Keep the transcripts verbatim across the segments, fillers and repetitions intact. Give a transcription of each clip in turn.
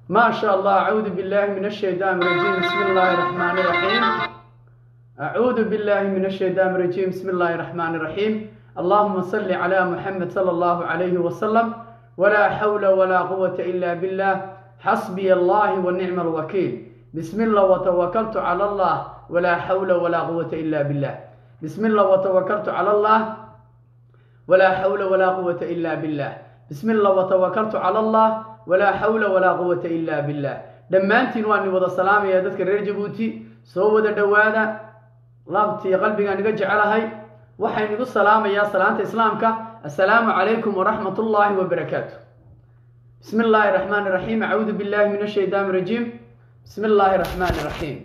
ما شاء الله. أعوذ بالله من الشيطان الرجيم. بسم الله الرحمن الرحيم. أعوذ بالله من الشيطان الرجيم. بسم الله الرحمن الرحيم. اللهم صل على محمد صلى الله عليه وسلم. ولا حول ولا قوة إلا بالله. حسبي الله ونعم الوكيل. بسم الله وتوكلت على الله. ولا حول ولا قوة إلا بالله. بسم الله وتوكلت على الله. ولا حول ولا قوة إلا بالله. بسم الله وتوكلت على الله. ولا حول ولا قوة إلا بالله. دمانتين واني وضع السلام يا دتك رير جبوتي سو ودا دوادا لابتي قلبي أن يجعلها وحين يقول السلام يا سلامة إسلامك. السلام عليكم ورحمة الله وبركاته. بسم الله الرحمن الرحيم. أعوذ بالله من الشيطان الرجيم. بسم الله الرحمن الرحيم.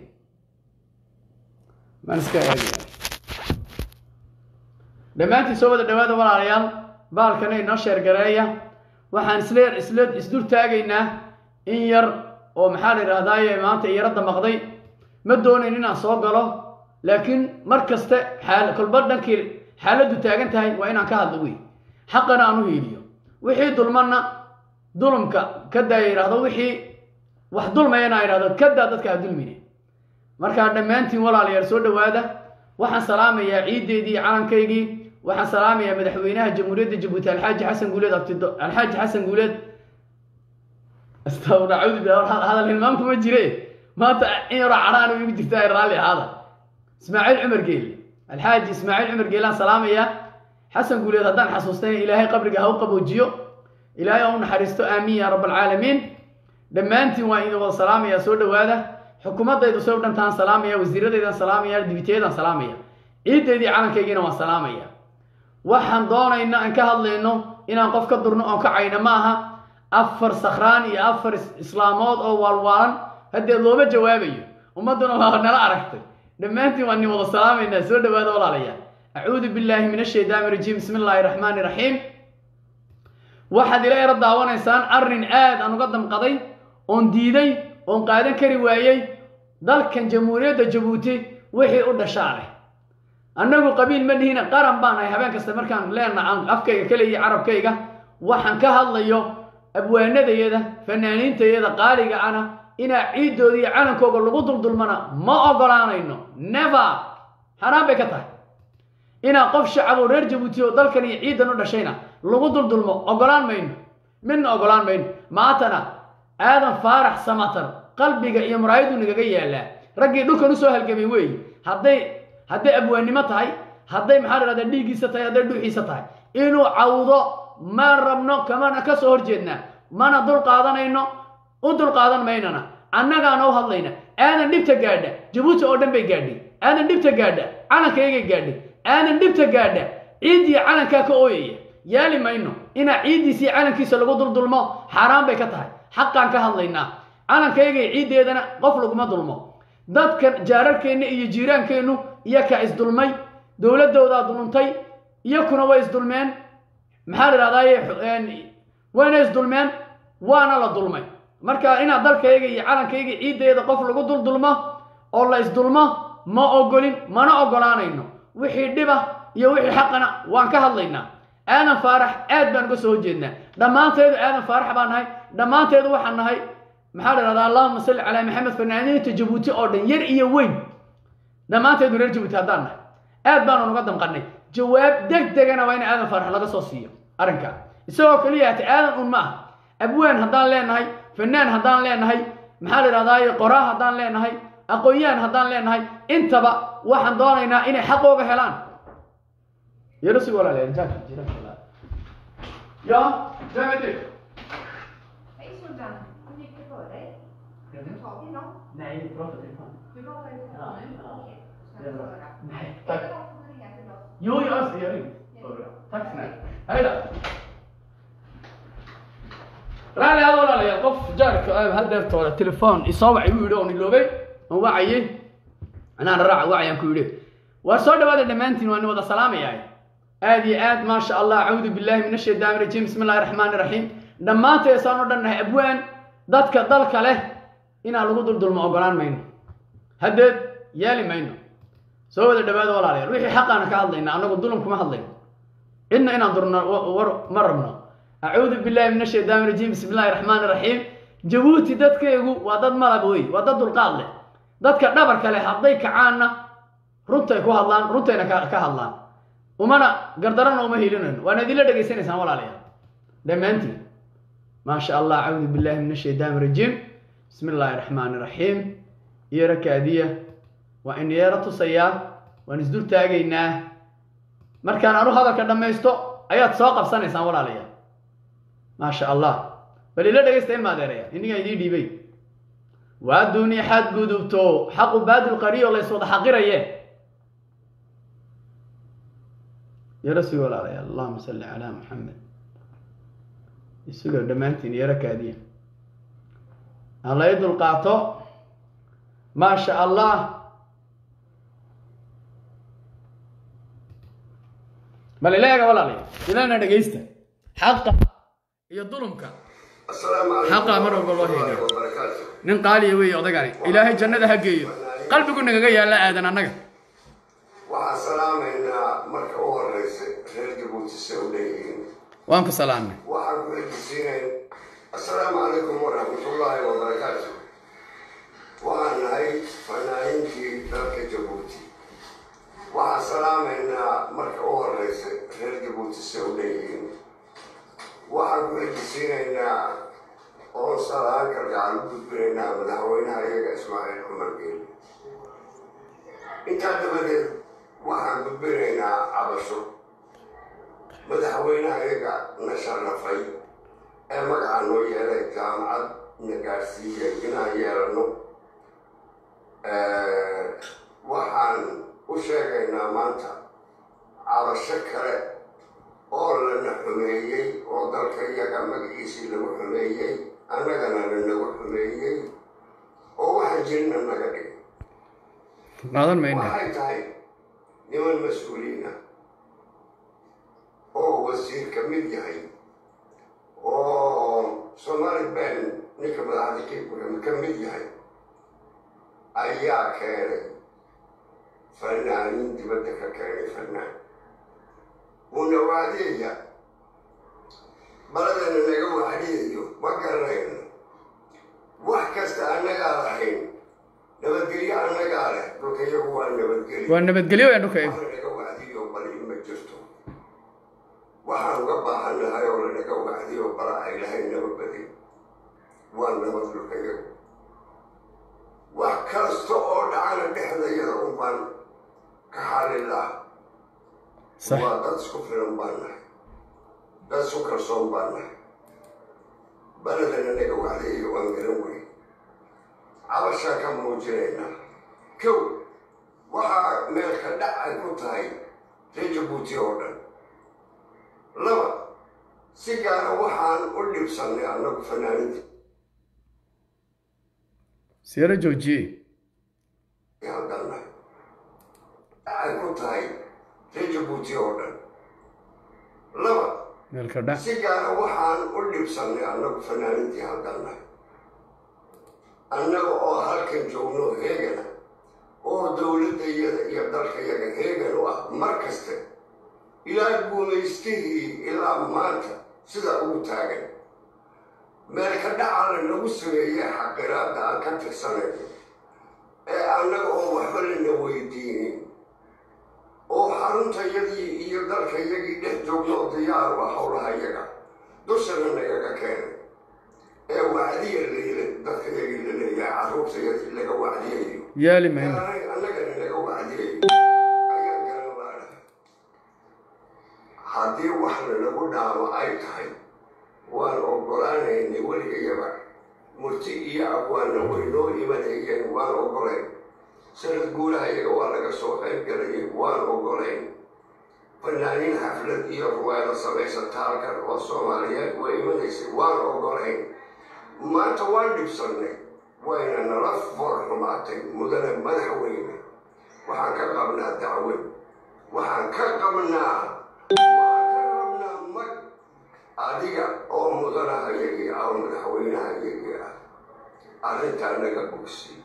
ما نسكت دمانتي سو ودا دوادا ولا ريال بالكني نشر قراية waxaan isleer isleed isdur taagaynaa in yar oo maxaa la yiraahdaa maanta yarada maqday ma doonayn inaan soo galo laakiin markaste xaal kulba dhankii xaaladu taagan tahay waa inaan ka hadlo weey xaqana aanu heeliyo wixii dulmana dulumka ka daayiraahdo wixii wax dulmayna yiraahdo ka daa dadka dulmine marka dhamaantiin walaalayaal soo dhawaada waxaan salaamayaa ciideedii calankaygii waxaan salaamayaa madaxweynaha jamhuuriyadda Jabuuti Alxaaji Xasan Guuleed Abtido Alxaaji Xasan Guuleed astawra audi bi hada hilmaam kuma jire maanta in raacana ugu jirtaa raali hada Ismaaciil Umar Geeli Alxaaji Ismaaciil Umar Geelan salaamaya Xasan Guuleed hadan xasuusteen Ilaahay qabriga ha u qaboojiyo Ilaahay oo naxariisto aamin ya rabbal alamin dhamaantiin waa inuu salaamaya soo dhawaada xukuumadaydu soo dhantaan salaamaya wasiiradaydan salaamaya dibiteedan salaamaya ciideedii calankaygiina waa salaamaya waxaan doonaynaa aan ka hadlayno inaan qof ka durno oo ka cayna maaha afar sakhraan iyo afar islaamood oo walwalan hadii looma jawaabayo ummaduna waa nala aragtay dhamaantiin waan wada salaamayna soo dhawaada walaalayaal a'uudu billahi minash shaytaanir rajiim bismillaahir rahmaanir rahiim waxaad ila yar daawanaysaan arrin aad aan uga damqaday oon diiday oon qaadan kari waayay dalkan jamhuuriyadda Jabuuti wixii u dhashaanay annagu qabiil ma dhihina qaran baan ay habeen kasta markaan leenahay afkayga kale iyo carabkayga waxaan ka hadlayo abwaanadayada fanaaniintayada qaaliga ana ina ciidoodi iyo calankooga lagu duldulmana ma ogolaanayno never haram bay ka tahay ina qof shacab oo reer Jabuuti oo dalkan iyo ciidan u dhashayna lagu duldulmo ogolaan mayno min ogolaan mayno maatana aadan faarax samatar qalbiga iyo muraayadu nigaga yaala ragii dhulkan u soo halgamay weey haday haday abwaanimo tahay haday maxaa la yiraahdaa dhiigiisa tahay haday dhuuxiisa tahay inuu cawdo ma rabno kamana ka soo horjeedna mana dul qaadanayno u dul qaadan maynana annaga aan u hadlayna aanan dhibta gaadha Jabuuti oo dhan bay gaadhay aanan dhibta gaadha calankayga gaadhay aanan dhibta gaadha ciidii calanka ka ooyay yaali mayno ina ciidiisi calankiisa lagu dul dulmo xaraam bay ka tahay xaqan ka hadlaynaa calankayga ciideedana qof laguma dulmo dadka jaararkeena iyo jiiraankeenu iyaka isdulmay dawladooda duluntay iyakuna way isdulmeen maxaa la yiraahdaa wayna isdulmeen waana la dulmay marka ina dalkayga iyo calankayga ciideeda qof lagu dul dulmo oo la isdulmo ma ogolin mana ogolaanayno wixii dhiba iyo wixii xaqana waan ka hadlaynaa aanan faarax aad baan uga soo jeednaa dhamaanteedu aanan faarax baan nahay dhamaanteedu waxaan nahay maxaa la yiraahdaa Allahumma salli ala Muhammad fanaaniinta Jabuuti oo dhan yar iyo weyn dhamaanteedu reer Jabuuti hadaan nahay aad baan uga damqanay jawaab degdegana waa in aadan faarax laga soo siiyo arrinka isagoo kaliya aadan un ma abwaan hadaan leenahay fanaan hadaan leenahay maxaa la yiraahdaa qoraa hadaan leenahay aqoonyaan hadaan leenahay intaba waxaan doonaynaa inay xaqooga helaan yarasi walaalayaal jaak jira ya jaamade Hej Sultan, hur gick det för dig? Har du tagit någon? Nej, jag pratar telefon. Du pratar i telefon nu? Okej, ska jag höra. Nej, Är tack. det någon som ringer till oss? Jo, jag ska göra det. Tack snälla. Hej då. رالي هذا ولا لا يقف جارك هذا ترى تليفون يصوع يقولون اللوبي ووعي انا راعي وعي كويله وصار هذا دمانتين وانا ودا سلام ياي ادي اد ما شاء الله اعوذ بالله من الشيطان الرجيم بسم الله الرحمن الرحيم dhamaanteed saano dhannahay abwaan dadka dalka leh ina lagu duldulmo ogolaan mayno hadeed yaali mayno soo wada dhawaada walaalayaal wixii xaqana ka hadlayna anagu dulum kuma hadlayno inna ina durna war marabno a'uudu billahi minash shaytaanir rajiim bismillahir rahmaanir rahiim jabuuti dadkaygu waa dad malab wey waa dad dulqaad leh dadka dhabarka leh hadday kacaanna runtay ku hadlaan runtayna ka hadlaan umana gardarana uma hilinayno waana idinla dhegaysanaysaan walaalayaal dhammaantiin ما شاء الله أعوذ بالله من الشيطان الرجيم بسم الله الرحمن الرحيم يرى كادية وإن يرى تصياد ونزدور تاجينا مركان أروح هذا كذا ما يستو أيات ساق بسنة سامر عليها ما شاء الله بل لا دقيستين ما دريا إني قاعد دي بي وادوني حد قدوبتو حق باد القرية ولا يسود حقيرة يه يا رسول الله اللهم صل على محمد يسوق دمانتين يرى كادية الله يدل القاطو ما شاء الله بل لا يا ولا لي إذا أنا دقيسته حقا يظلمك السلام عليكم حقا مرة بالله وبركاته ننقالي وي أضيقاني إلهي الجنة حقيقية قلبي كنا جاي لا أذن أنا وعلى السلام إن مركب الرئيس غير جبوتي السعوديين وانك سلام وحرب السنين السلام عليكم ورحمة الله وبركاته وأنا هاي فنانين في ترك جبوتي وعلى السلام إن مركب الرئيس غير جبوتي السعوديين وحرب السنين أوصل أنكر على بدبرنا مدحوينها يا إسماعيل عمر قيل إنت بدل وحرب بدبرنا عبسو madaxweynaha iyaga na sharafay ee magaca noo yeelay jaamacad na gaarsiiyey inaan yeelano waxaan u sheegaynaa maanta cabasho kale oo lana xumeeyey oo dalka iyaga magaciisii lagu xumeeyey annagana lanagu xumeeyey oo waxaan jirina naga dhigay waxay tahay niman mas-uuliina oo wasiir ka mid yahay oo Soomaali been ninka madaxda ka mid yahay ayaa keenay fanaaniin dibadda ka keenay fanaan una waadiya baladana naga wacdiyayo ma garanayno wax kasta annagaa lahayn nabadgelyo annagaa leh dhulka iyagu waa nabadgelyo waa nabadgelyo waa dhulka iyagu naga wacdiyo bal ima jirto waxaan uga baahannahay oo lanaga wacdiyo bara ay lahayn nabadbadin waa nabad dhulka iyagu wax kasta oo dhacana dhexdayada un baan ka xalin laha waa dad isku filan baan nahay dad isku kalsoon baan nahay baladana naga wacdiyayo waan garan wey cabashaan ka muujinaynaa kow waxaa meelka dhac ay ku tahay reer jabuuti oo dhan laba si gaara waxaan u dhibsannay annagu fanaaniinta siyara joojiyey haddannahay ay ku tahay reer jabuuti oo dhan laba meelka dhac si gaara waxaan u dhibsannay annagu fanaaniintii haddannahay annaga oo halkan joogno heegana oo dowladda iyada iyo dalka iyaga heegan u ah mar kaste ilaa guulaystihii ilaa maanta sida ugu taagan meelka dhacala nagu sameeyey xaqiraadda aan ka tirsanayno ee annaga oo waxba lana weydiinin oo xaruntayadii iyo dalkayagii dhex joogno oo diyaar u ah howlaha iyaga dushana nagaga keenay ee wacdiya layla dadkayagii la leeyahay carruurtayadii laga wacdiyayo yaali mayno annagana naga wacdiyayo ayaan garan laanahay haddii wax lanagu dhaamo ay tahay waan ogolaanaynay weligayaba murti iyo abwaanna way noo imanayeen waan ogolayn sanad guulaha iyaga waa laga soo qayb galayay waan ogolayn fanaaniin xaflad iyo ruwaayada samaysata halkan oo soomaaliyeed way imanaysay waan ogolayn maanta waan dhibsannay wayna nala for xumaatay mudane madaxweyne waxaan ka qabnaa dacwad waxaan ka qabnaa adiga oo mudanaha iyagii ah oo madaxweynaha iyagii ah arrintaa naga bogsi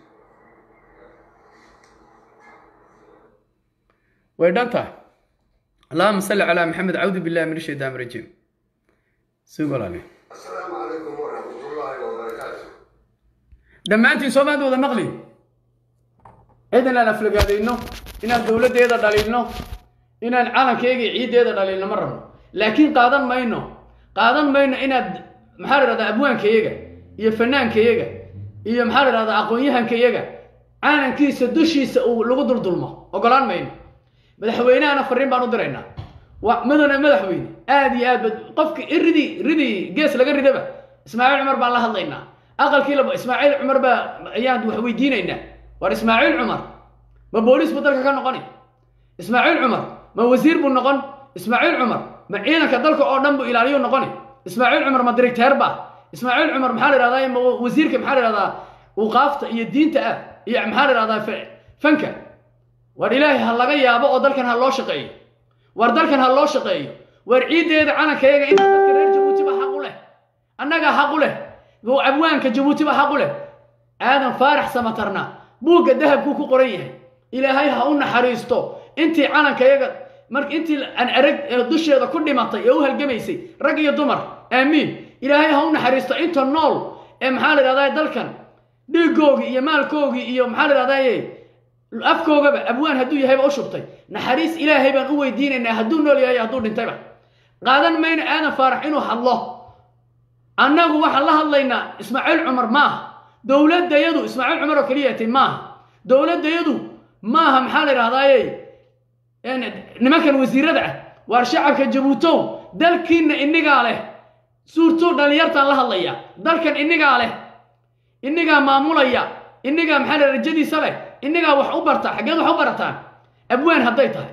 way dhan tahay allahuma salli calaa maxamed cawdu billahi min ashaytaan rajiim sii walaali asalaamu calaykum waraxmatullaahi wabarakaatu لما أنت سوماد وذا مغلي إذن أنا فلقادينه إن الدولة ديدا دليلنا إن العالم كيجي عيد ديدا دليلنا مرة لكن قادم ما إنه قادم ما إنه إن محرر هذا أبوان كيجا يفنان كيجا يا محرر هذا أقوياء كيجا عالم كيس دوشيس ولقدر ظلمه وقالان ما إنه مدحوينا أنا فرين بانو درينا ومدنا مدحوين آدي آد قفك إردي ردي جيس لقى ردبه إسماعيل عمر بالله هضينا أقل كيلو إسماعيل عمر با عياد وحويدين إنه war Ismaaciil Cumar ma booliis buu dalka ka noqonay Ismaaciil Cumar ma wasiir buu noqon Ismaaciil Cumar ma ciidanka dalka oo dhan buu ilaaliyo noqonay Ismaaciil Cumar ma director ba Ismaaciil Cumar maxaa la yiraahdaa ma wasiirka maxaa la yiraahdaa waqaafta iyo diinta ah iyo maxaa la yiraahdaa fanka war ilaahay ha laga yaabo oo dalkan ha loo shaqeeyo war dalkan ha loo shaqeeyo war ciideeda calankayaga in dadka reer Jabuuti ba xaq u leh annaga xaq u leh oo abwaanka Jabuuti ba xaq u leh aadan faarax samatarna buuga dahabku ku qoran yahay ilaahay ha u naxariisto intii calankayaga marka intii aan arag dusheeda ku dhimatay ee u halgamaysay rag iyo dumar aamiin ilaahay ha u naxariisto inta nool ee maxaa la yiraahdaa dalkan dhiigoogi iyo maalkoogi iyo maxaa la yiraahdaa afkoogaba abwaan hadduu yahay u shubtay naxariis ilaahay baan u weydiinaynaa hadduu nool yahay hadduu dhintayba qaadan mayna aadan faarax inuu hadlo annagu waxaan la hadlaynaa Ismaaciil Cumar maaha دولة يدو إسماعيل عمر وكلية ما دولة يدو ما هم حال رهضاي يعني نمكن وزير ردعه والشعب كجبوتو دلكن إني قاله سورتو دليرت الله الله يا دلكن إني قاله إني قا معموليا إني قا محل الرجدي سبع إني قا وح أبرتا حاجات وح أبرتان أبوين هديتها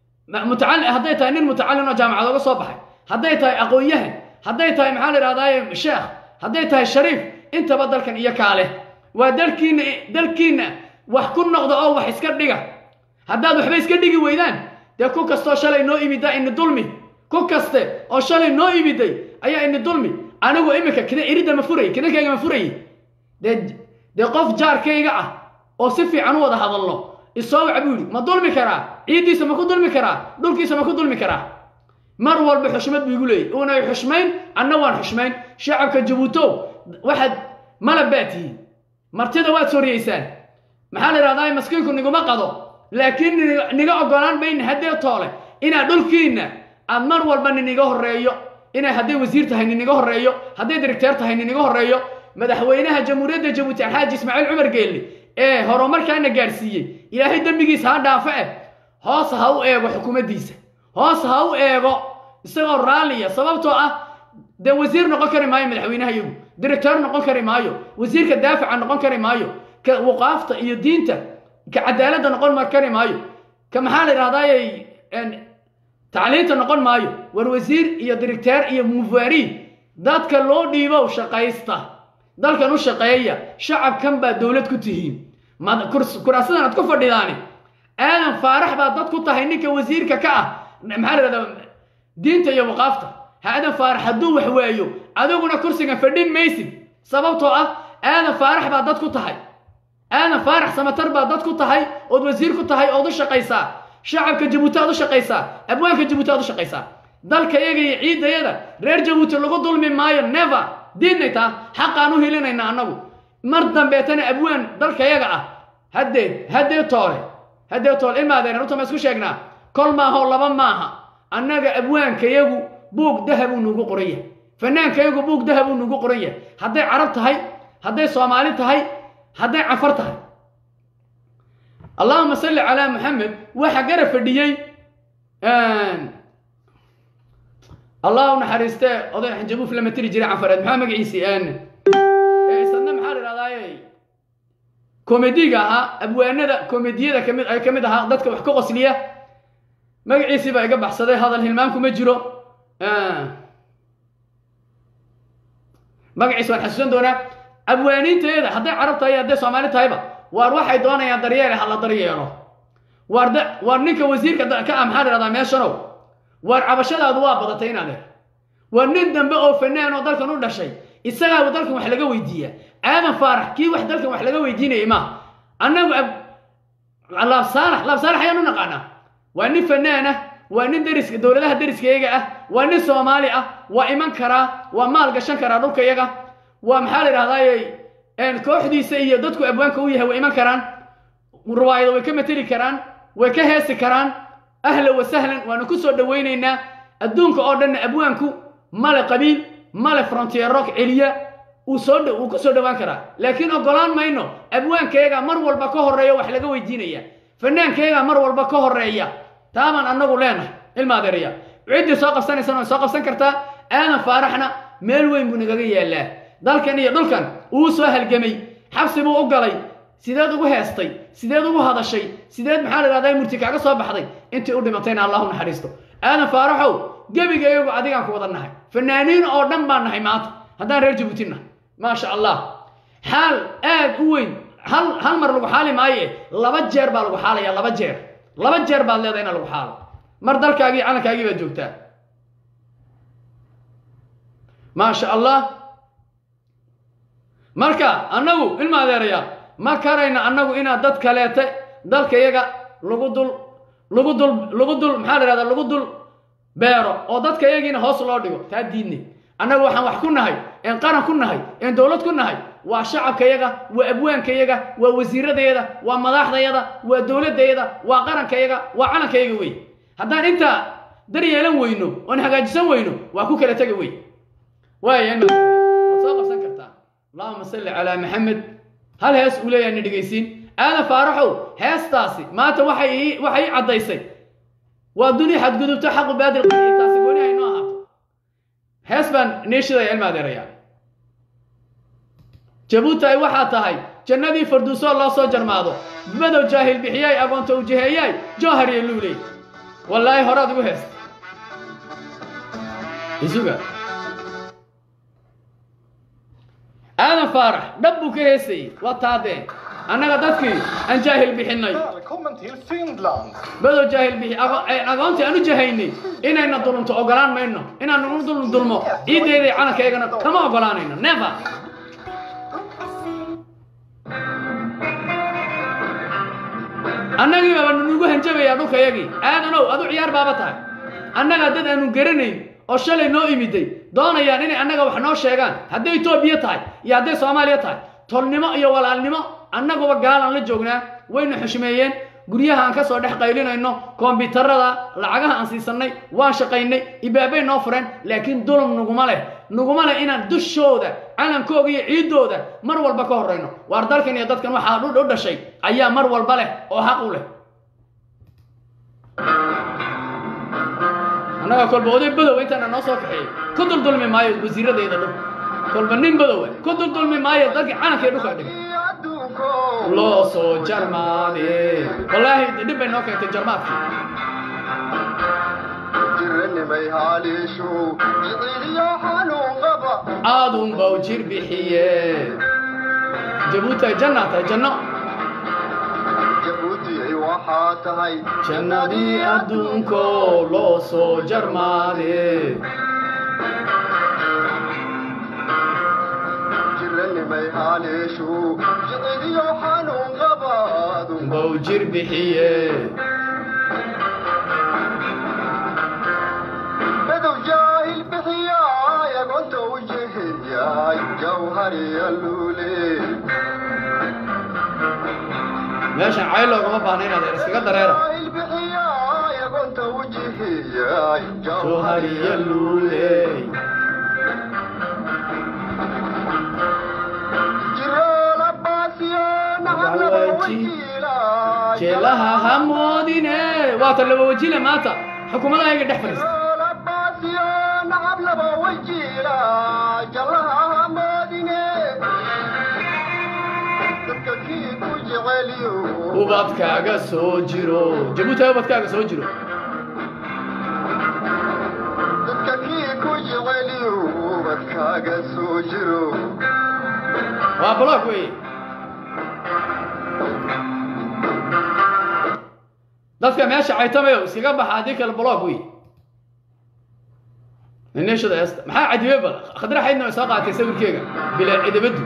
متعلم هديتها إن المتعلم جامعة هذا صباح هديتها أقوياء هديتها محل رهضاي الشيخ هديتها الشريف انت بدل كان اياك عليه ودلكين دلكين وحكون نقض او wax iska dhiga hadaad waxba iska dhigi weydaan de ku kasto shalay noo imida in dulmi ku kaste oo shalay noo imiday ayaa in dulmi anigu imika kida irida ma furay kida kayga ma furay de de qof jaarkayga ah oo si fiican u wada hadalno isoo cabuli ma dulmi kara ciidiisa ma ku dulmi kara dhulkiisa ma ku dulmi kara mar walba xushmad biigu leey oo ay xushmayn anna waan xushmayn shacabka Jabuuti واحد ملباتي مرتدى واد سوريسان محل رضاي مسكينكم نيغما قادو لكن نيغا اوغولان بين هدي طوله انا دولكينا امر والبا نيغا هوريو انا هدي وزير تاهي نيغا هوريو هدي ديركتور تاهي نيغا هوريو مدحوينها جمهوريه جيبوتي الحاج اسماعيل عمر قيلي ايه هورومركانا غارسيي الهي دمبيغيس ها دافعه hoos ha u eego xukuumaddiisa hoos ha u eego isagoo raaliya sababtoo ah de wasiir noqon kari maayo madaxweynaha iyagu director noqon kari maayo wasiirka daafaca noqon kari maayo ka waqaafta iyo diinta ka cadaaladda noqon mar kari maayo ka maxaa la yiraahdaa in tacliinta noqon maayo war wasiir iyo director iyo mufaari dadka loo dhiibo shaqaysta dalkan u shaqeeya shacabkan baa dawlad ku tihiin ma kuraasadan aad ku fadhidaani aadan faarax baa dad ku tahay ninka wasiirka ka ah maxaa la yiraahdaa diinta iyo waqaafta هذا فارح هدو وحوايو أدوغنا كرسينا فردين ميسي سببتو أه أنا فارح بعدد كتهاي أنا فارح سمتر بعدد كتهاي أود وزير كتهاي أودو شقيسا شعب كجبوتا أودو شقيسا أبوان كجبوتا أودو شقيسا دالك يجي عيد يدا رير جبوتا لغو ظلم ماير نيفا دينيتا حق أنو هيلينا إنا أنو مرضا بيتنا أبوان دالك يجا هدي هدي طولي هدي طولي إما دينا نوتا مسكو شاقنا كل ما هو لبا ماها أنك أبوان كيجو بوق ذهب ونجو قرية فنان كيجو بوق ذهب ونجو قرية هذا عربت هاي هذا صومالي هاي هذا عفرت هاي اللهم صل على محمد وحجر في الديين آن الله نحرسته أضيع حنجبوه في لما تري جري عفرت محمد عيسى آن استنى محرر هذا كوميديا ها أبونا ذا كوميديا ذا كمد كمد ها ضدك وحكوا قصلية ما عيسى بقى يقبح صدق هذا الهلمان كوميجرو آه مقعيس والحسن دونا أبوانين تيدا حتى عربت هي هدي صومالي تايبا وارواح يدونا يا دريالي حلا دريالو وارد وارنيك وزير كأم حاري رضا ميشنو وار عبشada adwaa badatay inaad war nin dambe oo fanaan oo dalkan u dhashay isaga oo dalkan wax laga weydiiya aadan faarax kii wax dalkan wax laga weydiinay ma anagu Allah saalax la saalax ayanu naqana waa nin fanaana waa nin dariska dawladaha dariskayga ah waa nin Soomaali ah waa iman kara waa maal gashan kara dhulkayaga waa maxaa la yiraahdaa ان كوخديسا iyo dadku abwaanka u yahay way iman karaan ruwaayado way ka matali karaan way ka heesi karaan ahla wa sahlan waana ku soo dhaweynaynaa adduunka oo dhan abwaanku mala qabiil mala frontier rock celiya uu soo uu ku soo dhawaan karaa laakiin ogolaan mayno abwaankeega mar walba ka horeeyo wax laga weydiinaya fanaankeega mar walba ka horeeya taaman annagu leenahay ilmaadeeriya cidi soo qabsanaysan soo qabsan kartaa aadan faaraxna meel weyn buu nagaga yeelaa dalkan iyo dhulkan uu soo halgamay xabsi buu u galay sideed ugu heestay sideed ugu hadashay sideed maxaa la yiraahdaa murti kaaga soo baxday intii u dhimatayna Allahu naxariisto aadan faaraxow gabigayagu adigaan ku wadanahay fanaaniin oo dhan baan nahay maanta haddaan reer Jabuutina ma sha Allah hal aad u weyn hal hal mar lagu xaali maaye laba jeer baa lagu xaalaya laba jeer laba jeer baad leedahay in lagu xaalo mar dalkaagii calankaagii baad joogtaa ما شاء الله marka anagu ilma adeeraya ma karayna anagu ina dad kaleete dalka iyaga lagu dul lagu dul lagu dul maxaa la yiraahdaa lagu dul beero oo dadka iyagiina hoos loo dhigo taa diidni anagu waxaan wax ku nahay in qaran ku nahay in dawlad ku nahay waa shacabka iyaga waa abwaanka iyaga waa wasiiradeeda waa madaxdeeda waa dawladeeda waa qaranka iyaga waa calanka iyaga way haddaan inta daryeelan weyno oo hagaajisan weyno waa ku kala tagay way واي أنا أتصاب سكرتا اللهم صل على محمد هل هاس ولا ندقيسين أنا فارحوا هاس تاسي ما توحي وحي عضيسي والدنيا حد قدو تحق بعد القضية تاسي قولي هاي نوعات هاس بان نيشي علم هذا الريال جبوتا أي واحد هاي جنادي فردوسو الله صجر ماضو بدو جاهل بحياي أبون توجيهياي جوهر يلولي والله هراد وهاس يسوقا أنا فارح دبو كيسي وطادين أنا قدتكي أن جاهل بحناي Välkommen till Finland. بدو جاهل بحي أغانتي أنو جاهيني إنا إنا ظلم تأغلان ما إنو إنا نظلم ظلمو إيدي دي عنا كيغانا كما أغلان إنو never أنا قيبا نقو هنجبه يا دوكا يجي أنا نو أدو عيار بابتها أنا قدت أنو قرني oo shalay noo imiday doonayaan inay annaga wax noo sheegaan haddii Itoobiya tahay iyo haddii Soomaaliya tahay tolnimo iyo walaalnimo annaguba gaalan la joognaa wayna xushmeeyeen guryaha aan ka soo dhex qaylinayno kombiyuutarada lacagaha aan siisanay waan shaqaynay ibaabay noo fureen laakiin dulum nuguma leh nuguma leh inaan dushooda calankooga iyo ciidooda mar walba ka horeyno waar dalkan iyo dadkan waxa u dhashay ayaa mar walba leh oo xaq u leh أنا كل بودي بدو أنت أنا نصف حي كدر دول من ماي وزيرة ده يدلو كل بنين بدو كدر دول من ماي تلقي أنا كيدو كده لا صو جرماني والله دي بينك أنت جرمات آدم بوجير بحيه جبوتا جنة جنة جنادي أدونكو لوسو جرماني جرني ميهاليشو جدي يوحانون غبادو بوجر بحيه بدو جاهل بحيا يا كنت وجهي يا جوهري اللولي ماشي عيل لو ما باهنين هذا اسكا دريره يا كنت وجهي يا جوهري اللولي جرال عباسيا نعم وجيلا جيلها همودينه وات لو وجيله ماتا حكومه هيك دحفرس جرال عباسيا نعم وجيلا جلها همودينه وبادكاغا سو جيرو جبوتا وبادكاغا سو جيرو دكاكي كو جيليو وبادكاغا سو جيرو وا بلاك وي dadka meesha caytamayo iskaga baxa adika البلاك وي النيش ده است maxaa cadiba khadra xidna soo qaatay sawirkeega bila cidabadu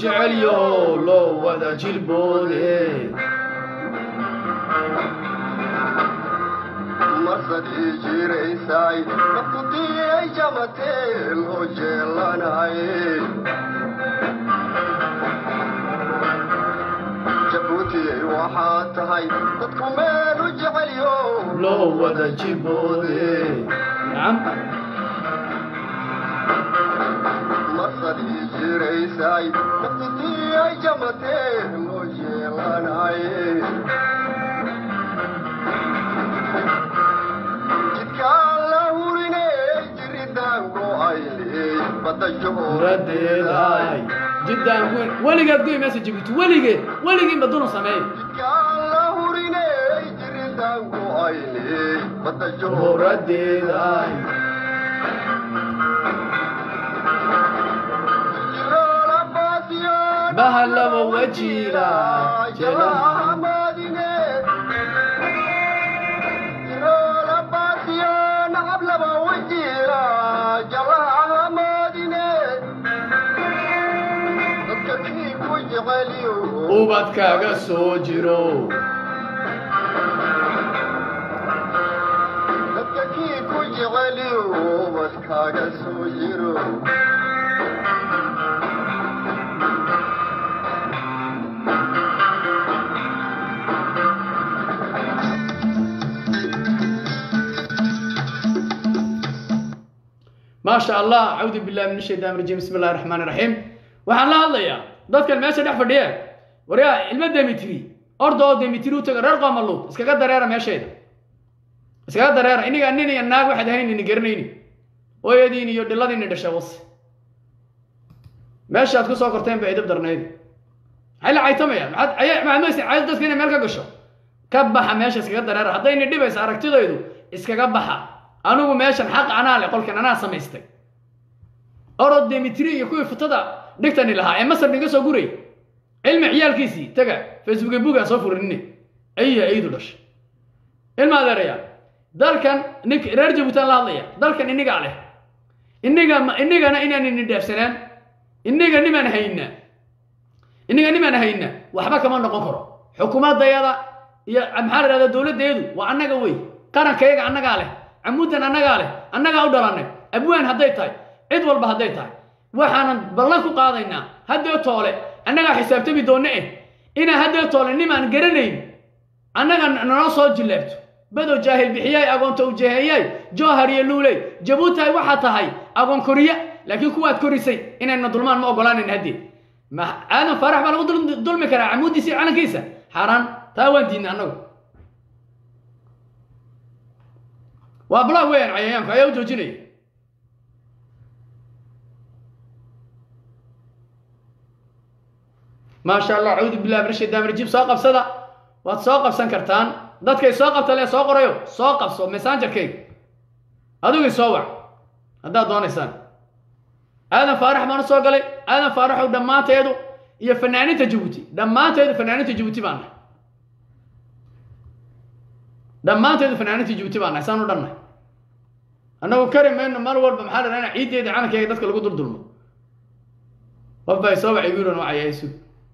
jeceliyo loo wada jilboode marsadii jiraysay naftutii jamatee loo jeelanay jabuuti waxaa tahay dadku meelu jeceliyo loo wada jilboode nacam marsadii jiraysay naftutii jamatee loo jeelanay radeeday jiddan weyn weligeed goy meesha Djibouti weligeed weligiin baduna sameey radeeday bahalaba wajila jela madine ubadkaaga soo jiro dadka kii ku jeceliyo ubadkaaga soo jiro ما شاء الله أعوذ بالله من الشيطان الرجيم بسم الله الرحمن الرحيم waxaan la hadlayaa dadkan meesha dhex fadhiya wariyaa ilma Dimitri ordo Dimitri u taga reer Qamaluud iskaga dareera meesheeda iskaga dareera iniga nin iyo naag waxaad haynayni garanayni ooyadiin iyo dhiladiin dhashay was meesha aad ku soo korteen bay idib darneed hal aytamaya maxad ay maamulsi ay dadkina meel ka gasho ka baxa meesha iskaga dareera hadayna dhibaysa aragtidoodu iskaga baxa anigu meeshan xaq anaa leh qolkan anaa samaystay orod Dimitri iyo kuwii futada dhigtani lahaa ee masar niga soo guray ilmi ciyaalkiisii taga Facebook buuga soo furinni ay aydu dhash ilma adeeraya dalkan nik reer Djibouti la hadlaya dalkan iniga leh iniga inigana inaan in dhaafsanaan iniga niman hayna iniga niman hayna waxba kama noqon karo xukuumadayada iyo maxaa raada dawladeedu waa anaga way qarankayga anaga leh amudan anaga leh anaga u dhalanay abwaan haday tahay cid walba haday tahay waxaan ballan ku qaadaynaa haddii toole annaga xisaabtami doona eh ina haddii toole nimaan garanayn annaga noo soo jileebto bado jaahil bixiyay agoonta u jeehayay joohar iyo luulay Djibouti waxa tahay agoon koriya laakiin kuwaad korisay inayna dulmaan ma ogolaanin hadii ma aadan farax baa lagu dulmi karaa amudiisi calankiisa xaraan taa waan diin annagu waa bla weyn cayayaanka ayaa u joojinay ما شاء الله أعوذ بالله من الشيطان الرجيم سوق بصدا وتسوق بسن كرتان ضدك يسوق بتلاقي سوق ريو سوق بصو مسانجر كيك هذا يسوع هذا دونيسان أنا فارح ما نسوق لي أنا فارح ودمات يدو يا فنانين Djibouti دمات يدو فنانين Djibouti بانا دمات يدو فنانين Djibouti بانا سانو دنا أنا وكريم إنه ما نقول بمحل أنا عيد يدي عنك يا ضدك اللي قدر دلمه وبا يسوع يقولون وعي يسوع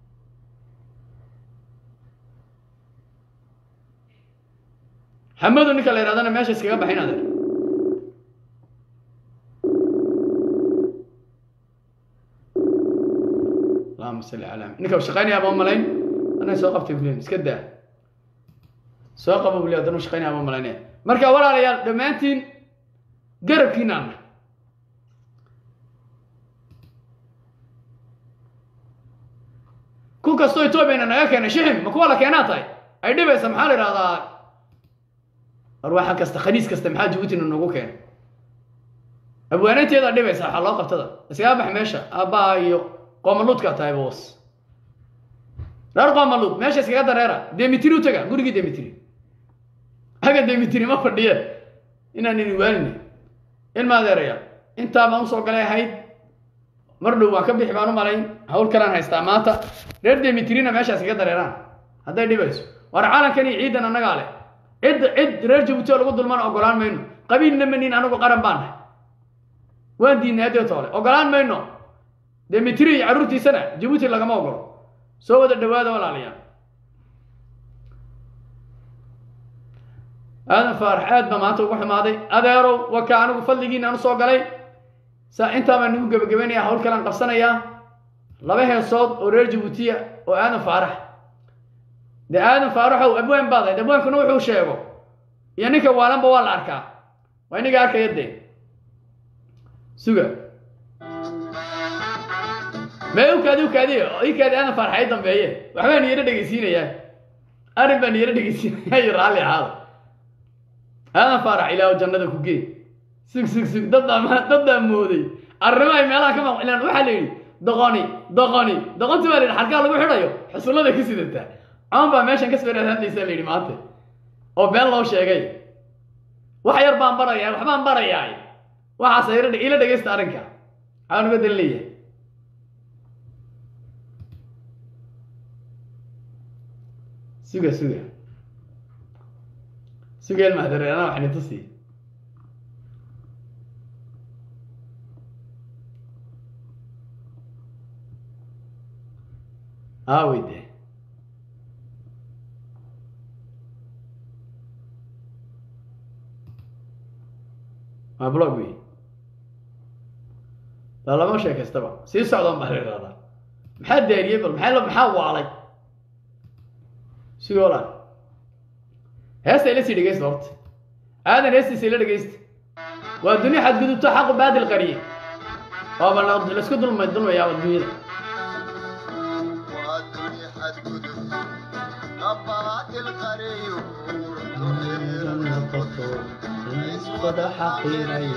حمد انك لا يرادنا ماشي اسكا بخين هذا اللهم صل على انك وشقيني يا ابو ملاين انا سوق قبت فلين اسكدا سوق ابو بلاد انا وشقيني يا ابو ملاين marka walaalayaal dhamaantiin garabkiina ku kasto Ethiopia naga keenay shixim ma ku wala keenatay ay dhibaysa maxaa la yiraahdaa arwaxa kasta khaniis kasta maxaa Djibouti noogu keenay abwaanteeda dhibaysa waxa loo qabtada iska bax meesha aba iyo Qamaluudka tahay boos dar Qamaluud meesha iskaga dareera Dimitri u taga gurigi Dimitri haga Dimitri ma fadhiya inaan in waalni in ma dareeya inta ma soo galay hayd mardu waan ka bixi baan u malayn hawl kalaan haystaa maanta reer Dimitrina meesha iskaga dareeraan haday dhibayso war caalamkani ciidan anaga leh cid cid reer Djibouti lagu dulmaan ogolaan mayno qabiilna manin anagu qaran baan waan diinay hadii toole ogolaan mayno ديمتري عرورتي سنة جيبوتي لقى موقع سوى ذا الدوادة ولا عليا أنا فرح آد ما أنتوا وحنا ماضي أدارو وكانوا فلقين أنا صوق علي سا أنت ما نوجا بجبني هقول كلام قصنا يا لبه الصوت ورير جيبوتية وأنا فرح ده أنا فرح وأبوين بعض ده أبوين كانوا يحوش شيء يعني كوالم بوال أركا وين قارك يدي سوق ما هو كذي وكذي أي كذي أنا فرح أيضا بيه وحنا نيرد جسينة يا أنا بنيرد جسينة يا رالي هذا أنا فرح إلى الجنة كوكي سك سك سك ضد ما ضد مودي الرماي مالا كمان لأن وحلي دغاني دغاني دغنت مالي الحركة اللي بحريو حصل لنا كسيد أنت عم بمشي كسر هذا يسألني معته أو بين الله شيء جاي وحير بام برا يا وحبان برا يا وحصير إلى دقيست أرنكا أنا بدل ليه سوق سوق سوق المهدر أنا وحني تصي آويده ما بلوغي لا لا ما شيء كستبا سي سعودان بحرير هذا محد يبل محل محاو علي سيولا هسه لسه دقيست ورت انا لسه سيله دقيست والدنيا حد قدو حق بعد القريه بابا لا لسكو دول ما دول يا الدنيا والدنيا حد قدو بعد القريه اسود حقيري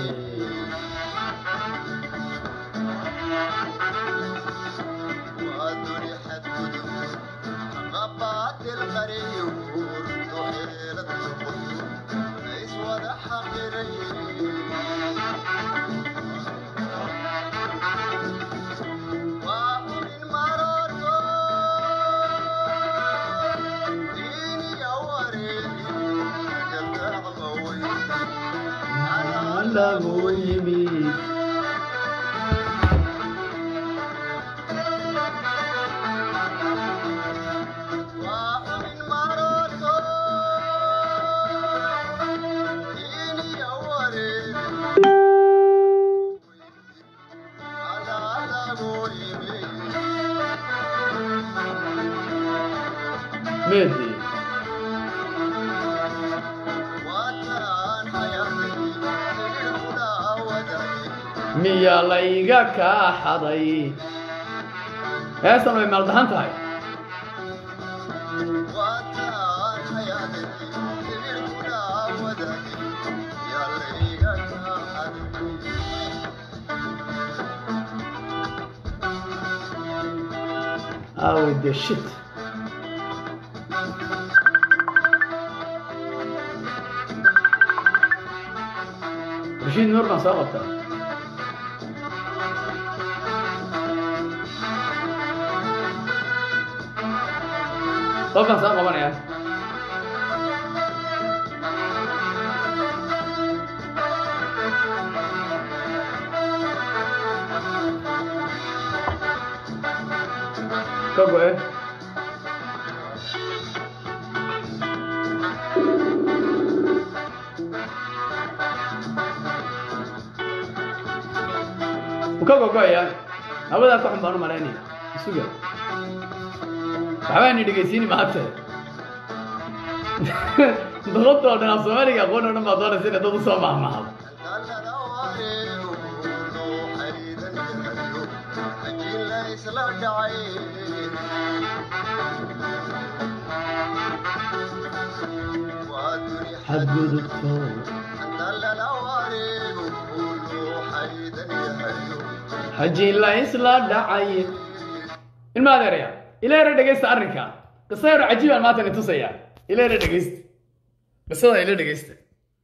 والدنيا حد قدو بعد القريه اسود حقيري لا مهمي مهدي ميا لايغا كاحداي هسه way maldahan tahay Oh the shit رشيد نور ما صاغبته طبعا صار طبعا يعني كوكو ايه وكوكو كوي يعني هذا كوحن بانو مالاني السوق حواني دقيسيني معته ضغطت على الصومالي أقول أنا ما دار سنة ضد الصومال معه حد الدكتور حجي لا يسلا دعاي الماذا ريا إلى رد جست أرنكا قصير عجيب ما تنتصيا إلى رد جست بس هذا إلى رد جست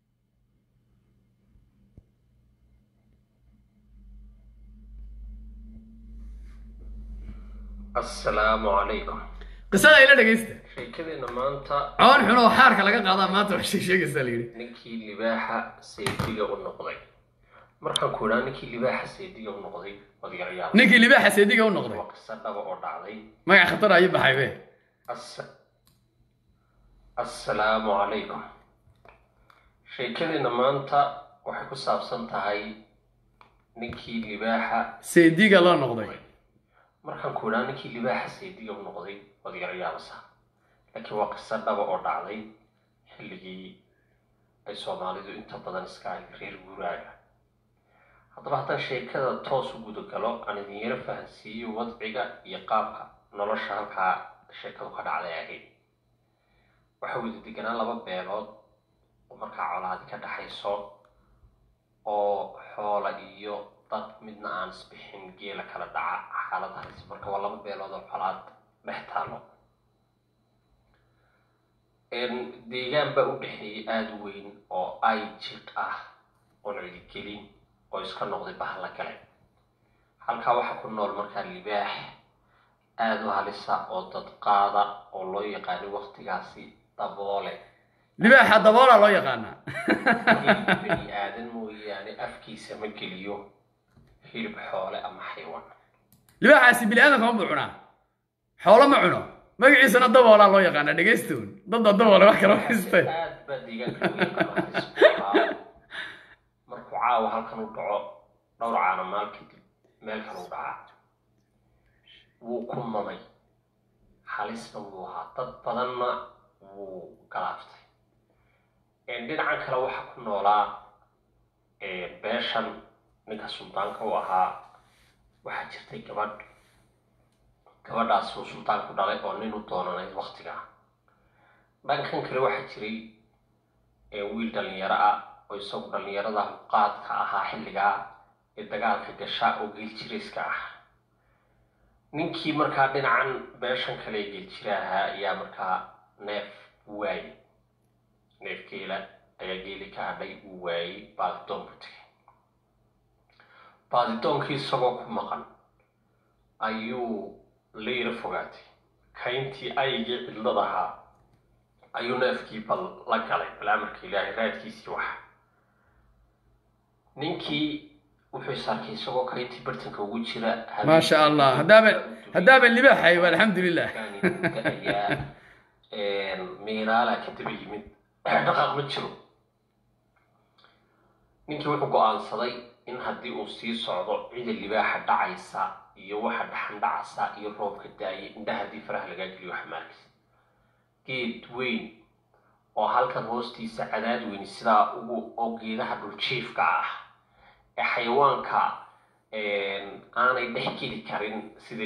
السلام عليكم قصير إلى رد جست شيء كذا إنه ما أنت عون حلو حارك لقى قضاء ما تروح شيء شيء قصير نكي اللي باحة سيفيجا والنقطة markaan ku idhaa ninkii libaaxa seediga u noqday wadiyayaal ninkii libaaxa seediga u noqday waa qisa dhaba oo dhacday magac khatar ayuu baxay be assalaamu calaykum sheekadeenna maanta waxay ku saabsan tahay ninkii libaaxa seediga loo noqday markaan ku idhaa ninkii libaaxa seediga u noqday wadiyayaalsa laakiin waa qisa dhaba oo dhacday xilligii ay Soomaalidu inta badan iska ay reer guuraaga haddaba haddaan sheekada toos u guda galo aan idin yara fahansiiyo wadciga iyo qaabka nolosha halkaa sheekadu ka dhacday ahayd waxa wada deganaa laba beelood oo markaa colaadi ka dhaxayso oo xoola iyo dad midna aan isbixin geela kala dhaca xaaladahaas marka waa laba beelood oo colaad dhex taalo deegaan baa u dhexeeyay aada u weyn oo ay jiq ah oo cidi gelin oo iska noqday bahla kale halkaa waxaa ku nool markaa libaax aada u halisa oo dad qaada oo loo yaqaano waqtigaasi daboole libaaxa daboola loo yaqaanaa bani aadan mooyaane afkiisa ma geliyo hilib xoole ama xayawaan libaaxaasi bini aadanka ma cunaa xoolo ma cuno magaciisana daboola loo yaqaanaa dhegaystoon dad daboole wax kala xistay aad baa deegaanka u yaqaano markuu caawa halkan u dhaco dhowr caana maal kadib meel kale u dhacaa wuu ku mamay halisna wuu ahaa dad badanna wuu galaaftay dhinacan kale waxaa ku noolaa beeshan ninka suldaanka u ahaa waxaa jirtay gabadh gabadhaas uu suldaanku dhalay oo nin u doonanay waqtigaa dhankan kale waxaa jiray wiil dhalinyaro ah oo isagu dhalinyarada qaadka ahaa xilligaa ee dagaalka gasha oo geeljirayska ah ninkii markaa dhinacan beeshan kale ee geeljira ahaa ayaa markaa neef waayey neef geela ayaa geeli ka hadhay uu waayey baadidoon ku tegay baadidoonkii isagoo ku maqan ayuu la yara fogaatay kayntii aygii cidlada ahaa ayuu neefkii bal la galay bal amarka ilaahay raadkiisii waxa ninkii wuxuu isarkay isagoo kayntii bartanka ugu jira ما شاء الله هدابا هدابا اللي بحي والحمد لله miiraala kadib yimid dhaqaaq ma jiro ninkii wuxuu go'aansaday in haddii uu sii socdo cida libaaxa dhacaysa iyo waxa dhaxan dhacaysa iyo roobka daayay indhaha haddii faraha lagaa geliyo wax maarkis geed weyn oo halkan hoostiisa cadaad weyn sidaa ugu oo geedaha dhuljiifka ah ee xayawaanka aanay dhex geli karin sida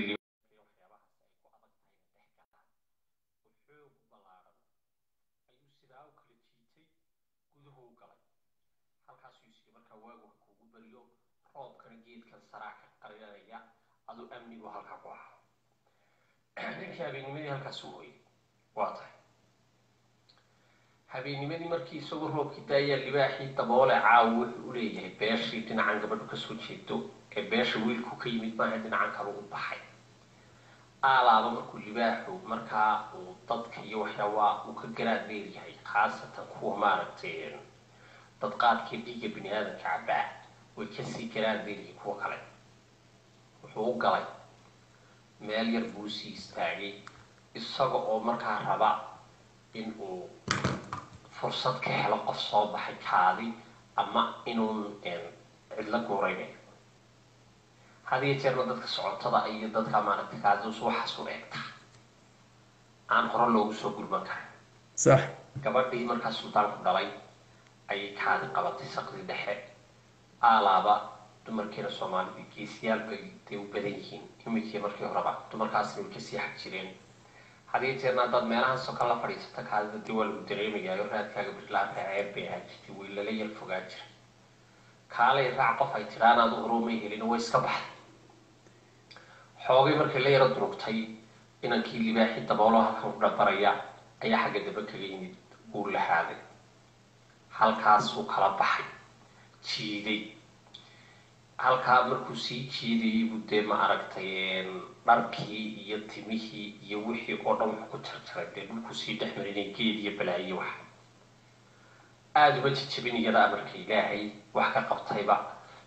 roobkana geedkan saraac ka qarinaya aduu amnigu halkaa ku ahaa ninkii habeennimadii halkaas u hooyay waa tahay habeennimadii markii isagoo roobkii daayaa libaaxii daboole caawo wuxuu u leeyahay beeshii dhinacan gabadhu kasoo jeedo ee beesha wiilku ka yimid maaha dhinacan kale u baxay aalaaba markuu libaaxu markaa uu dadka iyo waxyaabaa uu ka garaad leeyahay khaasatan kuwa maaragtay dad qaadkii dhiigga bini aadamka cabaa way kasii garaan leeyihiin kuwa kale wuxuu u galay meel yar buu sii istaagay isaga oo markaa raba in uu fursad ka helo qof soo baxay kaadi ama inuu cidla guurayne hadiyo jeerna dadka socotada iyo dadka maaragtay kaadus waxaas u eegta aan hore loogu soo gurban karin صح gabadhii markaa suldaanku dhalay ayay kaadi qabatay saqdii dhexe aalaaba dumarkeena Soomaalida geesiyaal bay u badan yihiin imikii markii horeba dumarkaasna way kasii xag jireen hadii jeerna dad meelahan soo kala fadhiisata kaadida diwal u dareemayaa raadkaaga birlaan ceeb bay ahayd wiilala yar fogaa jira kaalay raac qof ay tiraan aad horumay helin way iska baxay xoogay markii la yara durugtay inankii libaaxi daboolo halkan ku dhabaraya ayaa xagga daba kaga yimid guur la xaaday halkaas uu kala baxay jiiday halkaa markuu sii jiidayay buu dee ma aragtay dharkii iyo timihii iyo wixii oo dhan wuxuu ku jarjaray dee dhulkuu sii dhex marinay geed iyo balaayo wax aada uba jijabin iyada amarka ilaahay wax ka qabtayba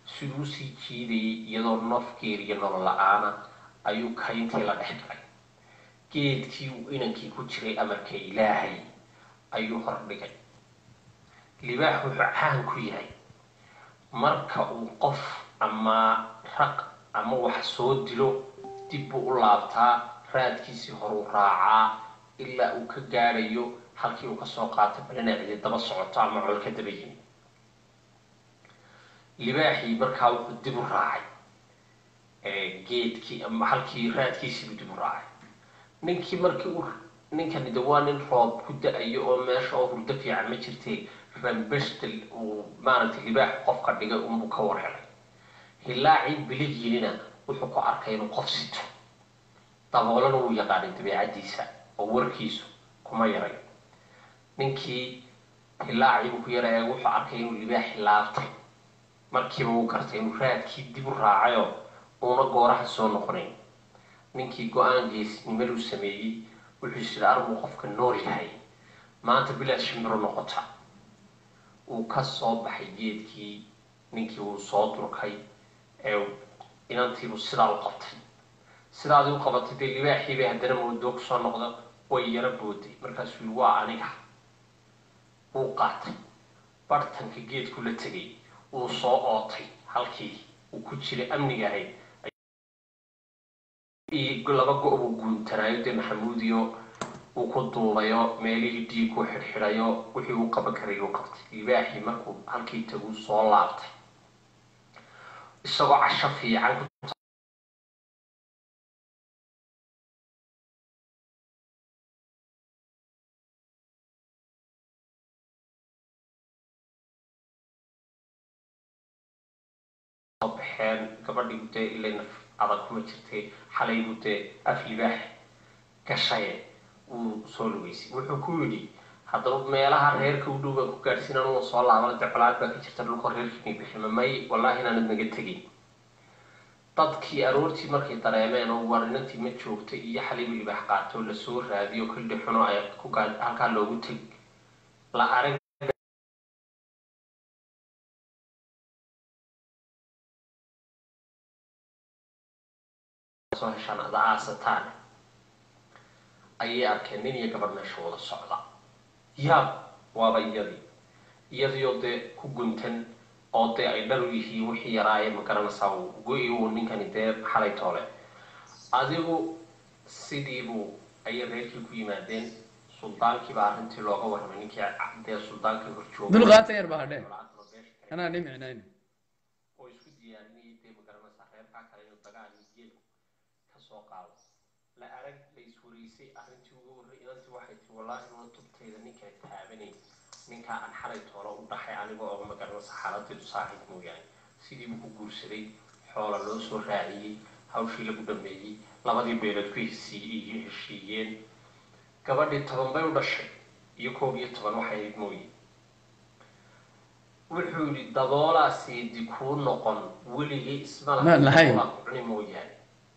siduu sii jiidayay iyadoo nofgeer iyo nolol la-aana ayuu kayntii la dhex galay geedkii uu inankii ku jiray amarka ilaahay ayuu hordhigay libaax wuxuu caan ku yahay marka uu qof ama raq ama wax soo dilo dib buu u laabtaa raadkiisii horuu raacaa ilaa uu ka gaadhayo halkii uu kasoo qaatay balina cidi daba socoto ama col ka daba yimi libaaxii markaa wuxuu dib u raacay geedkii ama halkii raadkiisiibuu dib u raacay ninkii markii uu ninkani de waa nin roob ku da-ayo oo meesha oo hurdo fiican ma jirtee rambashtal uu maaragtay libaax qofka dhigay unbuu ka warhelay hilaacii biligyinina wuxuu ku arkay inuu qof sito daboolana wuu yaqaanay dabeecadiisa oo warkiisu kuma yaray ninkii hilaacii buu ku yaray wuxuu arkay inuu libaaxi laabtay markiiba uu gartay inuu raadkii dib u raacayo uuna gooraha soo noqonayn ninkii go-aan geesnimaduu sameeyey wuxuu sida armuu qofka nool yahay maanta bilaad shimbiro noqota uu ka soo baxay geedkii ninkii uu soo durkay ee inantiibuu sidaa u qabtay sidaadii u qabatay dee libaaxii bay haddana moodoo ku soo noqda way yaro booday markaasuu yii waa aniga wuu qaatay bartanka geedku la tegay uu soo ootay halkii uu ku jiray amniga ahayd laba go- buu guuntanaayo dee maxamuudiyo uu ku duubayo meelihii dhiiguu xidhxidhayo wixii uu qaban karay uu qabtay libaaxii markuu halkii taguu soo laabtay isagoo casho fiican baxeen gabadhii dee ilayna adag kuma jirtay xalaybu dee af libaax gashaye uu soo lugeysay wuxuu ku yidhi haddaba meelaha reerka u dhow baan ku gaadhsiin anuga soo laabana dee colaad baa ka jirta dhulkoo reerkiinay bixima may wallaahi inaanad naga tegin dadkii aroortii markay dareemeen oo warinantii ma joogtay iyo xalaybu libaax qaatoo lasoo raadiyo kaldhi xuno ay ku gaad halkaa loogu teg la arag soo heshaan ada aasataan ayay arkeen nin iyo gabadh meesha wada socda yaab waaba iyadii iyadiioo dee ku guntan oo dee ay dhar u yihiin wixii yaraaye ma garanaysaa go-i uu ninkani dee xalay toole adigu sidiibuu ayay reerkii ku yimaadeen suldaankii baa arrintii looga warramay ninkii dee suldaankii horjooga dulqaatan yar baa hadheen anaa dhimicnayn oo isku diyaarinayay dee ma garanaysaa reerkaa kale inuu dagaal iyo geel kasoo qaado la arag la iswaraysay arrintii uga warray inantii waxay tii wallaahi una tubtayda ninkaa taabanay ninkaa aan xalay toolo u dhaxay aniga oo ma garanaysa xaaladdeedu saaxiib mooyaane sidiibuu ku guursaday xoola loo soo raaciyey hawshii lagu dhameeyey labadii beelood ku hesii heshiiyeen gabadhii toban bay u dhashay iyo koob iyo toban waxay ahayd mooye wuxuu yidhi daboolaasiidi kuu noqon weligii ismalaha cuni mooyaane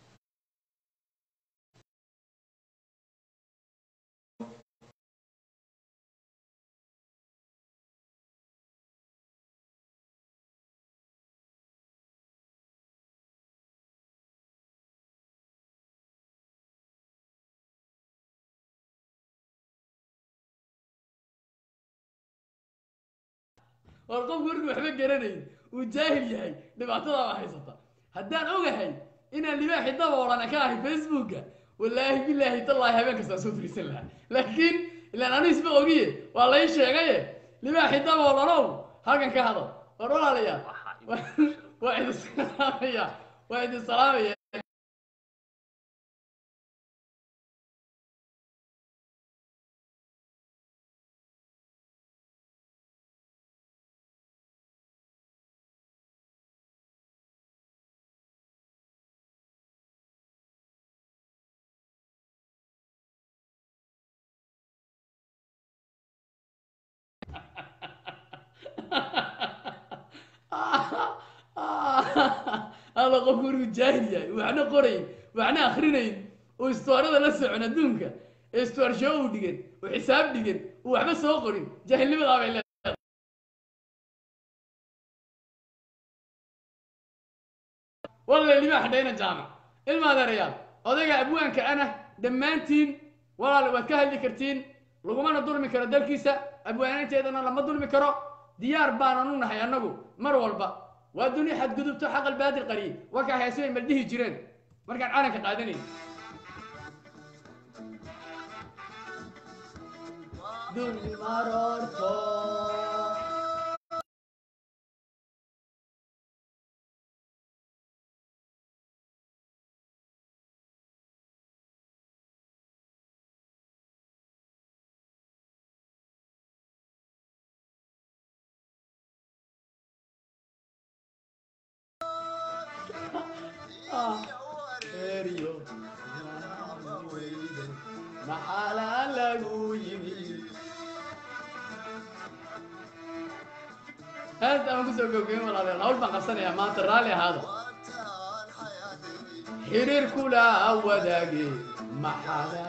warqofku markuu waxba garanayn uu jaahil yahay dhibaatadaaba haysata haddaan ogahay inaan libaaxi daboolana ka ahay facebooka wallaahi bilaahi tallaahi habeen kastaa soo firiisan lahaa laakiin ilaan aniis ma ogiye waa lay sheegaye libaaxi daboolanow halkan ka hadal war walaalayaa waa idin salaamaya waa idin salaamaya هذا قفور جاهل وعنا قرين وعنا آخرين واستوارد لا سعنا دونك استوار شو دقن وحساب دقن وعنا سوق قرين جاهل اللي بغاب والله اللي ما حدينا جامع الماذا ريال أضيق أبوانك أنا دمانتين ولا لو كهل ذكرتين لقمنا دول مكرا دل كيسة أبوانين تيدنا لما دول مكرا ديار بانانون هيا نقو مروا البا والدنيا حد قدبتو حق البادي القريب وكا هيسوين ملديه جيرين مركان أنا كقادني دنيا مرارتو Serio, mahala lagu yimi. هذا أنا قصدي أقول ولا لا أول ما قصني يا ما ترى لي هذا حرير كلا أوداقي محلا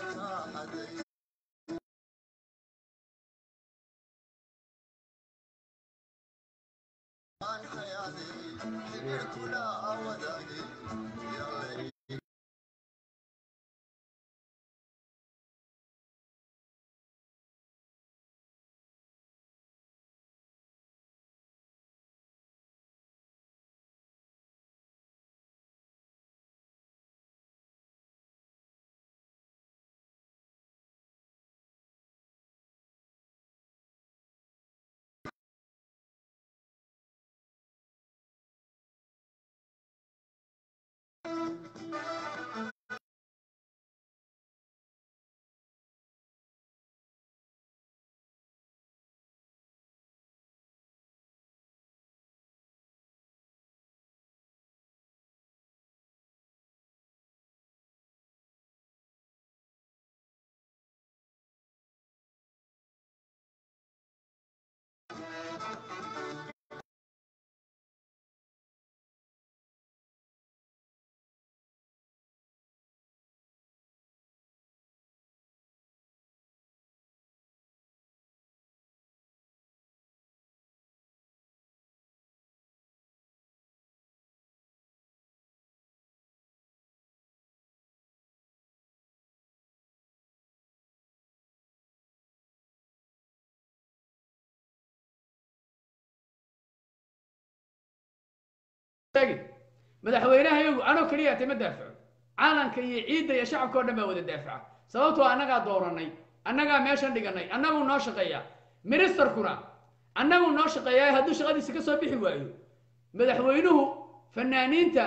madaxweynaha iyagu anoo kaliya tama daafaco caalanka iyo ciidda iyo shacabka oo dhan baa wada daafaca sababtoo annagaa dooranay annagaa meeshan dhiganay annaguu noo shaqeeya ministerkuna annaguu noo shaqeeyaa hadduu shaqadiisa ka soo bixi waayo madaxweynuhu fanaaniinta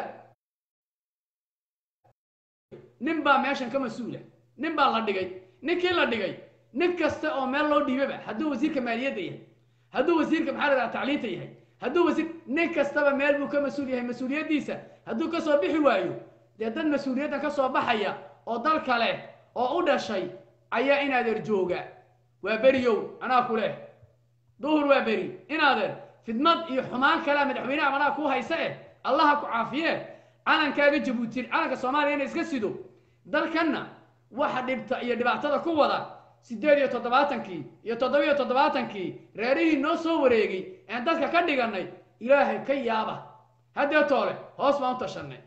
nin baa meeshan ka mas-uula nin baa la dhigay ninkii la dhigay nin kasta oo meel loo dhiibaba hadduu wasiirka maaliyadda yahay hadduu wasiirka maxaa la dhahaa tacliinta yahay hadduu wasiir nin kastaba meel buu ka mas-uul yahay mas-uuliyaddiisa hadduu ka soo bixi waayo dee dad mas-uuliyaddan ka soo baxaya oo dal kale oo u dhashay ayaa inaadeer jooga waa beriyow anaa ku leh duhur waa beri inaadeer fidmad iyo xumaan kalea madaxweynaha manaa kuu haysa eh allaha ku caafiye calankaaga jabuuti calanka soomaaliya ina iska sido dalkanna waxa dhibta iyo dhibaatada ku wada sideed iyo toddobaatankii iyo toddobiyo toddobaatankii reerihii noo soo wareegay aan dadka ka dhiganay ilaahay ka yaaba haddee toole hoos baan u tashanay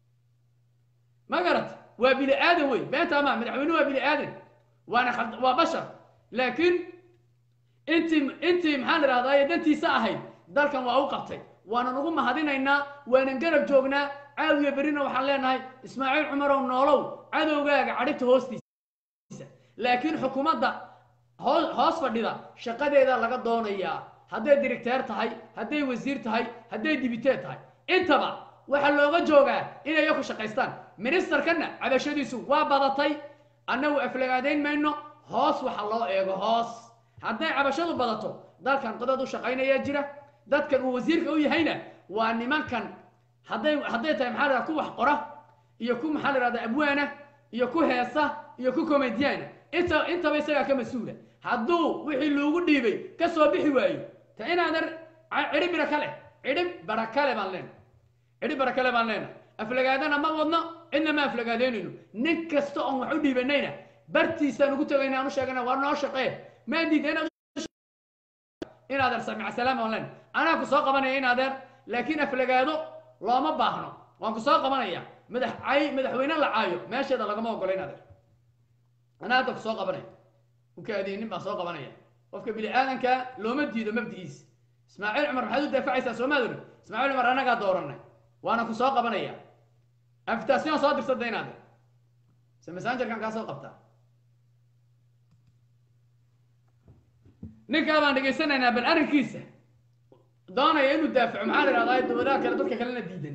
ma garat waa bini aadan wey beenta ma madaxweynuhu waa bini aadan waana waa bashar laakiin intii intii maxaan idhahdaa dantiisa ahayd dalkan waa u qabtay waana nagu mahadinaynaa waanan garab joognaa caawiya berrina waxaan leenahay ismaaciil cumarow noolow cadowgaaga cadhibta hoostiisa laakiin xukuumadda hoos fadhida shaqadeeda laga doonayaa hadday dirigteer tahay hadday wasiir tahay hadday dibiteed tahay intaba waxaa looga joogaa inay ku shaqaystaan ministerkanna cabashadiisu waa badatay annagu aflagaadayn mayno hoos waxa loo eego hoos hadday cabashadu badato dalkan qodad u shaqaynaya jira dadkan uu wasiirka u yahayna waa nimankan hadday hadday tahay maxaa la ku wax qora iyo ku maxaa la yiraahdaa abwaana iyo ku heesa iyo ku comediana inta intaba isaga ka masuula hadduu wixii loogu dhiibay ka soo bixi waayo ta inaadan cidhi barakale cidhi barakale baan leenahay cidhi barakale baan leenahay aflagaadana ma wadno cidna ma aflagaadeynayno nin kasta oon wax u dhiibanayna bartiisaan ugu tagayna aan u sheegana waa noo shaqee maan diidayna inaadan samic salaam aan leenahay anaa ku soo qabanaya inaadan laakiin aflagaado looma baahno waan ku soo qabanaya madax cay madaxweyne la caayo meesheeda lagama ogolayn adeer anaa hadda ku soo qabanaya ukaadinin baan soo qabanaya qofka bini aadanka looma diido mabdigiis ismaaciil cumar maxaad u daafacaysaa soomaaduna ismaaciil cumar anagaa dooranay waana ku soo qabanaya anfitaasiyon soo dirsada inaad se messengerkan kaa soo qabtaa ninkaa baan dhegaysanaynaa bal arrinkiisa doonaya inuu daafaco maxaa la ihahdaa dowladaha kale dadka kalena diidan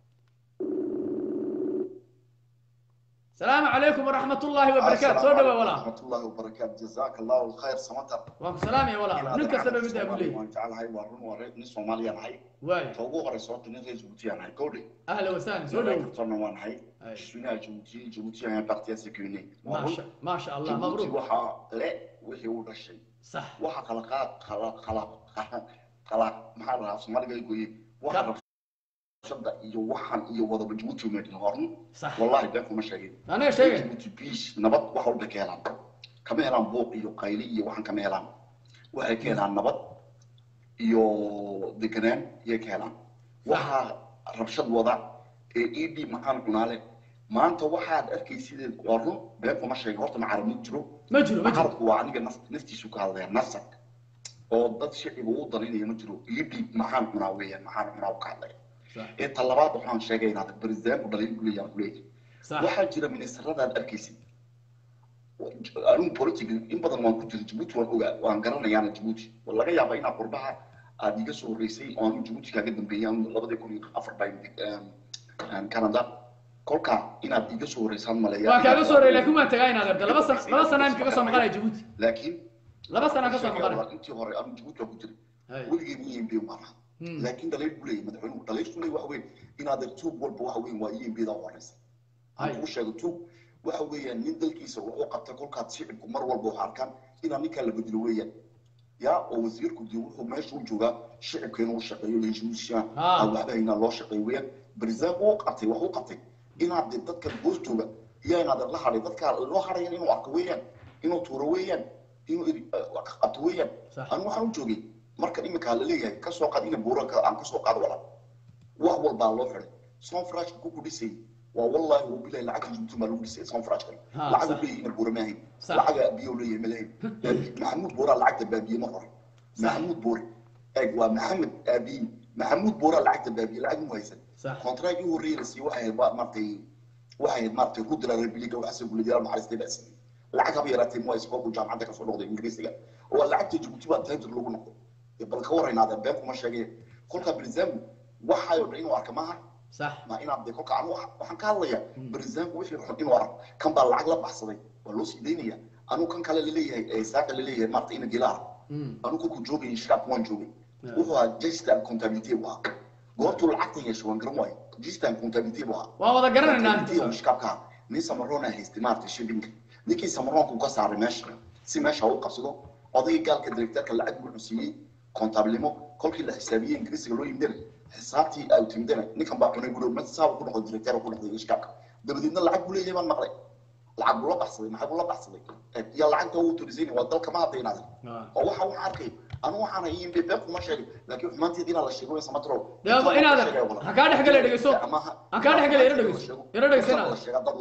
السلام عليكم ورحمة الله وبركاته سو دوا ولا ورحمة الله وبركاته جزاك الله الخير سمتر وعليكم السلام يا ولا نك سبب بدا أقول لي وان جعل هاي ورن ورن نس سوماليا هاي واي توقو غير صوت نس جيبوتي هاي كودي أهلا وسهلا سو دوا ترنا وان هاي شنو جيبوتي جيبوتي هاي بارتي سكيوني ما شاء ما شاء الله مبروك وحا لا وحي ودا شيء صح وحا خلقات خلق خلق خلق ما حدا سوماليا يقول وحا شبدا iyo waxan iyo wada Djibouti meedin horn wallahi baa kuma sheegay ana sheegay Djibouti bish nabad wax walba ka helaan kama helaan booq iyo qayli iyo waxan kama helaan waxay ka helaan nabad iyo deganaan iyo ka helaan waxa rabshad wada ee ed maxaan cunaale maanta waxaad arkaysideen qorno baa kuma sheegay horta ma carabin jiro ma jiro ma jiro waa aniga naftiisu ka hadlaya nafsak oo dad shicib uu dalinaya ma jiro ed maxaan cunaa weeyaan maxaan cunaa ka hadlaya ee talabaad waxaan sheegay inaad president u dhalin guliyaa guleey waxa jira ministrada arkaysid anu politics in badan waan ku jiray Djibouti waan ogaa waan garanayaa Djibouti walaga yaabaa in qurbaha aad iga soo horeysay oo aan Djibouti kaga dambeeyay labada kun iyo afar bay aan Canada kolka inaad iga soo horeysaan maleeyaa waa kaaga soo horeeyay laakiin ma tagay inaad aragto laba sano laba sano in kaga soo maqlay Djibouti laakiin laba sano ka soo maqlay intii hore aan Djibouti ku jiray weligii ma yiin biyo maaha لكن دليل بولي مدحون دليل بولي وحوين إن هذا التوب والبوحوين وين بيدا وارس أنا وش هذا التوب وحوين من ذلك يسوي وقت تقول كاتشيب كمر والبوحار كان إن أمريكا اللي بدلوية يا وزير كديوه ما يشون جوا شعب كانوا شقيوا ليجوشيا أو واحد هنا الله شقيوية برزاق وقتي وقتي إن هذا تذكر بوز جوا يا إن هذا الله حري تذكر الله حري إنه عقويا إنه تورويا إنه قطويا أنا وحنا جوجي marka imika la leeyahay ka soo qaadina buuraka aan ka soo qaad wala wax walba loo xiray son fresh ku ku dhisay waa wallahi uu bilaa lacag intu ma lagu dhisay son fresh lacag bi in buuramahay lacag biyo leeyahay malayn maxamuud buura lacag baabiye ma hor maxamuud buur eeg waa maxamed abi maxamuud buura lacag baabiye lacag mu haysan contract uu reersay waxay martay waxay martay rudra republika waxa soo guliyay maxariistay bas lacag haba yaratay mo isku ku jaamacada ka soo noqday ingiriisiga oo lacagta Djibouti baa taayir lagu noqdo بل كورين هذا بينكم مش هيجي كل كبرزام وحى يودين ورا كمان صح ما إنا بدي كل كعنو وحن كهالية برزام وش يروحين ورا كم بالعقل بحصلي ولوس دينية أنا كان كلا للي ساق للي مارتين جيلار أنا كنت جوبي إنشاء وان جوبي وهو جيستان كونتابيتي وها قلت له العقل يشوان قرموي جيستان كونتابيتي وها وهو ده قررنا نانتي مش كابكا نيسا مرونا هيستمار تشيبينج نيكي سمرون كوكا سعر ماشي سي ماشي هو قصده قضية قال كدريكتر كلا عقل مسلمين كونتابليمو كل كل حسابية إنجليزي لو يمدن حسابتي أو تمدنا نكمل بعضنا يقولوا ما تساوي كل واحد ديريكتور وكل واحد يشكاك ده بدينا العقب ولا يجيب المقلي العقب ولا بحصلي ما حد ولا بحصلي يلا العقب هو تريزيني وضل كمان عطينا هذا هو حاول عاركي أنا وحنا يجيب بيبك وما شيء لكن ما أنت دينا على الشيء هو سمترو يا أبو إن هذا هكذا حكى لي دقيسو هكذا حكى لي دقيسو يلا دقيسنا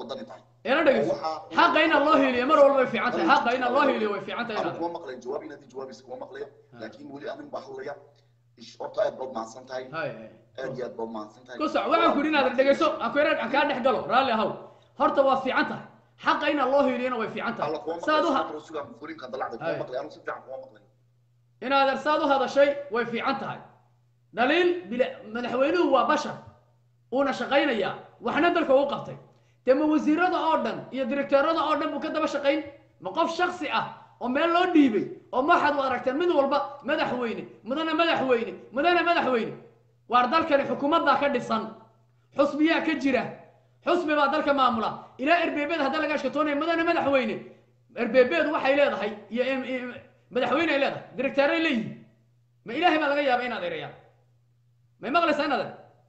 يلا دقيسو حق إن الله اللي مر والله في عنته حق إن الله اللي في عنته أنا هو مقلي جوابي ندي جوابي سكوا مقلي لكن ولي أنا بحليا إيش أرتا أدب مع سنتاي هاي أدي أدب مع سنتاي كوسع وعن كورينا دقيسو أكيران أكاد نحقله رالي هاو هرت وفي عنته حق إن الله اللي أنا وفي عنته سادوها فورين كان طلعت هو مقلي أنا سبت عن هو مقلي إن هذا سادو هذا شيء وفي عنته دليل مدحوينه هو بشر ونا شقينا إياه وحنا دلك وقفتي تم وزيرada oo dhan iyo directorada oo dhan buu ka daba shaqeyn ma qof shakhsi ah oo meel loo dhiibay oo ma xad aragteen mid walba madaxweyne mudana madaxweyne mudana madaxweyne waar dalkani xukuumadda ka dhisan xusbiya ka jira xusbi baa dalka maamula ila erbeebada hadda laga shaqeynay mudana madaxweyne erbeebadu waxay leedahay iyo madaxweyne ay leedahay directoray leeyihiin ma ilaahay ma laga yaabaa inaad ereeyaan ma maqlaysaa inaad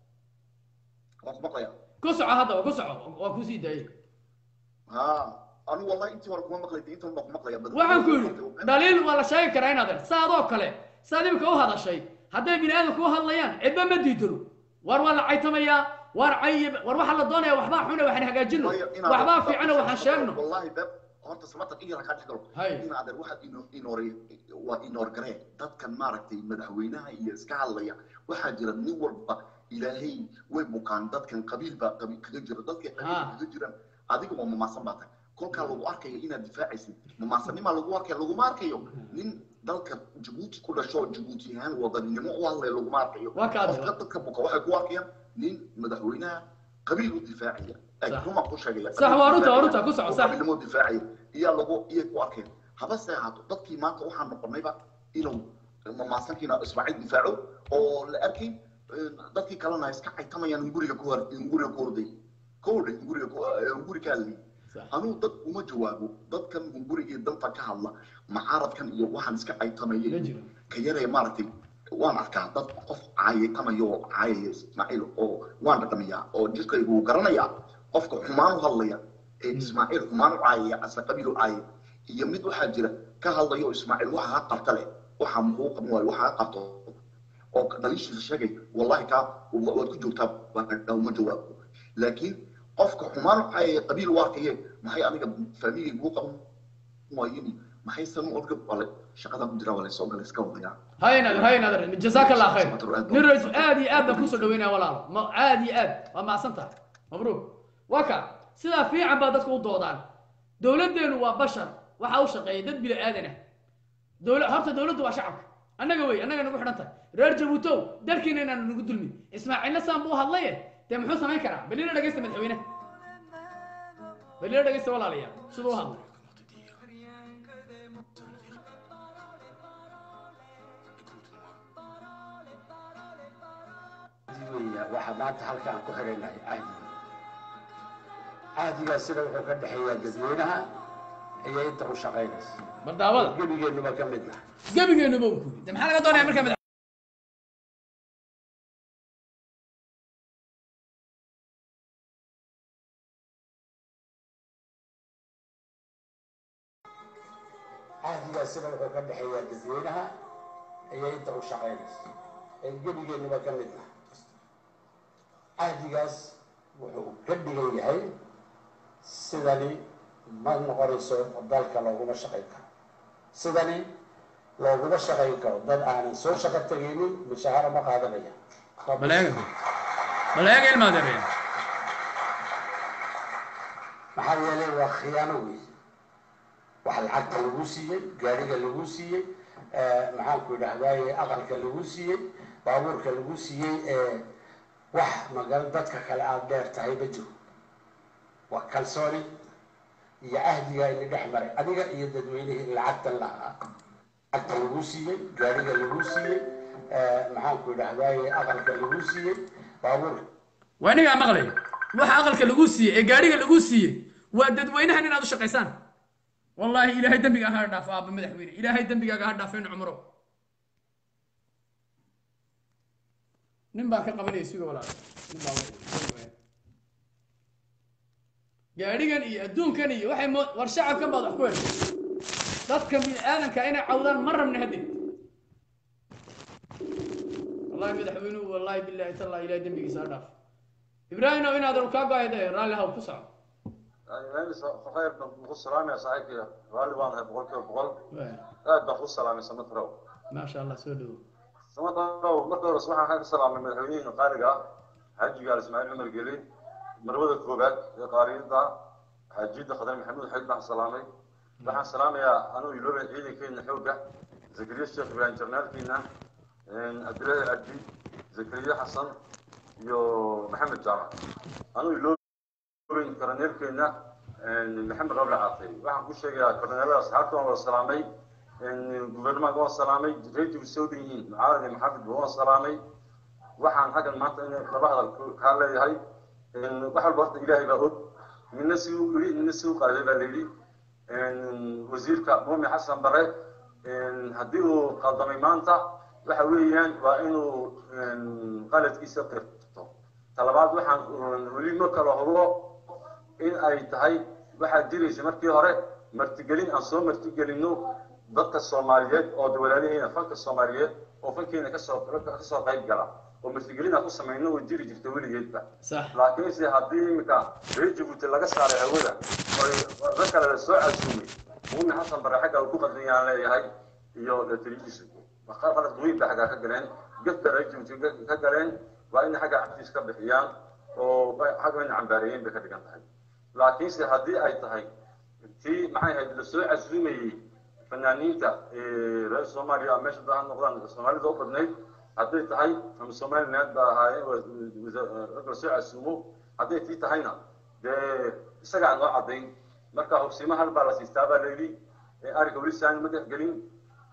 wax maqlaya كسر هذا وكسر وكسي داي ها أنا والله أنت وركوا مقلدين أنت ما مقليا waxaan ku yiri daliil wala shay kareen adeer saadoo kale saadibka u hada shay haday bini aadamku u hadlayaan cidba ma diidiro war wala caytamaya ورعي وروح الله دوني وحبا حنا وحنا هجاجنه وحبا في عنا وحشانه والله باب horta sababta iyaga ka dhigalo in aad waxa inoo inoori waa inoor garee dadkan maaragtay madaxweynaha iyo iska hadlaya waxa jira nin walba ilaahay way bukaan dadkan qabiil ba qabiil kaga jira dadka qabiil kaga jira adiga ma maasan baatay kolka lagu arkayo inaad difaacaysid ma maasanima lagu arkayo lagu markayo nin dalka Djibouti ku dhasho Djibouti ahaan wadaninimo oo hadlay lagu markayo dadka buka waxa ku arkayaan nin madaxweynaha qabiil u difaacaya kuma ku sheegay صح وارنت وارنت ku soco صح ilmo difaaciyo iyo lagu iyo ku arkeen haba seexato dadkii maanta waxaan noqonayba inuu mamaasankiina Ismaaciil difaaco oo la arkay dadkii kalena iska caytamayaan guriga ku hor guriga ku horday koodhay guriga guriga kaalay anu dad uma jawaabo dadkan guriga danta ka hadla macaaradkan iyo waxaan iska caytamayay ka yaree maartay waan arkaa dad qof caaytamayo caayay Ismaaciil oo waan dhaqmiyaa oo jidkaygu garanaya qofka xumaan hadlaya Ismaaciil xumaan caayay asla qabiil caayay iyo mid waxa jira ka hadlayo Ismaaciil waxa qabtale waxa muuqan way waxa qabto oo dhaliishiisa sheegay wallahi ka waad ku joogtaa waa ma jawaabo laakiin qofka xumaan caayay qabiil waarkay maxay aniga family muuqan waayini maxay san u orga wala shaqada ku jira wala soo galay iska wadaya هاينا هاينا جزاك الله خير نرجع عادي عاد بكوسو دوينا ولا ما عادي عاد وما سنتها مبروك وكا سدا في عن بعضك ودودان دولتنا وبشر waxa uu shaqeeyay dad bil aadana dawlad horta dawladdu waa shacabka annaga way annaga nagu xidhantay reer Jabuuti dalkiina inaan nagu dulmi Ismaaciil Saan buu hadlay taa muxuu sameyn karaa balina dhageysta madaxweyne balina dhageysta walaalayaal sidoo hadlay waxa maanta halkaan ku xireenay caadi caadiga sida wuxuu ka dhaxeeyaa dadweynaha iyo inta u shaqeynaysa bardaawada gabigeenu ma ka midna gabigeenu ma ku de maxaa laga doonayaa markaa caadiga sida wuxuu ka dhaxeeyaa dadweynaha iyo inta u shaqeynaysa gabigeenu ma ka midna caadigaas wuxuu ka dhigan yahay sidani ma noqonayso dalka looguma shaqayn karo sidani looguma shaqayn karo dad aanan soo shaqo tegaynin mishaara ma qaadanaya baleega baleega ilmaadeen maxaa yeelay waa khiyaano wey wax lacagta lagu siiyey gaariga lagu siiyey maxaan ku idhahdaaye aqalka lagu siiyey baabuurka lagu siiyey wax magal dadka kale aad dheer tahay ma jiro waa kalsooni iyo ahdiga in dhex maray adiga iyo dadweynihii lacagtan lahaa lacagta lagu siiyey gaariga lagu siiyey maxaan ku idhahdaaye aqalka lagu siiyey baabuurka waaniga maqlay waxa aqalka lagu siiyey ee gaariga lagu siiyey waa dadweynahan inaad u shaqaysaan wallahi ilaahay dambiga ha dhaaf aaba madaxweyne ilaahay dambiga ha dhaafeen cumro nin baa ka qabanay suuga walaal nin baa gaarigan iyo adduunkan iyo waxay war shacabkan baad wax ku heshay dadka bini aadanka inay cawdaan ma rabna hadda wallahi madaxweynuhu wallahi billahi taala ilaahay dambigiisa ha dhaaf ibraahim oo inaad ka gaayday raalli ha ku soco يعني خير بخص سلامي يا صاحبي غالبا هاي بقول كيف بقول لا بخص سلامي سمترو ما شاء الله سودو سمترو مرة صباحا خير سلامي من الحويين قارقة حجي قال اسماعيل عمر قليل مرود الكوبات يا قارين ذا حجي خضر محمود حيد مع سلامي مع سلامي يا أنا يلوم عيدي كين حوجة زكريا الشيخ بالانترنت فينا عبد الله العدي زكريا حسن يو محمد جامع أنا يلوم كرنيل كنا محمد ربيع عاطي waxaan ku sheegayaa korneelada asxaabta oo salaamay in gouvernement oo salaamay reedu Saudi macaali maxamed oo salaamay waxaan hadan maanta in laba hadal ka leeyahay in wax walba ilaahay baa og minna si uu yiri minna si uu qalay baa leeyahay in wasiirka Muumin Xasan Bare in hadii uu qaldamay maanta waxa weeyaan waa inuu qaladkiisa qirto talabaad waxaan wali ma kala hubo in ay tahay waxa jiraysa markii hore martigelin aan soo martigelino dadka Soomaaliyeed oo dawladahayna fanka Soomaaliyeed oo fankeena ka soo ka soo qayb gala ومسجلين أقول سمعنا وجري جبت ولي جدا صح لكن إذا هذه مكان رجع قلت لك صار هودا ذكر السؤال سومي مو حسن برا حاجة وكوكا الدنيا على هاي يو تريجس بخاف على طويل بحاجة كجلين قلت رجع كجلين وإن حاجة عبتيس كبحيان وحاجة من عمبارين بكذا هاي لكن إذا هذه أي تهاي في معي هاي السؤال سومي فنانين تا رئيس سوماليا مش ده نقدان سوماليا ده بدني هذه تهاي هم سوماليا ناد هاي وزير السمو هذه تي تهاينا ده سجع نوع عظيم مركا حسيمة هالبالس يستابع ليلي أريك ولسان مدح قليل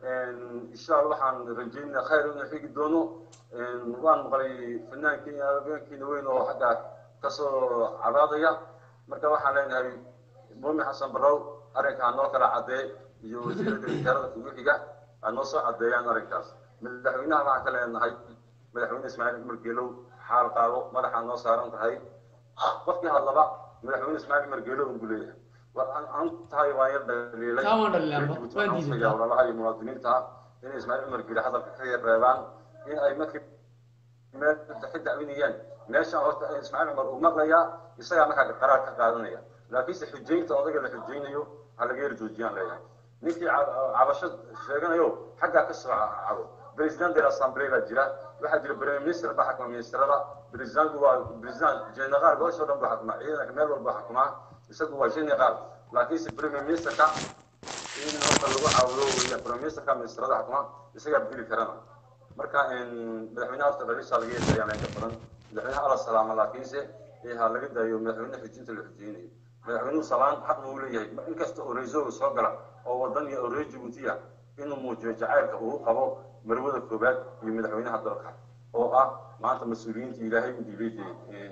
إن شاء الله حن رجينا خير من حق دونه وان مغلي فنان كي كي نوين وحدا كسو عراضية مركا وحنا هاي مؤمن حسن براو أريك عن نوكر عدي يوزير الكرة وحقة النص عديان أريكاس من دحوينا مع كلام هاي من دحوينا إسماعيل مرجلو حال قالوا ما راح النص هارن هاي وقت هذا بقى من دحوينا إسماعيل مرجلو ونقوليه وأنت هاي وايد دليل كمان اللي ودي يا والله هاي مواطنين تا إن إسماعيل مرجلو هذا كثير ريبان إن أي مكان ما تحد عينيان ماشي إسماعيل مر ومرة يصير معك قرار كقانونية لكن سحجين تواضع الحجين يو على غير جوجيان ليه نيجي عباشة شغلنا يو حاجة كسر عرو بريزدان دير الأسامبلية الجرا واحد البريم مينستر بحكم مينستر هذا بريزدان هو بريزدان جنرال قوي شو رمضان بحكمه إيه كمال ولا بحكمه يسقوا جنرال لكن البريم مينستر كا إن هم اللي عاولوا ويا بريم مينستر كا مينستر هذا حكمه يسقى بكل كرامة مركا إن بالحين هذا تبرير سالجية يعني كفرن بالحين على السلام لكن سه إيه هلا قد يوم بالحين حجين الحجيني بالحين صلان حق موليه إن كستو ريزو سوقلا أو وطني أوريجي بوتيا إنه موجود جعلك هو قبض مروة الكوبات يمدحونه الدركة أو آه ما أنت مسؤولين إلهي من دبيتي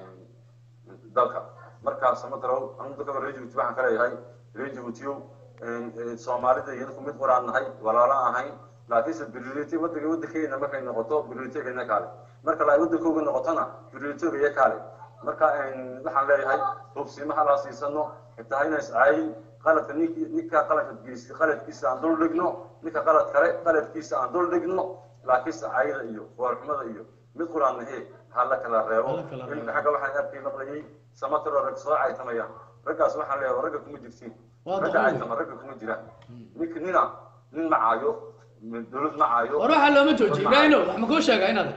دركة مركز سمترو أنا ذكر ريجي بوتي عن كلا هاي ريجي بوتيو الصومالي ده ينكم يدور عن هاي ولا لا هاي لكن البريليتي ودك ودك هي نما كان نقطة بريليتي كنا كله مركز لا ودك هو نقطنا بريليتي هي كله مركز إن نحن لا هاي توبسي ما خلاص يسنو انتهينا عاي قالت نيك نيكا قالت كيس قالت كيس عن دول لجنو نيكا قالت كره قالت كيس عن دول لجنو لكن عايد ايو ورحمه ايو مدخل عن هي هلا كلا ريبو ان حاجه waxaan arkay maqlayay samatar rag soo ay tamaya ragaas waxaan leeyahay ragga kuma jirtiin ragga ay tamar ragga kuma jiraan nik nina nin macaayo min dawlad macaayo waxa loo ma joojiyo ibraahimo wax ma ku sheegay inaad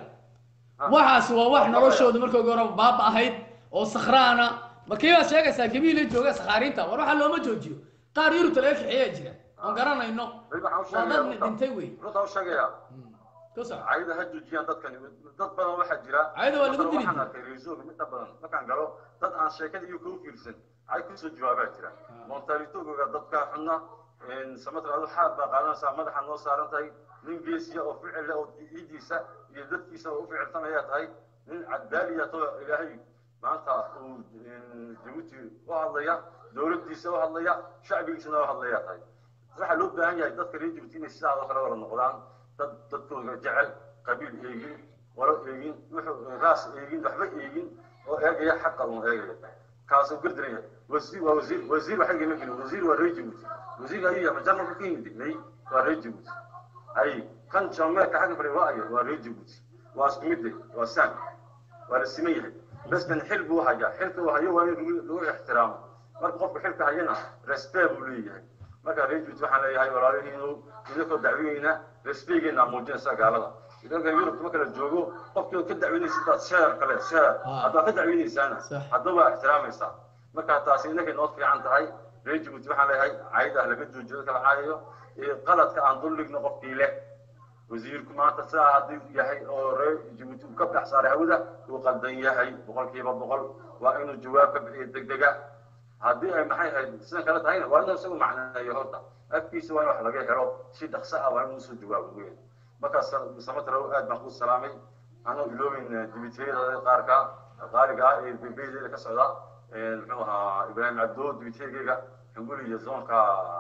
waxaas waa wax noloshooda markii hore baaba ahayd oo sakhraana ma kiiba sheegaysaa gabiilay jooga sakhaarinta war waxa loo ma joojiyo qaar yuru taleef xiyaa jira aan garanayno waa dad dhintay wey ruuxa sheegaya توسع عايده هجوجيان دad kan dad badan waxa jira عايده waa lagu dili waxaan arkay reeso mid badan markaan galo dad aan sheekada iyo ku fiirsan ay ku soo jawaabaa jira montalitoga dadka xunna in samatra adu xaab baqadan sa madaxa noo saarantahay nin geesiya oo ficil oo diidiisa iyo dadkiisa oo ficilsanaya tahay nin cadaaliya to ilaahay maanta uu Djibouti oo hadlaya dawladdiisa oo hadlaya shacbigiisana oo hadlaya tahay waxa loo baahan yahay dadka reer Djibouti inay sidaas oo kale wada noqdaan dadkooda jecel qabiil eegin waro eegin wuxuu raas eegin waxba eegin oo eegaya xaqa uu eegaya kaasoo gardaraya wasiir waa wasiir wasiir waxa ay leeyihiin wasiir waa reer Djibouti wasiir ayaa majalna ku keenay dignay waa reer Djibouti ay kan jamee ka xaqin fariiqo ay waa reer Djibouti waa isku mid waa san waa rasimayahay bas kan xil buu hayaa xilka waa hayo waa lagu ixtiraamo marka qofku xilka hayana respect buu leeyahay marka reer Djibouti waxa leeyahay walaalihiinu idinka dacweyna respectna muujin sagaalada idan Yurub ma kala joogo qofkii ka dacweynaysa dad sheer kale sheer hada ka dacweynaysana hadaba ixtiraamaysa marka taasi inay noo fiican tahay reer Djibouti waxa leeyahay caayda laga joojiyo kala caayo ee qaladka aan dulligno qofkii leh wasiirku maanta saacadii yahay oo reer Djibouti ka baxsaaray hawada uu qaldan yahay boqolkiiba boqol waa inuu jawaab ka bixiyo degdega haddii ay maxay ahayd sidan kale tahayna waa inuu isagu macnaayo horta afkiisa waa wax laga helo si dhaqso ah waa inuu soo jawaabo weyn markaas samatra aad baan ku salaamay anoo iloomin dibiteeda qaarka qaaliga ee dibiteeda ka socda ee muxuu ahaa Ibrahim Abdo dibiteega xunguli iyo zoonka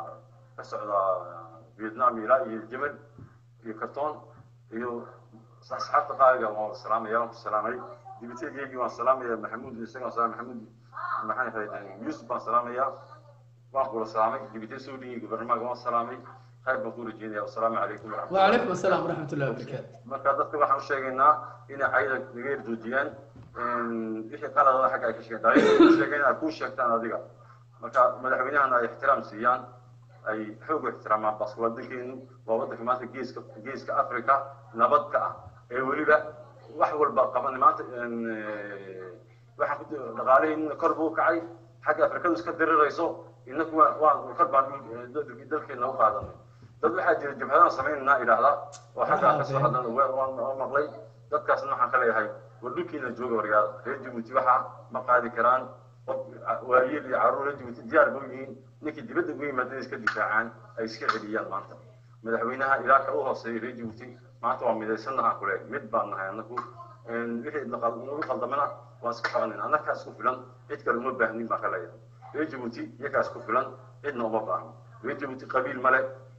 ka socda Vietnam ila iyo Yemen iyo kartoon iyo saxaabta qaaliga oo salaamaya oo salaamay dibiteega waan salaamaya Maxamuud isaga salaam Maxamuud maxay ahayd Yusuf baan salaamaya waan ku salaamay dibiteeda Suudiga barnaamijka waan salaamay خير بقول جيني والسلام عليكم ورحمة الله وعليكم السلام ورحمة الله وبركاته. مركز dadka waxaan sheegaynaa inay cayda naga yardoojiyaan wixii qaladada xagga ay ka sheegeen dhalinyarada sheegeen inaad kuu sheegtaan adiga marka madaxweynahana ay ixtiraam siiyaan ay xoog u ixtiraamaan bas wadankeenu waa wadanka maanta geeska geeska africa nabadka ah ee weliba wax walba qaban maanta waxaan ku dhaqaalaheena kor buu kacay xagga afrikadu iska dirirayso inaku waa kor baan dalkeena u qaadanay dad waxaa jira jabhadaha samaynanaa idhaahdaa oo xaggaa ka soo hadlan oo maqlay dadkaasna waxaan ka leeyahay war dhulkiina jooga waryaada reer jabuuti waxa ma qaadi karaan waayeel iyo caruur reer jabuuti diyaar buu yihiin ninkii dibadda uga yimaada iska difaacaan ay iska celiyaan maanta madaxweynaha ilaa ka u hooseeya reer jabuuti maanta waa midaysannaha kule mid baan nahay anagu wixii nagu qaldamana waan iska qabanayna annagaa isku filan cid kale uma baahnin baan ka leeyahay reer jabuuti iyagaa isku filan cidna uma baahno reer jabuuti qabiil male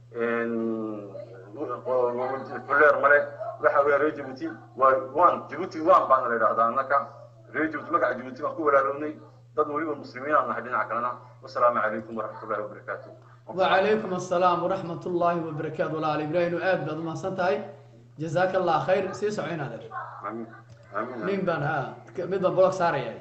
kuleer male waxa weeye reer jabuuti waa waan jabuuti waan baana la yidhahdaa annaka reer jabuuti magaca jabuuti waan ku walaalownay dad weliba muslimiin aan nahay dhinaca kalena wasalaamu calaykum waraxmatullahi wabarakaatu وعليكم السلام ورحمة الله وبركاته ولا علي إبراهيم وآد بعد ما سنتهي جزاك الله خير سيسو عين هذا آمين آمين مين بان ها ميدا بلوك ساري يعني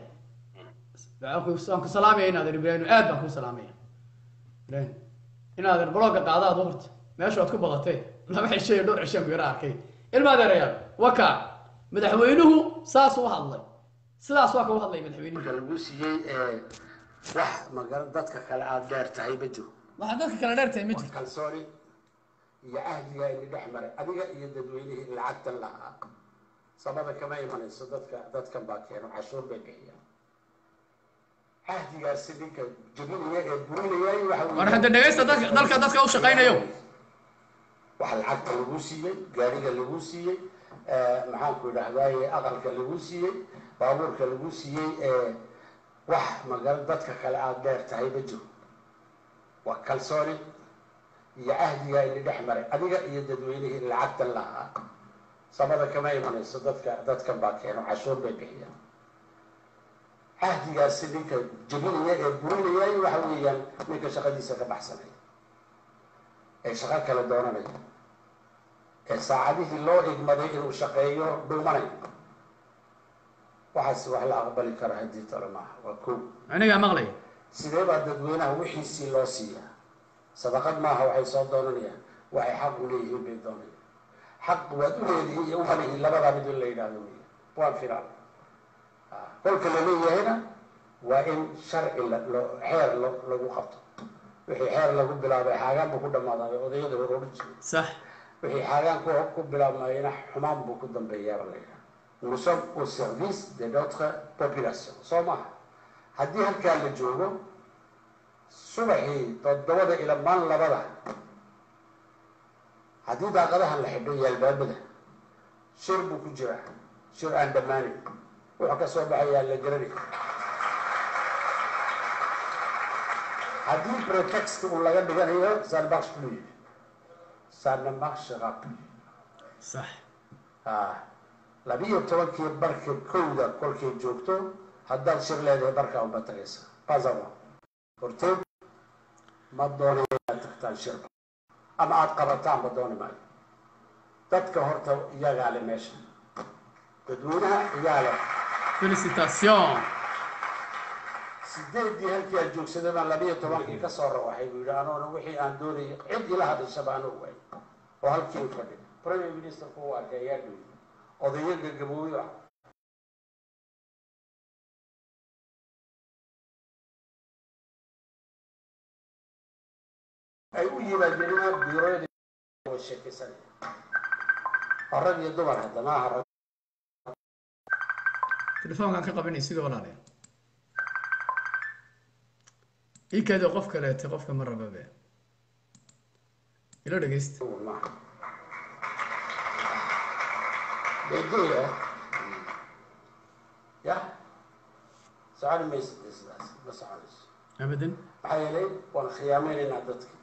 أكو سلامي هنا هذا إبراهيم وآد أكو سلامي إبراهيم هنا هذا بلوك قاعدة ظهرت ما شو أتكون بغتي لا ما شيء يدور عشان بيراكي الماذا ريال وكا مدحوينه ساس وهالله ساس وكا وهالله مدحوينه galbuusiyey ee wax magaran dadka kale aad dheertahay ma jiro waxaa dadka kale dheertahay ma jiro kalsooni iyo ahdiga in dhex maray adiga iyo dadweynihii lacagtan lahaa sababa kama imanayso dadka dadkan baa keeno cashuur bay bixiyaan ahdigaasi ninka jabinaya ee burinayay waxa war hadda dhageysta dadka dalka dadka u shaqaynayo waxa lacagta lagu siiyey gaariga lagu siiyey maxaan ku idhaahdaay aqalka lagu siiyey baabuurka lagu siiyey ee wax magal dadka kale aad dheertahay ma jiro waa kalsooni iyo ahdiga in dhex maray adiga iyo dadweynihii lacagtan lahaa sababa kama imanayso dadka dadkan baa keeno cashuur bay bixiyaan ahdigaasi ninka jabinaya ee burinayay waxa weeyaan ninka shaqadiisa ka baxsanaya ee shaqo kale doonanaya ee saacadihii loo igmaday inuu shaqeeyo dhuumanay waxaas wax la aqbali karo haddii tole maaha waa kow anigaa maqlay sidee baa dadweynaha wixiisii loo siiyaa sadaqad maaha waxay soo doonanayaan waxay xaq u leeyihiin bay doonayaan xaq waad u leedihiin iyo umalihiin labadaa mid in la yidhaahdo wey waan filaan kolka la leeyahayna waa in sharci loo xeer lagu qabto wixii xeer lagu bilaabay xaagaan buu ku dhammaaday odayada hore odhan jiray sax wixii xaagaan ku ku bilaabmayna xumaan buu ku dambeeyaa la yidhaha nous sommes au service de notre population soo maaha haddii halkaa la joogo subaxii toddobada ila maan labada haddii daaqadahan la xidho iyo albaabada shir buu ku jiraa shir aan dhammaanin wuxuu ka soo baxayaa la garanay haddii pretext uu laga dhiganayo ça ne marche plus ça ne marchera plus sax ah labiyo tobankii barka kowda kolkay joogto haddaad shir leedahay barka uma tagaysa pasava horteed ma doonay inaad tagtaan shir ama aad qabataan ma dooni maayo dadka horta iyagaa le meesha dadweynaha iyaa le felicitation sideedii halkii aad joogsaday baan labiyo tobankii ka soo rawaxay buu yidhi anoona wixii aan doonayay cid ila hadashaba anuu waay oo halkii u fadhi premier ministerku u arkay ayaa dhowey odayo gagaboobay ah ay u yimaadeen biirooyada oo sheekaysanaya rag iyo dumar hadda maaha rag telefoonkaan ka qabanay sidoo walaalayaal ii kaado qof kaleete qofka ma rababe ilo dhegeysta bedela ya soconi maysid sidaas ma soconayso abadan maxaa yeelay waan khiyaamaynaynaa dadka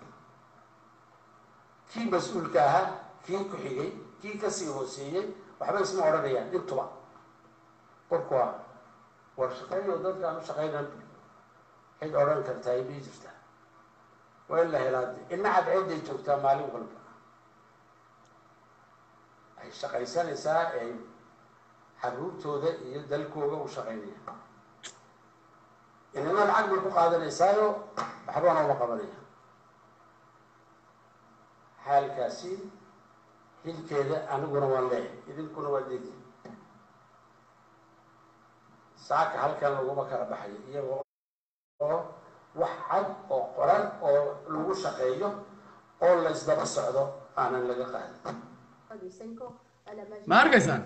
kii mas-uulka ahaa kii ku xigay kii kasii hooseeyey waxba isma odhanayaan intuba qorku waa war shaqeeyo dadkaan u shaqaynan cid odhan kartaa ay bii jirtaa waa in la helaa ina cadceeday joogtaa maalin walba ay shaqaysanaysaa ay xaruurtooda iyo dalkooda u shaqaynaya inama lacag bay ku qaadanaysaayo waxbana uma qabanaya xaalkaasi hilkeeda aniguna waan leeyahay idinkuna waa leedihin saaka halkan laguma kala baxayo iyagoo oo wax cad oo qoran oo lagu shaqeeyo oo la isdaba socdo aanan laga qaadin ma arkaysaan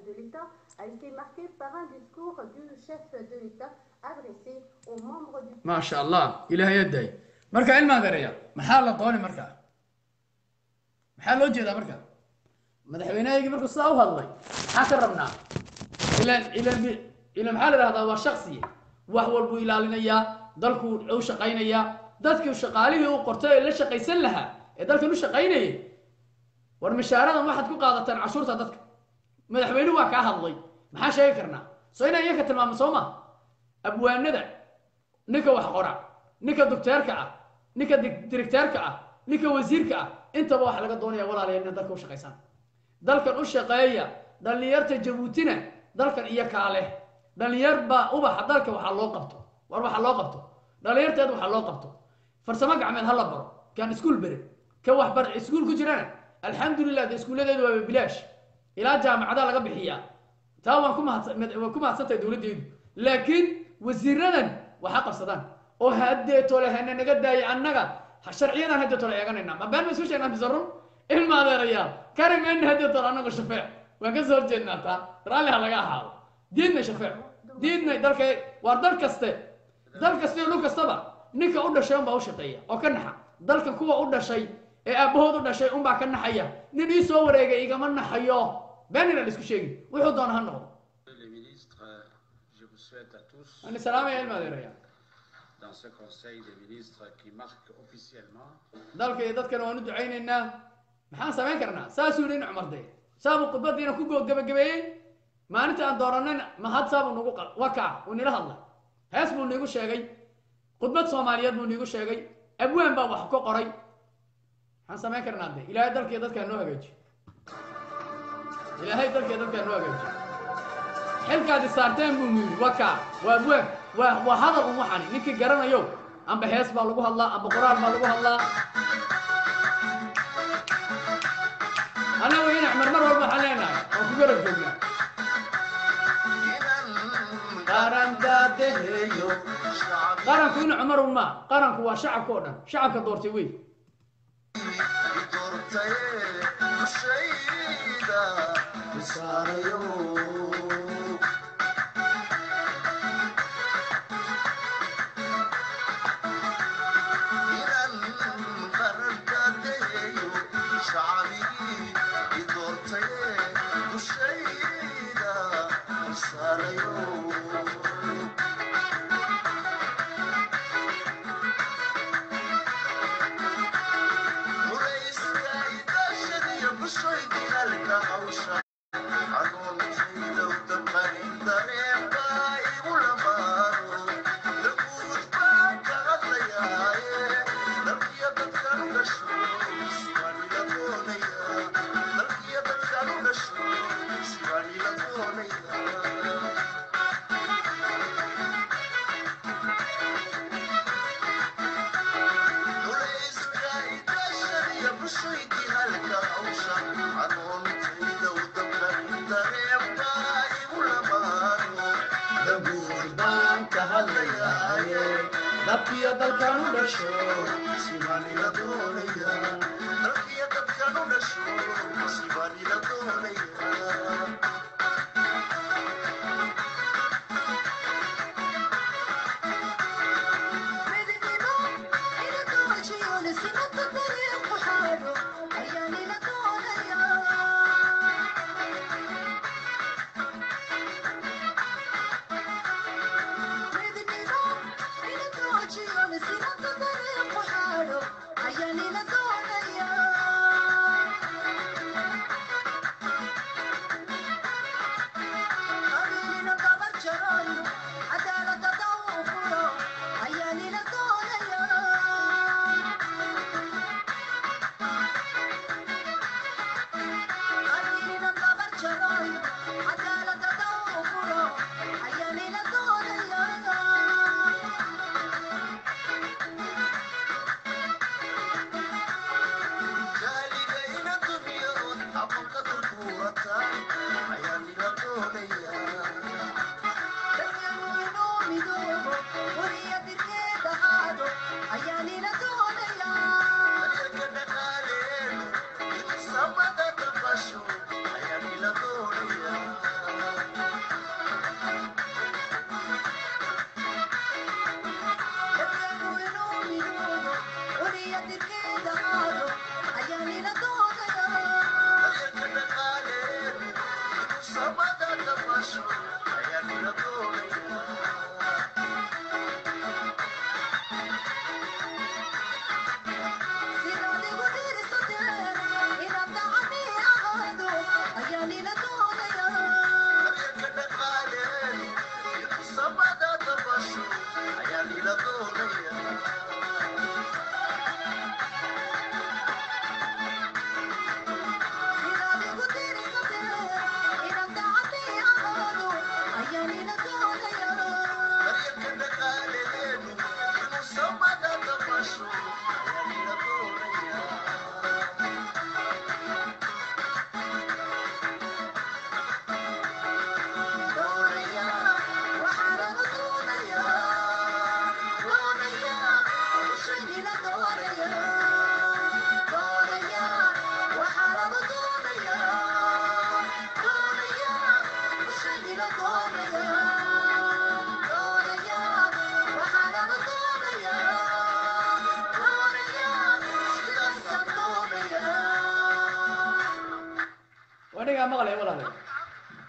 ما شاء الله إلهي يدعي مركا علم دريا محل طوني مركا محل وجه ذا مركا مدحوينا يجي مركا صاو هالله حكرمنا إلى إلى إلى محل هذا هو شخصي وهو البو إلى لنا دلكو أو شقينا يا دلكو شقاليه وقرتي إلا شقي سلها دلكو شقينا والمشارة ما حد كو قاعدة عشورة دلك مدحوينا واقع هالله ما حاش يكرنا صينا يكتر ما مسومة أبوان ندع نيكا wax qora ninka doctorka ah ninka directorka ah ninka wasiirka ah inta wax laga doonayaa walaalyaal dalka u shaqeysan dalkan u shaqeeya dhalinyarta Jabuutina dalkan iyo kaale dhalinyar ba ubax dalka waxa loo qabto war waxa loo qabto dhalinyarteed waxa loo qabto farsamo gacmeed hal baro kan iskuul bare ka wax bar iskuul ku jirana alxamdulillah iskuuladeedu waa bilaash ila jaamacada laga bixiyaa taa waan ku mahadsan waan ku mahadsantahay dawladdeedu laakiin wasiiradan waxa qabsadaan oo hadeeto lehna naga daay annaga sharciyadan hadeeto la eeganayna ma baan mas'uul sheegnaa bisarun ilma adeerayaal karim in hadeeto annaga shafeec waan ka soo jeednaa taa raali ha laga ahaado diidna shafeec diidna dalka war dal kaste dal kaste oo kastaba ninka u dhashay baa u shaqeeya oo ka naxa dalka kuwa u dhashay ee aabahood u dhashay un baa ka naxaya nin ii soo wareegay igama naxayo beenina la isku sheegin wuxuu doona ha noqdo أنا سلام يا المدير dans ce conseil des ministres qui marque officiellement ذلك يدك كانوا ندعين إنه محن سمين كرنا ساسولين عمر ده سابوا قبضينا كوكو جب جبين ما أنت أدورنا ما هاد سابوا نقول وقع ونيله الله هاسمو نيجو شيء قبض صوماليات مو نيجو شيء أبوين بابا حكوا قري محن سمين كرنا ده إلى ذلك يدك كانوا هجج إلى هاي ذلك يدك كانوا هجج حلك هذه سارتين بمول وقع وأبوين وهذا المحن نك جرنا يوم أم بحس بالله الله أم بقرار بالله الله أنا وين عمر مرة المحلنا أو كبر الجملة قارن ذاته يو قارن كون عمر وما قارن كوا شعب كونا شعب كدورتي وي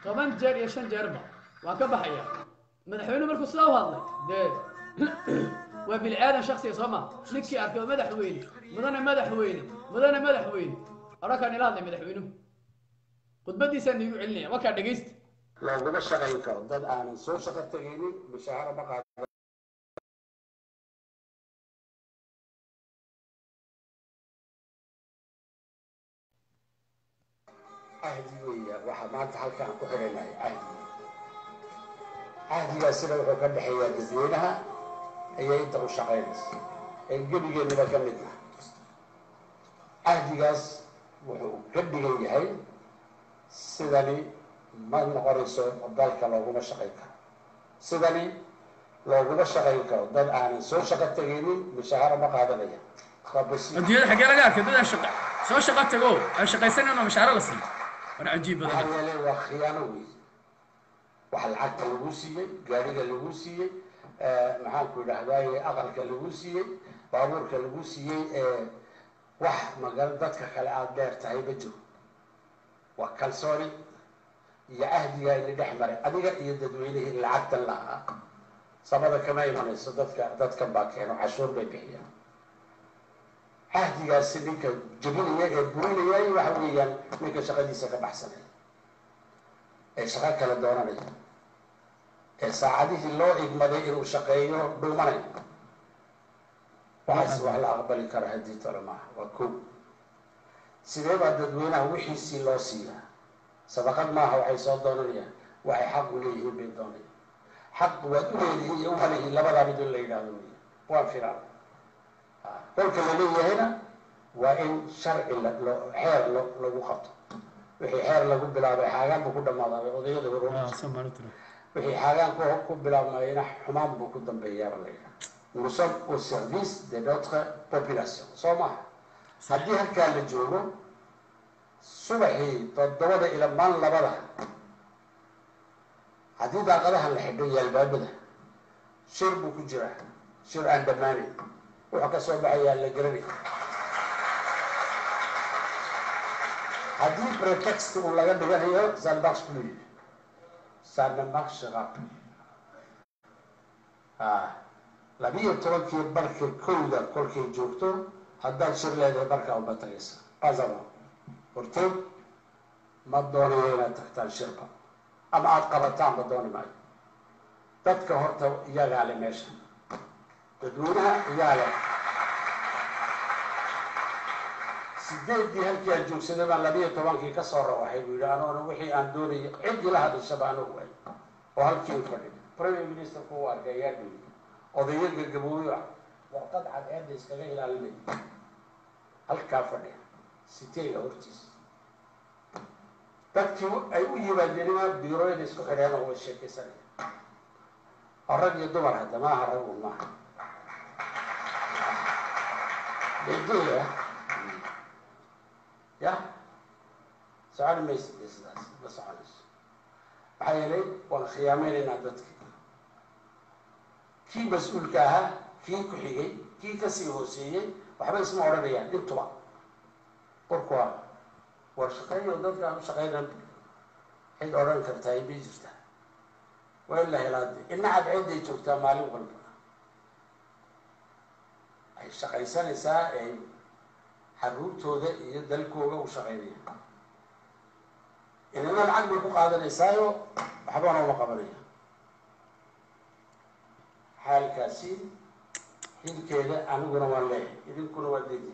toban jeer iyo shan jeerba waa ka baxaya madaxweynuhu markuu sidaa u hadlay dee waa bini aadan shaksiya soo ma ninkii arkay madaxweyne mudane madaxweyne mudane madaxweyne orakaan ila hadlay madaxweynuhu khudbadiisaan iigu celinaya markaa dhegaysta looguma shaqayn karo dad aanan soo shaqo tegaynin mushaaharo ma qaado عهدي ويا واحد ما تحلك عن كحرنا عهدي عهدي قاسنا وحكم بحياة زينها هي أنت وشقينس الجبي اللي ما كملنا عهدي قاس وحكم بحياة هاي سيدني ما نقرص ضلك لو ما شقيك سيدني لو ما شقيك ضل أنا سو شقت تجيني مشاعر ما قاعدة ليا خبصي أنت يا حكي لك كده شقة سو شقت تجو الشقة سنة أنا مشاعر لصي أنا عجيب هذا حيالي وخيانة ويز وحل حتى الوسية جارية الوسية معاك ولا هدايا أغلق الوسية بابورك الوسية وح ما قال ضدك خلعات دير تهي بجو وكالسوري يا أهدي اللي دحمر أديك يددوينه اللي عدت لها صبر كما يمنع صدتك ضدك باكين وعشور بيبيع عهدي السنين كجبين يا برين يا وحويا منك شغلي سكب أحسن شغال كلا دونا لي ساعده الله إجمالي وشقيه دوماني وحس وحلا أقبل كرهدي ترى معه وكوب سيدي بعد دوينه وحي سي لوسيا سبقت ما هو حيصاد دونيا وحي حق ليه بين دونيا حق ودولي يوم عليه لبدا بدون ليلة دونيا وانفراد قلت اللي هنا وإن شرع حير لو خط وحي حير لو بلا حاجان بكل ما ضاع وضيق ضروري وحي حاجان كو بلا ما ينح حمام بكل دم بيار ليلة nous sommes au service de notre population صوما هدي هالكان الجوجو صبحي تدود إلى من لبدا هدي داقلها الحدية الباب ده شربوا كجرا شر عند ماني وحكى صوب عيال الجرني هذه بريتكست ولا قد هي سالباكس بلي سالباكس غاب آه لا بيه تركي بركة كودا كل جوكتو هذا شر له بركة أو بتريس أزما ورتب ما تدوني ولا تحتاج شربة أما أتقبلتان بدوني معي تذكرت يا غالي ماشي تدونها يا غالي سيدي دي هالكي الجوك سيدي ما لبيه طبعا كي كسر واحد ويقول أنا أنا وحي أن دوني عندي لها الشباب أنا وعي وهالكي يفرد بريمير مينستر كوار جاي يدي قضية الجمهورية وقد عاد عند يستغل إلى المين هالكافر سيتي أورتيس تكتو أيوه يبدلنا بيروي نسكو خلينا هو الشيء كسر الرجل يدور هذا ما هرب ما بديه يا سؤال ما يصير بس عالش عيالي والخيامين نادتك كي مسؤول كها كي كحيي كي كسيهوسية وحبا اسمه عربية انتوا pourquoi ورشقية وضد كانوا شقينا حيث أوران كرتاي بيجرتا وإلا هلادي إن عاد عندي جوكتا مالي وقلبنا أي شقي سنة ساعة أي حروب تودا يدلكوغا وشقينيا إنما العقل يكون قادر يسايو وحبانا ومقابليا حال كاسين حين كذا أنا قلنا والله إذن كنا وديتي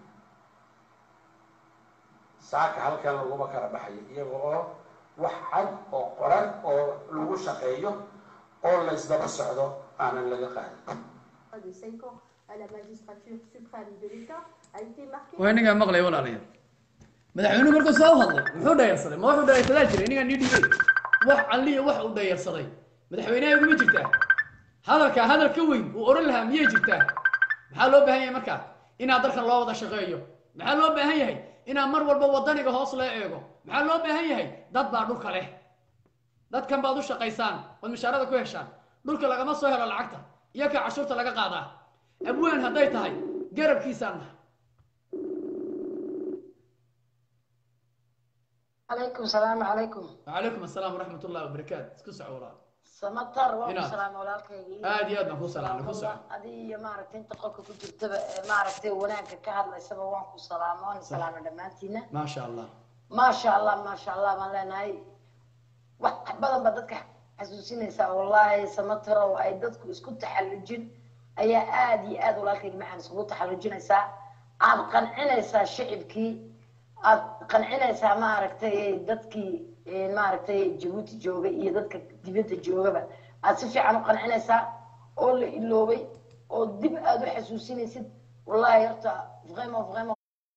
ساعك هل كان لو بكرة بحي يبغى واحد أو قرن أو لو شقيه أو لازم الصعدة أنا اللي قاعد. de cinq ans à la magistrature suprême de l'État a été marqué. وين قام مغلي ولا عليه؟ مدحونه مركز سوا هذا محو داير صدي ما محو داير صدي جري إني ندي وح عليه وح وداير صدي مدحونه يقوم يجرته هذا ك هذا الكوين وأورن لها مية جرته محلو بهاي مكان إن هذا الله وضع شقيه محلو بهاي إن مر والبا وداني بهاصل إيجو محلو بهاي ضد بعض دول كله ضد كم بعض الشقيسان والمشاركة كويشان دول كله جماعة صهر العقد ياك عشرة لقى قاعدة أبوين هدايت هاي قرب كيسان عليكم السلام عليكم. وعليكم السلام ورحمة الله وبركاته. اسكو سعورا. سمطر والسلام عليكم. آدي آدي نكون سلام نكون سلام. أدي ما عرفت أنت قلك كنت تبع ما عرفت وناك كهذا يسمى وانكو سلام وان سلام دمانتينا. ما شاء الله. ما شاء الله ما شاء الله ما لنا هاي. واحد بدل بدك حسوسين يسا والله سمطر وأي دتك اسكت تحلجين أي آدي آدي ولا كي معنا اسكت تحلجين يسا عم قنعنا يسا شعبكي قنعنا يسا ما عرفت دتكي ما عرفت جيبوتي جوجا إيه دتك دبيت جوجا بقى أسفي عن قنعنا يسا أول اللوبي أو دب آدو حسوسين يسد والله يرتع فغيمة فغيمة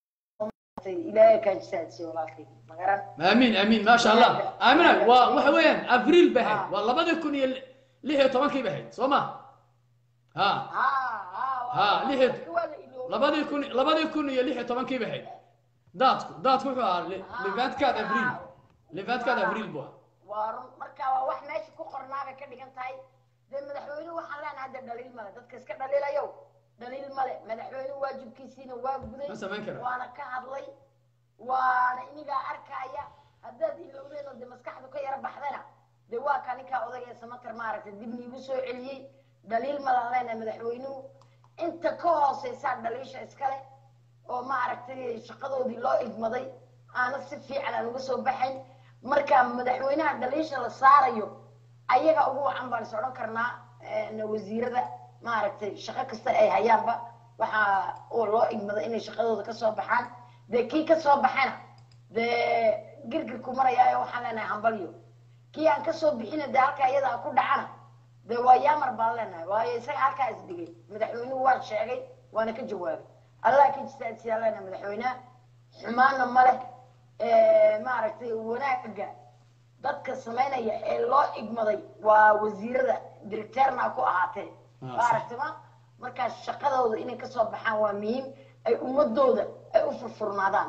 إلهي كان جساتي والله كي امين امين ما شاء الله امين وحوين افريل بحي والله بدك كون ليه طبعا كي بحي صوما ها ها ها ليه لبدي يكون لبدي يكون ليه طبعا كي بحي داتك داتك وحوا ليفانت كاد افريل ليفانت كاد افريل بوا وارم marka waa wax meesha ku qornaaba ka dhigan tahay de madaxweynuhu waxaan leenahay hadda dhaliil male dadka iska dhaliilayo dhaliil male madaxweynuhu waajibkiisina waa guday waana ka hadlay waana iniga arkaya haddaad ilowdeen oo de maskaxdu ka yara baxdana de waa ka ninka odayga Samatar ma aragtay dib niigu soo celiyay dhaliil male leenahay madaxweynuhu inta ka hooseysa dhaliisha iskale oo ma aragtay shaqadoodii loo igmaday aana si fiican aan uga soo baxayn marka madaxweynaha dhaliisha la saarayo ayaga ugu wacan baan soo oran karnaa wasiirada ma aragtay shaqo kasta ay hayaanba waxa oo loo igmaday inay shaqadooda ka soo baxaan de kii ka soo baxana de girgirku maraya waxaan leenahay hambalyo kii aan ka soo bixina de halka iyada ku dhacana de waa yaamar baan leenahay waayo isaga halka is dhigay madaxweynuhu waa sheegay waana ka jawaabay allah ka jisaasiyaa leenahay madaxweynaha xumaana male ee ma aragtay wanaaga dadka sameynaya ee loo igmaday waa wasiirada directorna ku ahaatee aragtama marka shaqadooda inay ka soo baxaan waa muhiim ay ummadooda ay u furfurnaadaan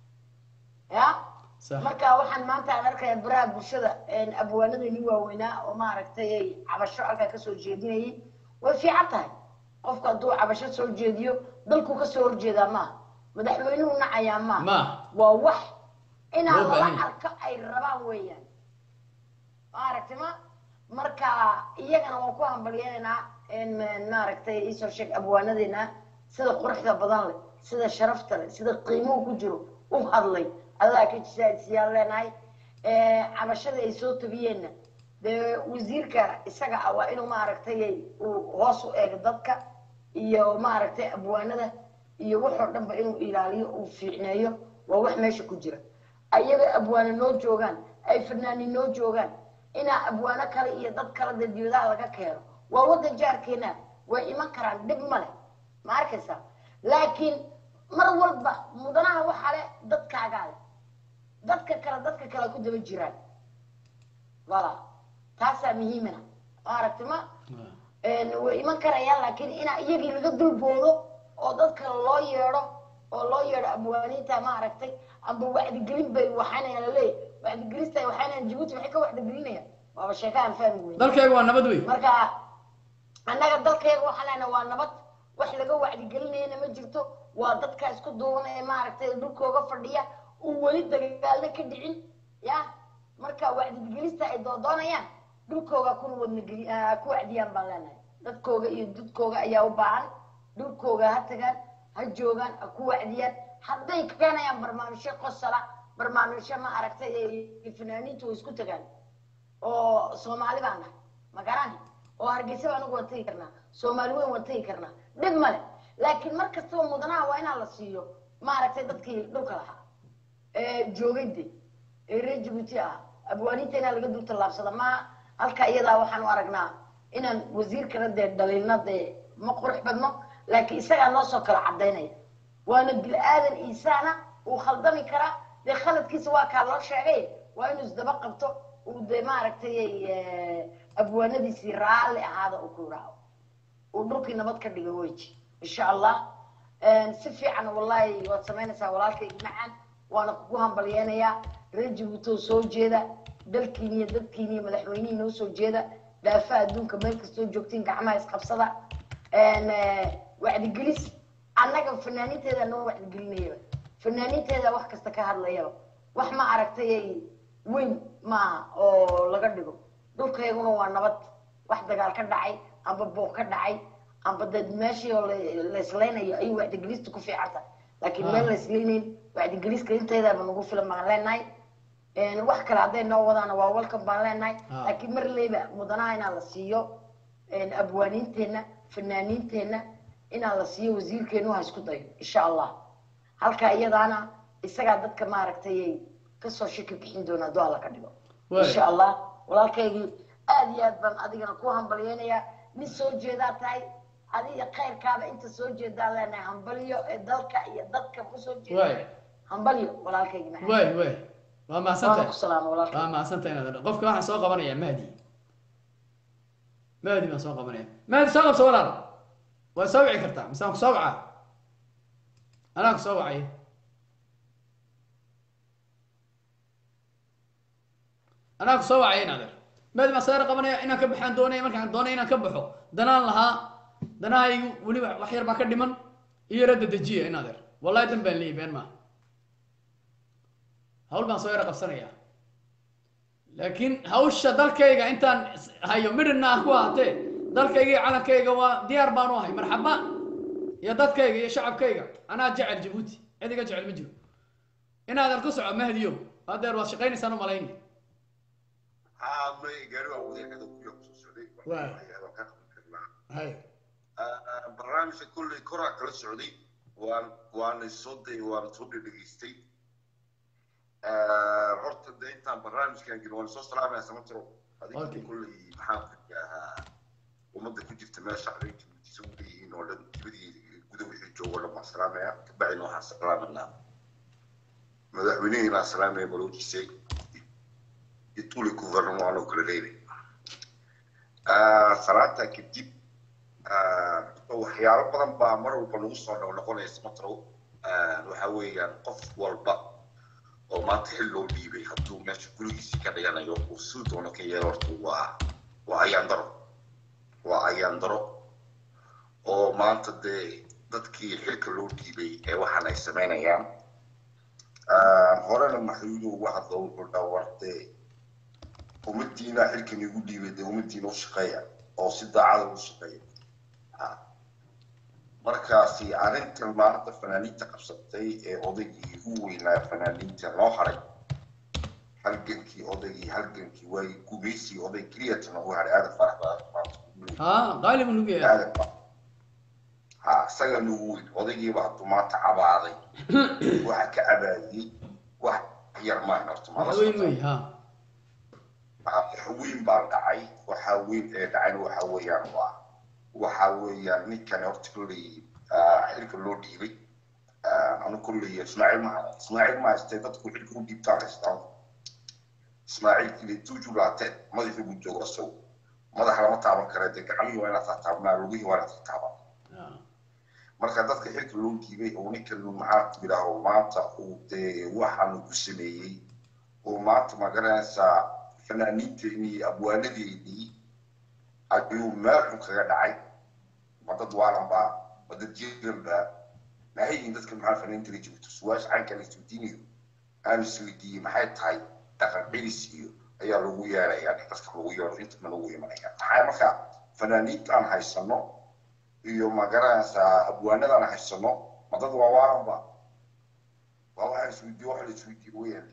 ya marka waxaan maanta aan arkayaa baraha bulshada abwaanadani waaweynaa oo ma aragtay cabasho halka ka soo jeedinayay way fiican tahay qofka hadduu cabasho soo jeediyo dalku ka soo horjeedaa ma madaxweynuhu nacayaa ma waa wax inaa lala arko ay rabaan weeyaan aragtay ma marka iyagana waan ku hambalyeynaa in ma aragtay isoo sheeg abwaanadeena sida quruxda badan leh sida sharafta leh sida qiimuhu ku jiro u hadlay allah ka jisaasiyaa leenahay ee cabashada ay soo tabiyeenna de wasiirka isaga waa inuu ma aragtay uu hoos u eego dadka iyo ma aragtay abwaanada iyo wuxuu dhanba inuu ilaaliyo uu fiicneeyo waa wax meesha ku jira ayaga abwaana noo joogaan ay fanaaniin noo joogaan ina abwaana kale iyo dad kale dadiyada laga keeno waa wada jaarkeena way iman karaan dib male ma arkaysa laakiin mar walba mudanaha waxa leh dadkaaga leh dadka kale dadka kale ku daba jiraan wala taasa muhiimana aragtima een way iman karayaan laakiin ina iyagii laga dulboodo oo dadka loo yeero oo loo yeero abwaaniinta ma aragtay amba wacdi gelin bay waxaana la leeyahay wacdi gelista waxaana Djibouti waxay ka wacdi gelinayaan waa sheekaan fahmi weyn dalkayga waa nabad weyn marka annaga dalkayga waxa leena waa nabad wax laga wacdi gelinayna ma jirto waa dadka isku duuban ee ma aragtay dhulkooga fadhiya oo wali dagaalna ka dhicin ya marka wacdi gelista ay doonayaan dhulkooga ku wadna ku wacdiyaan baan leenahay dadkooga iyo dadkooga ayaa u baahan dhulkooga ha tagaan ha joogaan ku wacdiyaan hadday keenayaan barnaamijyo qosala barnaamijyo ma aragtay ee fanaaniintu isku tagaan oo Soomaali baan nahay ma garanay oo hargeysa baan ugu watay karnaa Soomaali weyn watay karnaa dib male laakiin markasta mudanaha waa inaan la siiyo ma aragtay dadkii dhulka lahaa ee joogayde ee reer Djibouti ah abwaaniinteena laga dul talaabsada ma halka iyada waxaan u aragnaa inaan wasiirka radde dhaliilnade ma qurux badno laakiin isaga noo soo kala cadeynaya waana bil aadan isaana uu khaldami kara de khaladkiisa waa ka loo sheegay waa inuu isdaba qabto uu de ma aragtay abwaanadiisi raali ahaada uu ku raaco uu dhulkii nabad ka dhigo weji insha Allah si fiican wallahi waad sameynaysaa walaalkayga macaan waana ku hambalyeynaya reer Djibouti soo jeeda dalkiina iyo dadkiina madaxweynihiina soo jeeda daafa adduunka meel kasta joogtiin gacmaha is qabsada een wacdi gelis annaga fanaaniinteeda noo wacdi gelinayo fanaaniinteeda wax kasta ka hadlayo wax ma aragtay weyn ma oo laga dhigo dhulkayguna waa nabad wax dagaal ka dhacay amba booq ka dhacay amba dad meeshii oo la isleynayo ay wax ingiriiska ku fiicanta laakiin meel la isleynayn wax ingiriiska inteeda ma nagu filan ma leenahay een wax kale haday noo wadana waa welcome baan leenahay laakiin mar leeba mudanaha inaan la siiyo een abwaaniinteena fanaaniinteena inaan la siiyo wasiirkeenu ha isku dayo insha Allah halka iyadaana isaga dadka ma aragtay ka soo shaki bixin doona doo la ka dhigo insha Allah walaalkaygi aad iyo aad baan adigana ku hambalyeynaya nin soo jeedaa tahay adiga khayrkaaba inta soo jeedaa leenahay hambaliyo ee dalka iyo dadka ku soo jeedaa hambaliyo walaalkaygi maxay way way waa ma santahay salaam walaalkay waa ma santahay inaad qofka waxa soo qabanaya mahdi mahdi ma soo qabanaya mahdi soo qabso walaal waa soo wici kartaa mise ku soo waca anaa ku soo wacay anaa ku soo wacay inaad mahdi ma soo qabanaya inaan ka baxaan doonaya markaan doonay inaan ka baxo danaan lahaa danahaygu weli wax yar baa ka dhiman iyo rada dejiya inaad er wallahi dan baan leeyahay been ma hawl baan soo yara qabsanaya laakiin hawsha dalkayga intaan hayo midna ku ahaatee dalkayga iyo calankayga waa diyaar baan u ahay marxaba iyo dadkayga iyo shacabkayga anaa jecel Djibouti cidiga jecel ma jiro inaad arko soco mahdiyo hadeer waad shaqaynaysan u malayn ها ما يقالوا أودي كذا كل يوم السعودي هاي برنامج كل كرة كل السعودي وان وان الصدي وان صدي دقيستي رحت ديت برنامج كان جل وان صوص رابع سمترو هذيك كل محاط ومدة كنت تماشى عليك تسوي إنه ولا تبدي قدوم الجو ولا مع سلامة تبعي نوع سلامة لا مدحونين مع سلامة بلوجي سي يطول الجوفرنمان وكل غيره. صراحة كتير وحياة بدن بامر وبنوصل لو نقول اسمترو وحوي قف والبا وما تحلو بيبي حتى ماشي كل شيء كذا يعني يوم وصلت وانا كي يرتو و وأياندرو وأياندرو وما تدي dadkii xilka loo dhiibay ee waxaan ay sameynayaan horena maxayuu waxa dowr dhawartay umadiina xilkan igu dhiibay umadiina u shaqeeya oo si daacad u shaqeeya markaasi arintan maanta fanaaniinta qabsatay ee odaygii ugu weynaa fanaaniinta loo haray halgankii odaygii halgankii way gumaysi oday kriyatna u haray aad faraxda ha qaalib nugu yahay ha saga nugu odaygii baa tumaata cabaaday waxa ka cabaadiyay wax yar ma narto ma ha حوين بالدعي وحوين دعين وحويان وا وحويان نكان أرتكلي حرك اللودي بي أنا كل إسماعيل ما إسماعيل ما استعدت كل حرك اللودي بتاع إسلام إسماعيل اللي توجو لاتين ما ذي بوجو رسو ما ذا حرام تعبان كرادك عمي وانا تعبان لودي وانا تعبان marka dadka xilka loo diibay oo ninka loo maxaa tiraahdo maanta uu de waxaan ku sameeyay oo maanta magaranaysa fanaaniinteeni abwaanadeedii ayuu meel kaga dhacay wadad waalanba wadad jiranba maxay dadka maxaa fanaaniinta Djibouti suwaash aan kale isweydiinayo aan isweydiiyay maxay tahay dhaqan cilis iyo ayaa lagu yeerayaa dadka lagu yeero inta ma lagu yeemanaya maxay marka fanaaniinta aan haysano iyo magaranaysa abwaanada aan haysano wadad waalanba waa waxa isweydiiyo waxa isweydiiyo weeyaan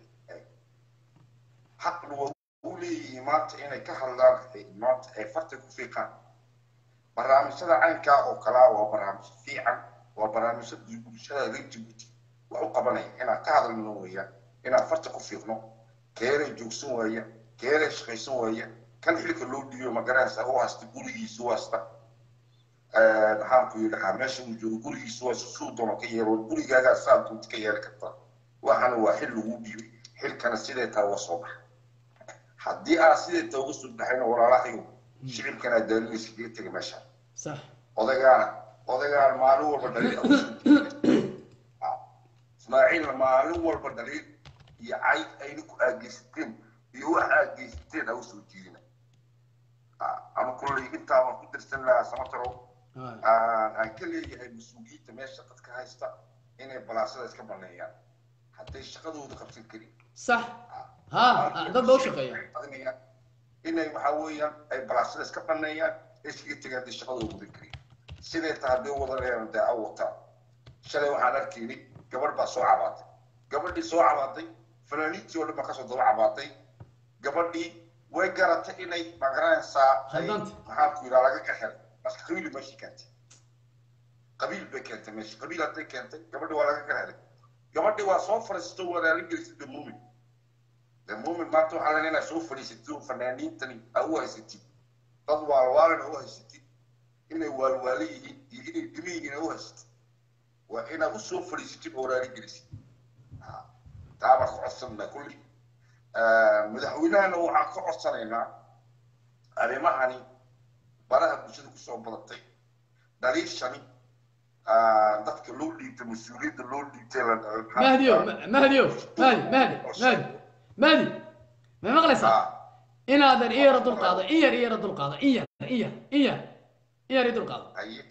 حق ولي مات إنه كهلا مات فرت كفيقان برامج هذا عين كا أو كلا وبرامج في عن وبرامج هذا ريجبوتي وعقبنا هنا كهذا المنوية هنا فرت كفيقنا كير جوسوية كير شخصوية كان حلك اللودي ومجرس هو استقولي سواستا نحن كل حماش وجود كل سواس سود ومكير وكل جاga صار تكير كتر وحنا واحد لودي حل كان سيده توصل haddii aad sidii ugu subaxayna walaalahayo shicibkana daalmiis ka tagay meesha صح odagaan odagaan maalin walba dhaliil Ismaaciil maalin walba dhaliil iyo ay aynu ku aageysteen iyo waxa aageysteen aw soo jeedina ama kulli inta aan ku dirsan lahaa samataro aan aan kaliya ay masuuliyiinta meesha dadka haysta inay balaasada iska baneeyaan hadday shaqadooda qabsan karin صح ها dad baa u shaqeeya inay waxa weeyaan ay balaasada iska baneeyaan iskaga tagaan dad shaqadooda wada karin sidee taa hadday wada leeyahay daa awta shalay waxaan arkayni gabar baa soo cabaatay gabadhii soo cabaatay fanaaniintii oo dhan baa kasoo daba cabaatay gabadhii way garatay inay magaranaysaa maxaa ku yidhaa laga kaxel bas qabiil meeshii keentay qabiil bay keentay meeshii qabiil hadday keentay gabadhii waa laga kaxelay gabadhii waa soo fariisto walaalo gelisay damuumin damuumin maanta waxaa laga inaa soo fariisatid oo fanaaniintani aa u haysatid dad waalwaalana u haysatid inay waalwaalo yihiin iyo inay dhimi yihiin u haysatid waa inaad u soo fariisatid oo walaalo gelisay taaba ka codsanna kulli madaxweynahana waxaan ka codsanaynaa arrimahani baraha bulshada kusoo badatay dhaliishani dadka loo dhiibtay mas-uuliyadda loo dhiibtay mahdiyo mahdiyo mahdi mahdi mahdi mahdi ma maqlaysaa inaadan iyara dulqaado in yar iyara dulqaado in yar in yar in yar in yar dulqaado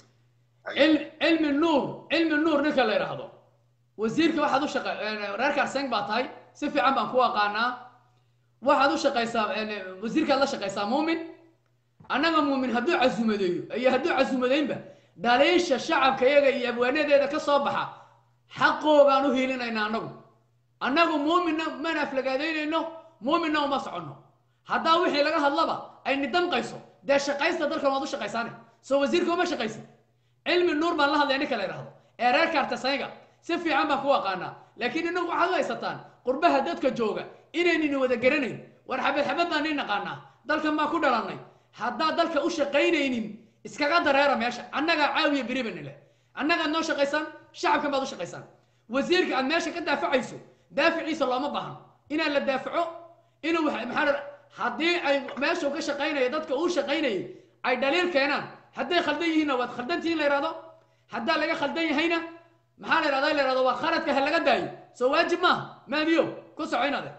cilmi nuur cilmi nuur ninka la yidhaahdo wasiirka waxaad u shaqe reerka arseng baa tahay si fiican baan ku aqaanaa waxaad u shaqaysaa wasiirkaad la shaqaysaa muumin annaga muumin hadduu casumadeeyo iyo hadduu casumadeynba dhaliisha shacabka iyaga iyo abwaanadeeda ka soo baxa xaqoogaan u hiilinaynaa annagu annagu muuminna mana aflagaadaynayno muuminna uma soconno haddaa wixii laga hadlaba ay nidamqayso dee shaqaysta dalkan waad u shaqaysaane soo wasiirka uma shaqaysa cilmi nuur baan la hadlaya ninka la yidhaahdo ee reerka artasayga si fiican baan ku aqaanaa laakiin inagu waxaad u haysataan qurbaha dadka jooga inaynini wada garanayn war xabad xabad baan nii naqaanaa dalkan baan ku dhalannay haddaad dalka u shaqaynaynin iskaga dareera meesha annagaa caawiya beribanni leh annagaad noo shaqaysaan shacabkan baad u shaqaysaan wasiirka aad meesha ka daafacayso daaficiisa looma baahno inaan la daafaco inuu maxaa haddii ay meeshuu ka shaqaynaya dadka uu shaqaynayay ay dhaliil keenaan hadday khaldan yihiinna waad khaldantihiin la yidhahdo haddaa laga khaldan yahayna maxaa la yidhahdaa la yidhahdo waa khaladka ha laga daayo soo waajib maaha maadiyo ku soco inaade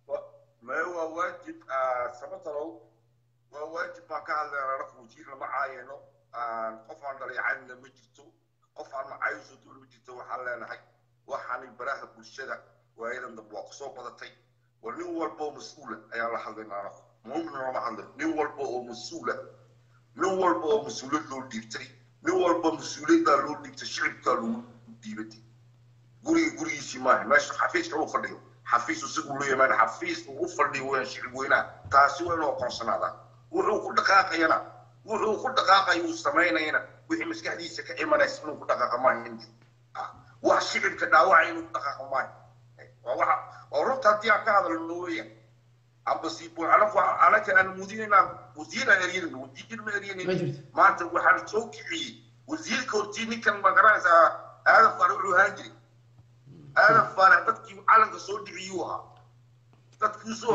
ma waa waajib sabatalow waa waajib baan ka hadlaynaa raf wasiir lama caayano qof aan dhaleecanina ma jirto qof aan macayso dul ma jirto waxaan leenahay waxaanay baraha bulshada waayadan dambe waa kusoo badatay war nin walba oo mas-uula ayaan la hadlaynaa raf muumin lama hadlay nin walba oo mas-uula nin walba oo mas-uuliyad loo dhiibtay nin walba mas-uuliyaddaa loo dhiibtay shicibkaa lagu dhiibatay guriga gurigiisii maaha meesha xafiiska uu fadhiyo xafiis isagu loo yamaan xafiis uu u fadhiyo weyn shicib weynaha taasi waa inuu aqoonsanaadaan wuxuu ku dhaqaaqayana wuxuu ku dhaqaaqayo uu samaynayana wixii maskaxdiisa ka imanaysa inuu ku dhaqaaqa maaha hindi wax shicibka dhaawacay inuu ku dhaqaaqa maaha waa waxa oo runta haddii aan ka hadalno weeyaan amba siibun anaf anaka aan mudiinaa wasiira eryanin wasiir ma eryanin maanta waxaan soo kiciyey wasiirka hortii ninkan ma garanaysaa aadan faarax wuxuu ahaan jiray aadan faarax dadkii calanka soo dhiciyuu ahaa dadkii soo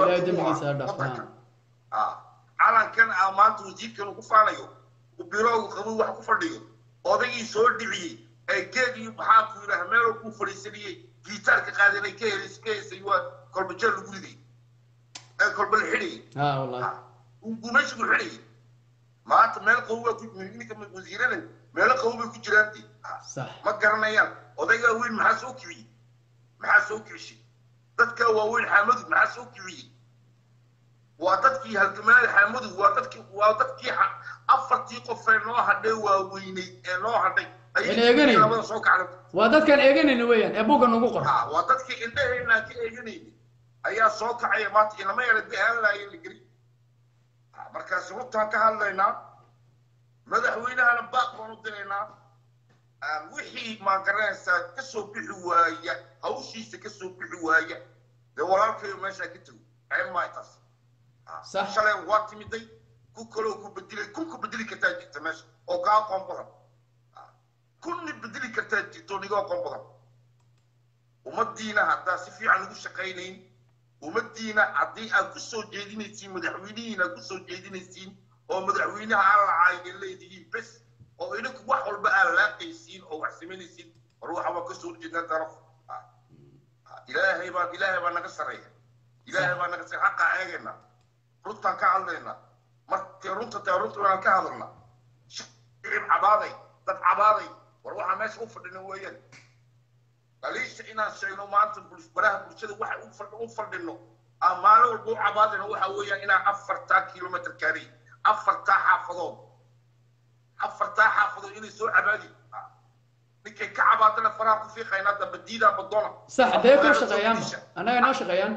calankan aa maanta wasiirkan ku faanayo biroogu qabu wax ku fadhiyo odaygii soo dhiciyey ee geed iyo maxaa ku yidhaha meel ku fadhiisanayey giitaarka qaadanay ka helis ka heysay waa kolba jeer lagu riday ee kolba la xidhayay ها والله وماشي بالحري ما انت مال قوه كنت منك من وزيرنا مال قوه كنت جرانتي صح ما قرنيان odayga weyn maxaa soo kiciyey maxaa soo kiciyey dadka waaweyn xaamadu maxaa soo kiciyey waa dadkii halgamaal xaamadu waa dadkii waa dadkii afartii qof ee noo hadhay waaweynay ee noo hadhay ayay labada soo kacday waa dadkan eeganayna weeyaan ee buuga nagu qor waa dadkii indhaheena ka eeganayna ayaa soo kacay maanta inama yara bixin laayeen la gari markaas runtaan ka hadlaynaa madaxweynahana baaq baan u diraynaa wixii ma garanaysaa ka soo bixi waaya hawshiisa ka soo bixi waaya dee walaalkayo meeshaa ka tago ceeb maay taas صح shalay waa timiday ku kaloo ku bedelay kun ku bedeli kartaa jirta meesha oo kaa aqoon badan kunni bedeli kartaa jirto niga aqoon badan ummadiina haddaa si fiican ugu shaqaynayn ummadiina haddii aad ku soo jeedinaysiin madaxweynihiina aad ku soo jeedinaysiin oo madaxweynaha aan lacaaga leedihiin bes oo idinku wax walba aad laaqaysiin oo wax samaynaysiin war waxa waa ka soo horjeednaa daraf ilaahay baa ilaahay baa naga sareeya ilaahay baa naga sareeya xaqa eegayna runtaan ka hadlaynaa markii runta taa runta waan ka hadalnaa shicib cabaaday dad cabaaday war waxaa meesha u fadhina weeyaan dhaliisha inaan sheegno maanta baraha bulshada waxay u fadhino amaalo walba u cabaadina waxa weeyaan inaan afartaa kilomitr kaari afartaa xaafadood afartaa xaafadood inay soo cabaadi ninkay ka cabaadana faraha ku fiiqaynaa damba diidaa badona sax dee ka shaqeeyaan anaga noo shaqeeyaan